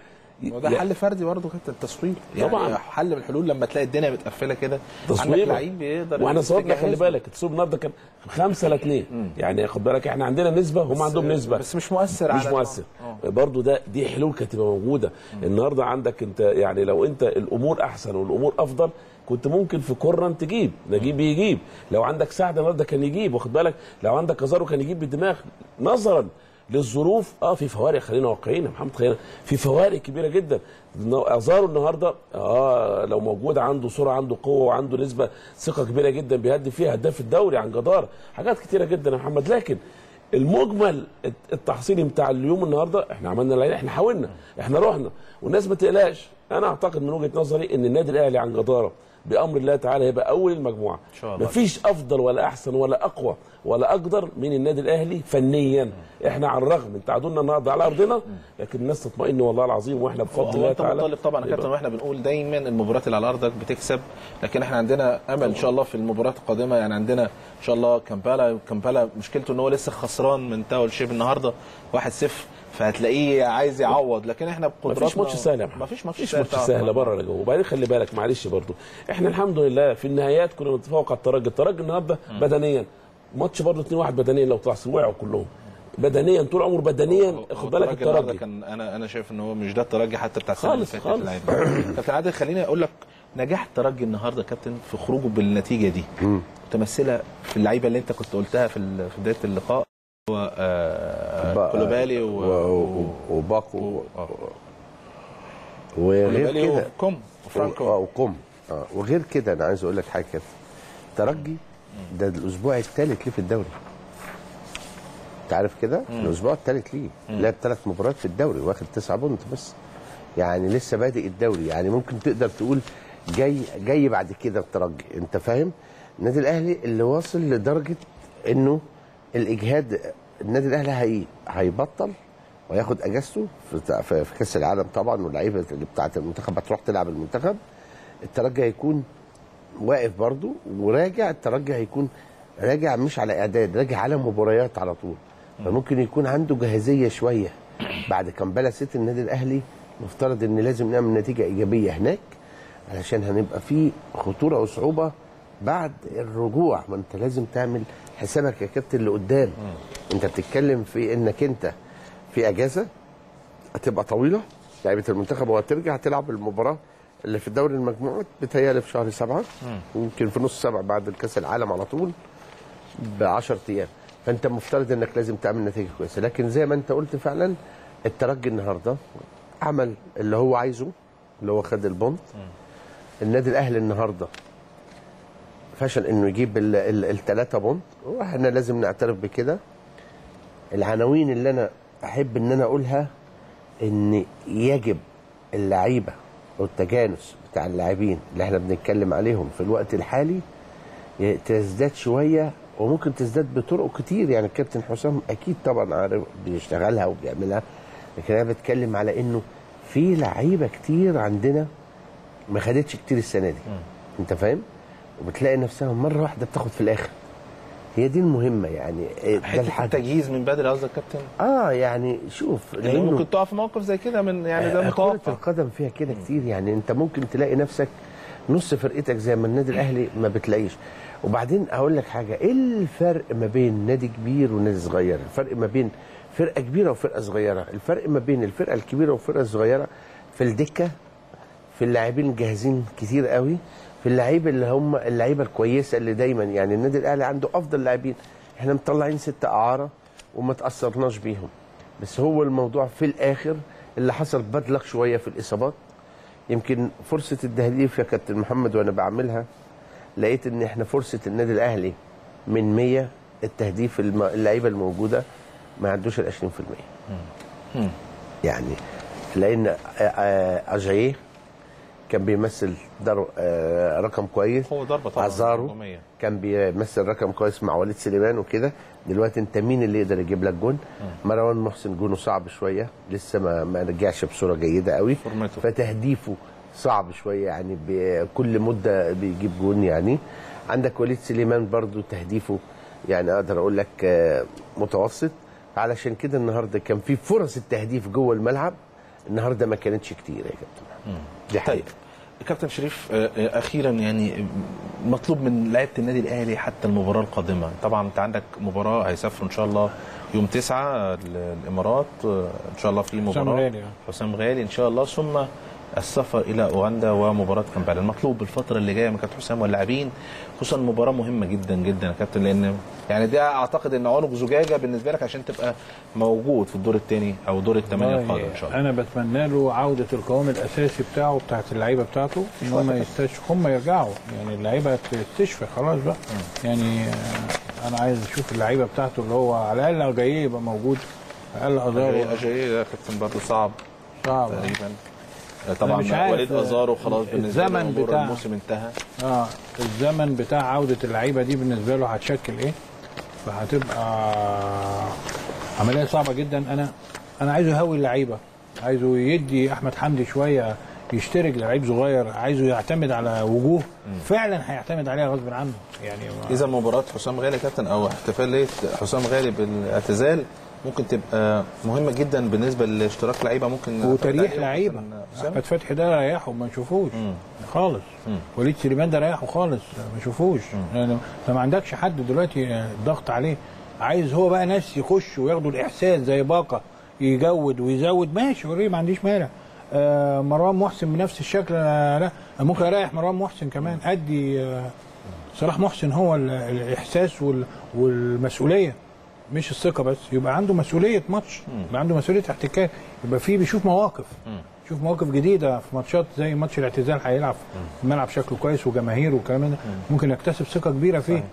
وده حل فردي برضه كابتن التصوير يعني طبعا حل من الحلول لما تلاقي الدنيا متقفله كده تصوير لعيب بيقدر. واحنا صوتنا خلي بالك التصوير النهارده كان خمسة لاثنين يعني خد بالك احنا عندنا نسبه هم عندهم نسبه بس مش مؤثر مش على مؤثر برضه. ده دي حلول كانت تبقى موجوده النهارده عندك انت يعني لو انت الامور احسن والامور افضل كنت ممكن في كورن تجيب نجيب يجيب، لو عندك سعد النهارده كان يجيب واخد بالك، لو عندك ازارو كان يجيب بالدماغ نظرا للظروف. اه في فوارق خلينا واقعيين يا محمد، خلينا في فوارق كبيره جدا. ازارو النهارده اه لو موجود عنده سرعه عنده قوه وعنده نسبه ثقه كبيره جدا بيهدف فيها هداف الدوري عن جداره، حاجات كتيره جدا يا محمد. لكن المجمل التحصيلي بتاع اليوم النهارده احنا عملنا اللي احنا حاولنا احنا رحنا والناس ما تقلقش. انا اعتقد من وجهه نظري ان النادي الاهلي عن جداره بامر الله تعالى هيبقى اول المجموعه ان شاء الله. مفيش افضل ولا احسن ولا اقوى ولا اقدر من النادي الاهلي فنيا. احنا على الرغم من تعادلنا النهارده على ارضنا لكن الناس تطمئن والله العظيم واحنا بفضل الله تعالى. مطالب طبعا يا كابتن واحنا بنقول دايما المباريات اللي على ارضك بتكسب، لكن احنا عندنا امل ان شاء الله في المباريات القادمه. يعني عندنا ان شاء الله كامبالا كامبالا مشكلته ان هو لسه خسران من تاول شيب النهارده واحد صفر، فهتلاقيه عايز يعوض، لكن احنا بقدراتنا مفيش ماتش سهل. مفيش ماتش سهل سهله بره ولا جوه. وبعدين خلي بالك معلش برضو احنا الحمد لله في النهايات كنا نتفوق على الترجي. الترجي النهارده بدنيا ماتش برضو اتنين واحد بدنيا لو طلع وقعوا كلهم بدنيا طول عمره بدنيا. خد بالك الترجي كان انا انا شايف ان هو مش ده الترجي حتى بتاع السنه اللي فاتت. كابتن عادل خليني اقول لك نجاح الترجي النهارده يا كابتن في خروجه بالنتيجه دي متمثله في اللعيبه اللي انت كنت قلتها في في بدايه اللقاء، هو كولوبالي وباكو وغير كده وكم وفرانكو وكم اه وغير كده انا عايز اقول لك حاجه كده. الترجي ده الاسبوع الثالث ليه في الدوري، انت عارف كده الاسبوع الثالث ليه لعب ثلاث مباريات في الدوري واخد تسعة بونت بس، يعني لسه بادئ الدوري. يعني ممكن تقدر تقول جاي جاي بعد كده الترجي، انت فاهم. النادي الاهلي اللي واصل لدرجه انه الاجهاد، النادي الاهلي هي هيبطل وياخد اجازته في, في كاس العالم طبعا، واللعيبه اللي بتاعه المنتخب هتروح تلعب المنتخب. الترجي هيكون واقف برضو وراجع، الترجي هيكون راجع مش على اعداد، راجع على مباريات على طول، فممكن يكون عنده جاهزيه شويه بعد كامبالا سيتي. النادي الاهلي مفترض ان لازم نعمل نتيجه ايجابيه هناك علشان هنبقى في خطوره وصعوبه بعد الرجوع. ما انت لازم تعمل حسابك يا كابتن اللي قدام. انت بتتكلم في انك انت في اجازه هتبقى طويله، لعيبه المنتخب وهترجع تلعب المباراه اللي في دوري المجموعات بتهيألي في شهر سبعه، يمكن في نص سبعه بعد الكاس العالم على طول ب عشرة ايام. فانت مفترض انك لازم تعمل نتيجه كويسه. لكن زي ما انت قلت فعلا الترجي النهارده عمل اللي هو عايزه، اللي هو خد البونت. النادي الاهلي النهارده فشل انه يجيب الثلاثه بونت، واحنا لازم نعترف بكده. العناوين اللي انا احب ان انا اقولها ان يجب اللعيبه والتجانس بتاع اللاعبين اللي احنا بنتكلم عليهم في الوقت الحالي تزداد شويه، وممكن تزداد بطرق كتير. يعني الكابتن حسام اكيد طبعا عارف بيشتغلها وبيعملها، لكن انا بتكلم على انه في لعيبه كتير عندنا ما خدتش كتير السنه دي، انت فاهم، وبتلاقي نفسها مره واحده بتاخد في الاخر. هي دي المهمه يعني. ده التجهيز من بدري قصدك يا كابتن؟ اه يعني شوف يعني ممكن تقع في موقف زي كده من يعني ده متوقع. كرة القدم فيها كده كتير. يعني انت ممكن تلاقي نفسك نص فرقتك زي ما النادي الاهلي ما بتلاقيش. وبعدين اقول لك حاجه، ايه الفرق ما بين نادي كبير ونادي صغير؟ الفرق ما بين فرقه كبيره وفرقه صغيره، الفرق ما بين الفرقه الكبيره والفرقه الصغيره في الدكه، في اللاعبين الجاهزين كتير قوي، في اللعيبه اللي هم اللعيبه الكويسه اللي دايما يعني النادي الاهلي عنده افضل لاعبين. احنا مطلعين ستة اعاره وما تاثرناش بيهم، بس هو الموضوع في الاخر اللي حصل بدلك شويه في الاصابات. يمكن فرصه التهديف يا كابتن محمد وانا بعملها لقيت ان احنا فرصه النادي الاهلي من مية التهديف اللعيبه الموجوده ما عندوش ال عشرين في المية. يعني لان اجاييه كان بيمثل در... آه رقم كويس، هو ضربه طبعا. ازارو كان بيمثل رقم كويس مع وليد سليمان وكده. دلوقتي انت مين اللي يقدر يجيب لك جون؟ مروان محسن جونه صعب شويه، لسه ما ما رجعش بصوره جيده قوي، فتهديفه صعب شويه يعني بكل مده بيجيب جون. يعني عندك وليد سليمان برضو تهديفه يعني اقدر اقول لك آه متوسط. علشان كده النهارده كان في فرص التهديف جوه الملعب النهارده ما كانتش كتير يا كابتن. دي حقيقه. كابتن شريف اخيرا يعني مطلوب من لعيبه النادي الاهلي حتى المباراه القادمه، طبعا انت عندك مباراه هيسافروا ان شاء الله يوم تسعة الامارات ان شاء الله في مباراه حسام غالي حسام غالي ان شاء الله، ثم السفر الى اوغندا ومباراه كامبالا. المطلوب الفتره اللي جايه من كابتن حسام واللاعبين خصوصا مباراه مهمه جدا جدا يا كابتن، لان يعني ده اعتقد ان عنق زجاجه بالنسبه لك عشان تبقى موجود في الدور الثاني او دور الثمانيه القادم ان شاء الله. انا بتمنى له عوده القوام الاساسي بتاعه بتاعت اللعيبه بتاعته ان هم يستشفوا، هم يرجعوا يعني اللعيبه تستشفى خلاص بقى. يعني انا عايز اشوف اللعيبه بتاعته اللي هو على الاقل جاي يبقى موجود، اقل ازارو جاي ده كابتن برضه صعب صعب تقريبا طبعا. وليد ازارو خلاص بالنسبه له بتاع الموسم انتهى. اه الزمن بتاع عوده اللعيبه دي بالنسبه له هتشكل ايه؟ فهتبقى عمليه صعبه جدا. انا انا عايزه يهوي اللعيبه، عايزه يدي احمد حمدي شويه يشترك لعيب صغير، عايزه يعتمد على وجوه فعلا هيعتمد عليها غصب عنه. يعني اذا مباراه حسام غالي كابتن او احتفاليه حسام غالي بالاعتزال ممكن تبقى مهمه جدا بالنسبه لاشتراك لعيبه، ممكن وتريح لعيبه. احمد فتحي ده ريحه ما نشوفوش خالص، وليد سليمان ده ريحه خالص ما نشوفوش. يعني ما عندكش حد دلوقتي ضغط عليه، عايز هو بقى ناس يخش وياخدوا الاحساس زي باقه يجود ويزود، ماشي وريه ما عنديش مانع. آه مروان محسن بنفس الشكل، آه لا ممكن اريح مروان محسن كمان، ادي آه صلاح محسن هو الاحساس والمسؤوليه مش الثقه بس، يبقى عنده مسؤوليه ماتش، يبقى عنده مسؤوليه احتكاك، يبقى فيه بيشوف مواقف شوف مواقف جديده في ماتشات زي ماتش الاعتزال هيلعب في الملعب شكله كويس وجماهير والكلام ده ممكن يكتسب ثقه كبيره فيه.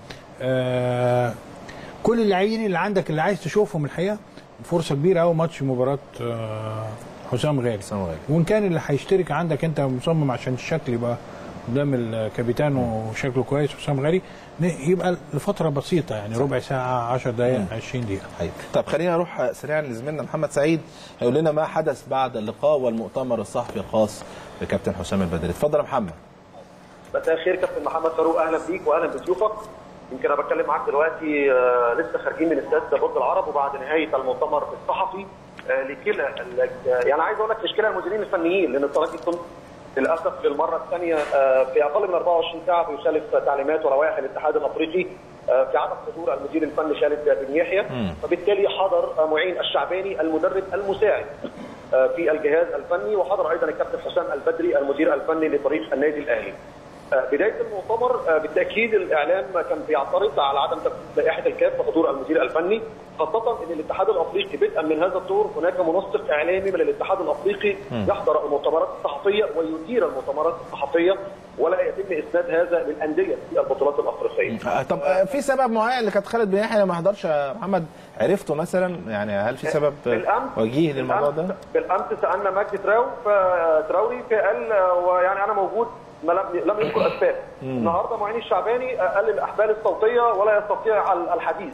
آه كل اللاعبين اللي عندك اللي عايز تشوفهم الحقيقه فرصه كبيره قوي ماتش مباراه آه حسام غالي. وان كان اللي هيشترك عندك انت مصمم عشان الشكل يبقى قدام الكابيتان وشكله كويس حسام غالي، يبقى لفتره بسيطه يعني ربع ساعه عشر دقائق عشرين دقيقه. حقيقي. طب خلينا نروح سريعا لزميلنا محمد سعيد هيقول لنا ما حدث بعد اللقاء والمؤتمر الصحفي الخاص بكابتن حسام البدري. اتفضل يا محمد. مساء الخير كابتن محمد فاروق، اهلا بيك واهلا بضيوفك. يمكن انا بتكلم معاك دلوقتي آه لسه خارجين من استاد برج العرب وبعد نهايه المؤتمر الصحفي آه لكلا يعني عايز اقول لك مش كلا المديرين الفنيين، لان الترجي التونسي للاسف للمره الثانيه في اقل من أربعة وعشرين ساعه بيخالف تعليمات ولوائح الاتحاد الافريقي في عدم حضور المدير الفني خالد بن يحيى، فبالتالي حضر معين الشعباني المدرب المساعد في الجهاز الفني، وحضر ايضا الكابتن حسام البدري المدير الفني لفريق النادي الاهلي. بدايه المؤتمر بالتاكيد الاعلام كان بيعترض على عدم تنفيذ لائحه الكاف وحضور المدير الفني، خاصه ان الاتحاد الافريقي بدءا من هذا الدور هناك منسق اعلامي من الاتحاد الافريقي يحضر المؤتمرات الصحفيه ويدير المؤتمرات الصحفيه، ولا يتم اسناد هذا للانديه في البطولات الافريقيه. طب في سبب معين اللي كانت خالد بن يحيى ما حضرش يا محمد عرفته مثلا؟ يعني هل في سبب وجيه للموضوع ده؟ بالامس سالنا مجدي تراو فتراوري قال ويعني انا موجود، ما لم يذكر اسباب. النهارده معين الشعباني قال الاحبال الصوتيه ولا يستطيع الحديث.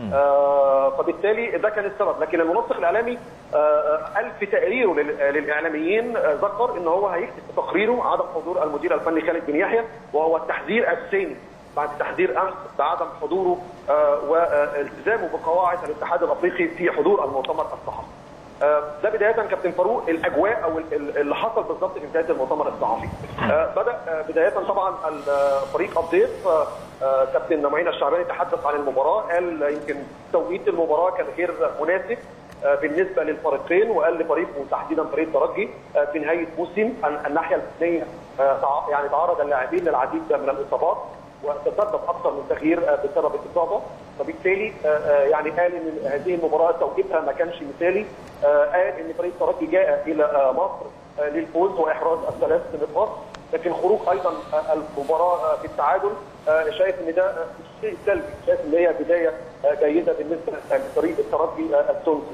آه فبالتالي ده كان السبب، لكن المنسق الاعلامي آه قال في تقريره للاعلاميين آه ذكر ان هو هيكتب في تقريره عدم حضور المدير الفني خالد بن يحيى، وهو التحذير الثاني بعد تحذير امس بعدم حضوره آه والتزامه بقواعد الاتحاد الافريقي في حضور المؤتمر الصحفي. ده بدايه كابتن فاروق الاجواء او اللي حصل بالظبط في بدايه المؤتمر الصحفي. بدا بدايه طبعا الفريق الضيف كابتن معين الشعباني تحدث عن المباراه، قال يمكن توقيت المباراه كان غير مناسب بالنسبه للفريقين، وقال لفريقه تحديدا فريق الترجي في نهايه موسم الناحيه الفنيه يعني تعرض اللاعبين للعديد من الاصابات وتسبب اكثر من تغيير بسبب الاصابه، فبالتالي يعني قال ان هذه المباراه توقيتها ما كانش مثالي. قال ان فريق الترجي جاء الى مصر للفوز واحراز الثلاث نقاط، لكن خروج ايضا المباراه بالتعادل شايف ان ده شيء سلبي، شايف ان هي بدايه جيده بالنسبه لفريق الترجي التونسي.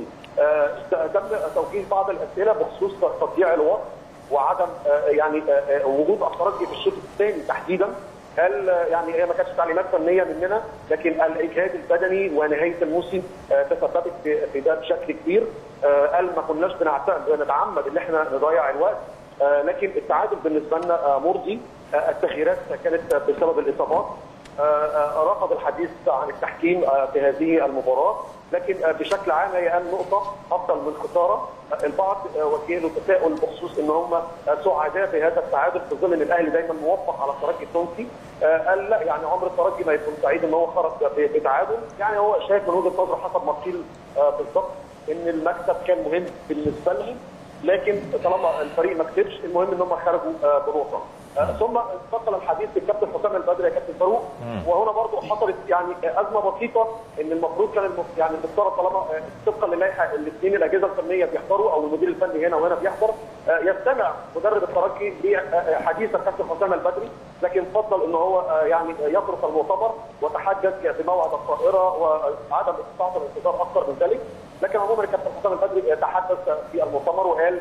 تم توجيه بعض الاسئله بخصوص تضييع الوقت وعدم يعني وجود الترجي في الشوط الثاني تحديدا. قال يعني هي ما كانتش تعليمات فنيه مننا، لكن الاجهاد البدني ونهايه الموسم تسببت في ده بشكل كبير. قال ما كناش بنتعمد ان احنا نضيع الوقت، لكن التعادل بالنسبه لنا مرضي. التغييرات كانت بسبب الاصابات. رفض الحديث عن التحكيم في هذه المباراه، لكن بشكل عام هي النقطه افضل من خساره. البعض وجه له تساؤل بخصوص ان هم سعداء بهذا التعادل في ظل ان الاهلي دايما موفق على الترجي التونسي. قال لا يعني عمر الترجي ما يكون سعيد ان هو خرج بتعادل، يعني هو شايف من وجهه نظره حسب ما قيل بالضبط ان المكسب كان مهم بالنسبه لهم، لكن طالما الفريق ما كسبش المهم ان هم خرجوا بنقطه. ثم انتقل الحديث للكابتن حسام البدري يا كابتن فاروق، وهنا برضه حصلت يعني ازمه بسيطه ان المفروض كان يعني المفترض طالما طبقا للائحه الاثنين الاجهزه الفنيه بيحضروا او المدير الفني هنا وهنا بيحضر، يستمع مدرب الترجي لحديث الكابتن حسام البدري، لكن فضل ان هو يعني يترك المؤتمر وتحدث بموعد الطائره وعدم استطاعه الانتظار اكثر من ذلك. لكن عموما الكابتن حسام البدري تحدث في المؤتمر وقال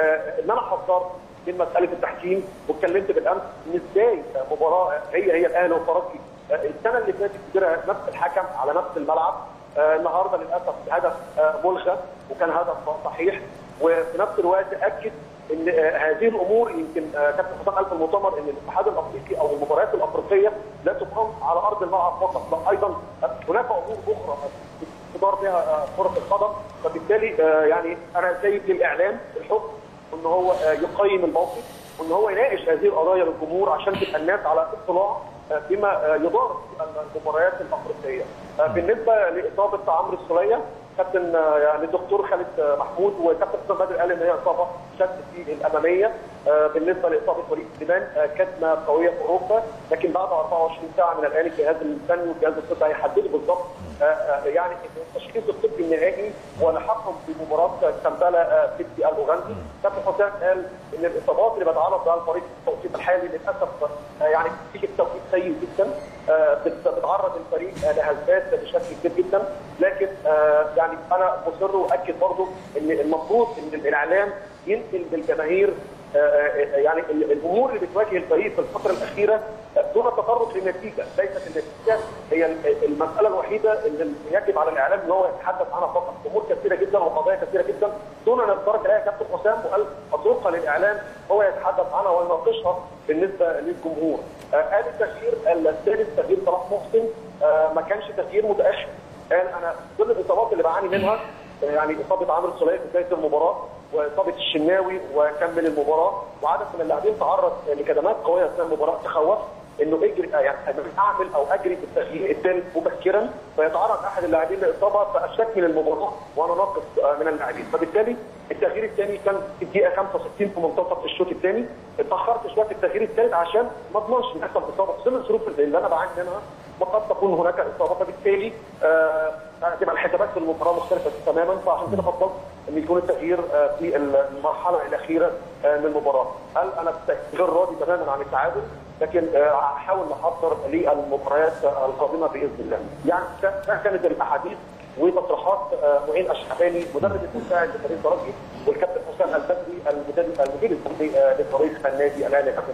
ان انا حذرت من مساله التحكيم واتكلمت بالامس ان ازاي مباراه هي هي الاهلي والترجي السنه اللي فاتت كبيره نفس الحكم على نفس الملعب، النهارده للاسف هدف ملغى وكان هدف صحيح، وفي نفس الوقت اكد ان هذه الامور يمكن كابتن حسام قال في المؤتمر ان الاتحاد الافريقي او المباريات الافريقيه لا تقام على ارض الملعب فقط، لا ايضا هناك امور اخرى تدار بها كره القدم، فبالتالي يعني انا سايب للاعلام الحكم ان هو يقيم الموقف وان هو يناقش هذه القضايا للجمهور عشان تبقى الناس على اطلاع بما يدار في المباريات الافريقيه. بالنسبه لاصابه عمرو السوليه كابتن يعني الدكتور خالد محمود وكابتن حسام بدري قال ان هي اصابه شد في الاماميه. بالنسبه لاصابه وليد سليمان كدمه قويه في اوروبا، لكن بعد أربعة وعشرين ساعه من الان الجهاز الفني والجهاز الطبي هيحددوا بالضبط يعني التشخيص الطبي النهائي ولحقهم في مباراه كامبالا سيتي الاوغندي. كابتن حسام قال ان الاصابات اللي بيتعرض لها الفريق في التوقيت الحالي للاسف يعني بتيجي في توقيت سيء جدا، بتعرض الفريق لهزات بشكل كبير جدا، لكن يعني انا مصر واكد برضه ان المفروض ان الاعلام ينقل للجماهير يعني الامور اللي بتواجه الفريق في الفتره الاخيره دون التطرق للنتيجه، ليست النتيجه هي المساله الوحيده اللي يجب على الاعلام ان هو يتحدث عنها فقط، امور كثيره جدا وقضايا كثيره جدا دون ان نتطرق اليها كابتن حسام وقال اتركها للاعلام هو يتحدث عنها ويناقشها بالنسبه للجمهور. قال التغيير الثالث تغيير صلاح محسن ما كانش تغيير متاخر، قال انا كل الاصابات اللي بعاني منها يعني اصابه عمرو السوليه في بدايه المباراه واصابه الشناوي وكمل المباراه وعدد من اللاعبين تعرض لكدمات قويه اثناء المباراه، تخوف انه اجري يعني اعمل او اجري بالتغيير الثالث مبكرا فيتعرض احد اللاعبين لاصابه فاشتكي للمباراه وانا ناقص من اللاعبين، فبالتالي التغيير الثاني كان في الدقيقه خمسة وستين في منتصف الشوط الثاني، اتاخرت شويه في التغيير الثالث عشان ما اضمنش ان يحصل اصابه في ظل الظروف اللي انا بعاني منها وقد تكون هناك اصابه، فبالتالي آه تبقى الحسابات في المباراه مختلفه تماما، فعشان كده فضلت ان يكون التغيير في المرحله الاخيره من المباراه. قال انا غير راضي تماما عن التعادل، لكن هحاول نحضر للمباريات القادمه باذن الله. يعني كانت الاحاديث وتصريحات معين الشعباني مدرب المساعد لفريق الترجي والكابتن حسام البدري المدير الفني لفريق النادي الاهلي. كابتن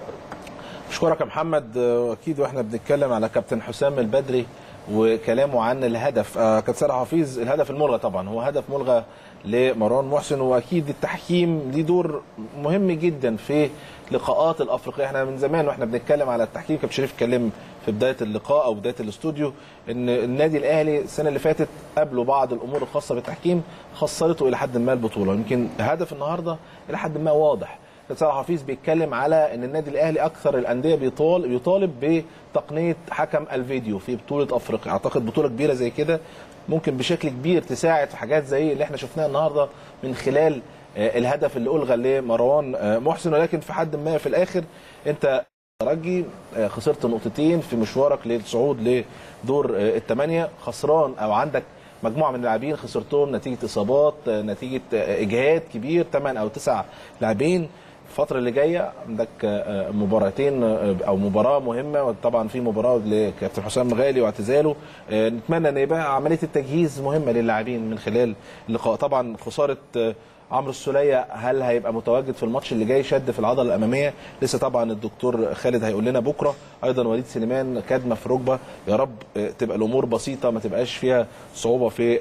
اشكرك يا محمد، واكيد واحنا بنتكلم على كابتن حسام البدري وكلامه عن الهدف آه كابتن سارة حفيظ، الهدف الملغى طبعا هو هدف ملغى لمروان محسن، واكيد التحكيم ليه دور مهم جدا في لقاءات الافريقيه. احنا من زمان واحنا بنتكلم على التحكيم، كابتن شريف اتكلم في بدايه اللقاء او بدايه الاستوديو ان النادي الاهلي السنه اللي فاتت قابله بعض الامور الخاصه بالتحكيم خسرته الى حد ما البطوله، يمكن هدف النهارده الى حد ما واضح. كابتن سارة حفيظ بيتكلم على ان النادي الاهلي اكثر الانديه بيطالب بيطالب بتقنيه حكم الفيديو في بطوله افريقيا، اعتقد بطوله كبيره زي كده ممكن بشكل كبير تساعد في حاجات زي اللي احنا شفناها النهارده من خلال الهدف اللي الغى لمروان محسن، ولكن في حد ما في الاخر انت ترجي خسرت نقطتين في مشوارك للصعود لدور الثمانيه، خسران او عندك مجموعه من اللاعبين خسرتهم نتيجه اصابات، نتيجه اجهاد كبير، ثمان او تسع لاعبين. الفترة اللي جاية عندك مباراتين أو مباراة مهمة، وطبعا في مباراة لكابتن حسام غالي واعتزاله، نتمنى أن يبقى عملية التجهيز مهمة للاعبين من خلال اللقاء. طبعا خسارة عمرو السولية هل هيبقى متواجد في الماتش اللي جاي؟ شد في العضلة الأمامية لسه، طبعا الدكتور خالد هيقول لنا بكرة. أيضا وليد سليمان كدمة في ركبة، يا رب تبقى الأمور بسيطة ما تبقاش فيها صعوبة في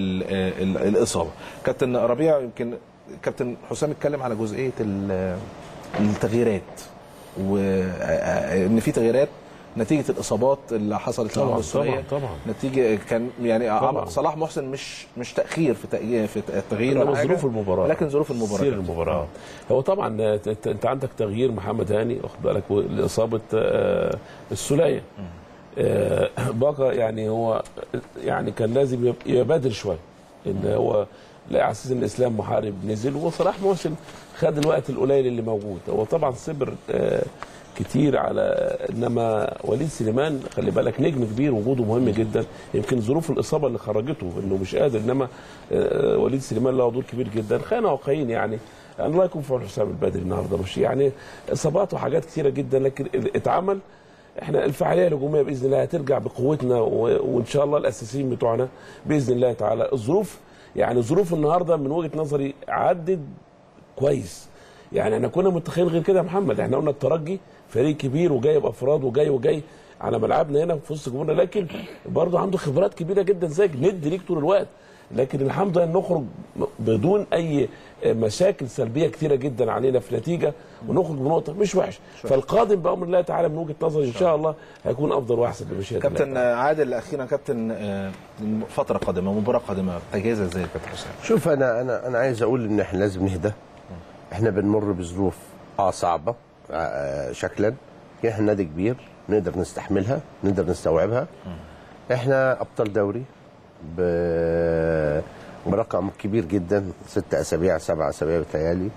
الإصابة. كابتن ربيع، يمكن كابتن حسام اتكلم على جزئيه التغييرات وان في تغييرات نتيجه الاصابات اللي حصلت طبعا السوريه طبعا طبعا نتيجه كان يعني طبعا. صلاح محسن مش مش تاخير في تغيير في التغيير ولا ظروف المباراه، لكن ظروف المباراه سير المباراه. هو طبعا انت, انت عندك تغيير محمد هاني واخد بالك لاصابه آه السوليه آه بقى، يعني هو يعني كان لازم يبادر شويه ان هو لا على اساس ان اسلام محارب نزل وصلاح محسن خد الوقت القليل اللي موجود. هو طبعا صبر آه كتير على، انما وليد سليمان خلي بالك نجم كبير وجوده مهم جدا، يمكن ظروف الاصابه اللي خرجته انه مش قادر، انما آه وليد سليمان له دور كبير جدا. خلينا واقعيين يعني الله يكون في عون حسام البدري النهارده، مش يعني اصابات وحاجات كثيره جدا، لكن اتعمل. احنا الفعاليه الهجوميه باذن الله هترجع بقوتنا، وان شاء الله الاساسيين بتوعنا باذن الله تعالى. الظروف يعني ظروف النهارده من وجهه نظري عدت كويس، يعني احنا كنا متخيلين غير كده يا محمد. احنا قلنا الترجي فريق كبير وجاي بافراد وجاي وجاي على ملعبنا هنا في وسط جمهورنا، لكن برضه عنده خبرات كبيره جدا زيك ند ليك طول الوقت، لكن الحمد لله نخرج بدون اي مشاكل سلبيه كثيره جدا علينا في نتيجه، ونخرج بنقطه مش وحش. فالقادم بامر الله تعالى من وجهه نظري ان شاء الله هيكون افضل واحسن بمشيئه الله. كابتن عادل اخيرا، كابتن فتره قادمه مباراه قادمه تجهيزها ازاي يا كابتن حسام؟ شوف انا انا انا عايز اقول ان احنا لازم نهدى. احنا بنمر بظروف اه صعبه آه شكلا، احنا نادي كبير نقدر نستحملها نقدر نستوعبها. احنا ابطال دوري برقم كبير جدا، ست اسابيع سبع اسابيع بتهيألي.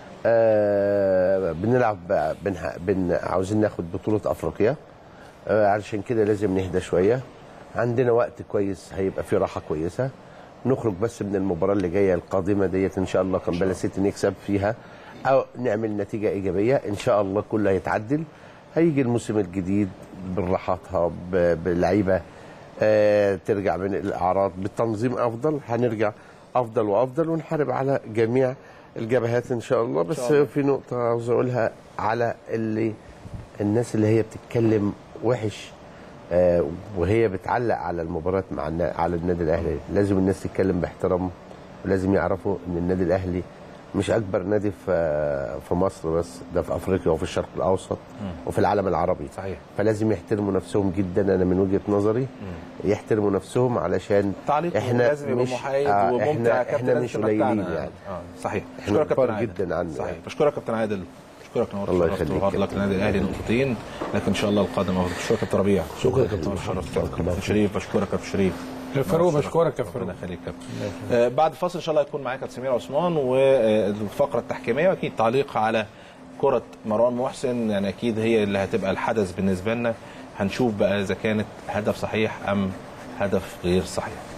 آه بنلعب بنها بن عاوزين ناخد بطوله افريقيا، آه علشان كده لازم نهدى شويه. عندنا وقت كويس، هيبقى في راحه كويسه، نخرج بس من المباراه اللي جايه القادمه ديت ان شاء الله قنبله سيتي نكسب فيها او نعمل نتيجه ايجابيه ان شاء الله. كله هيتعدل، هيجي الموسم الجديد براحتها بلعيبه آه ترجع من الاعراض بتنظيم افضل، هنرجع افضل وافضل ونحارب على جميع الجبهات ان شاء الله. بس شاء الله. في نقطه عاوز اقولها على اللي الناس اللي هي بتتكلم وحش آه وهي بتعلق على المباراه مع على النادي الاهلي، لازم الناس تتكلم باحترام، ولازم يعرفوا ان النادي الاهلي مش اكبر نادي في في مصر بس، ده في افريقيا وفي الشرق الاوسط م. وفي العالم العربي. صحيح. فلازم يحترموا نفسهم جدا، انا من وجهه نظري م. يحترموا نفسهم علشان احنا لازم يبقى محايد آه وممتع. احنا, احنا مش قليلين يعني. اه صحيح. بشكرك كابتن جدا عنه. صحيح. بشكرك كابتن عادل، بشكرك نورت الله يخليك. وغفرت لك النادي الاهلي نقطتين، لكن ان شاء الله القادم افضل. بشكرك كابتن ربيع. شكرا كابتن كابتن شريف. بشكرك كابتن شريف. فاروق بشكرك يا فاروق. الله يخليك كابتن. آه بعد فاصل ان شاء الله هيكون معاك كابتن سمير عثمان والفقره التحكيميه، واكيد تعليق على كره مروان محسن، يعني اكيد هي اللي هتبقى الحدث بالنسبه لنا. هنشوف بقى اذا كانت هدف صحيح ام هدف غير صحيح.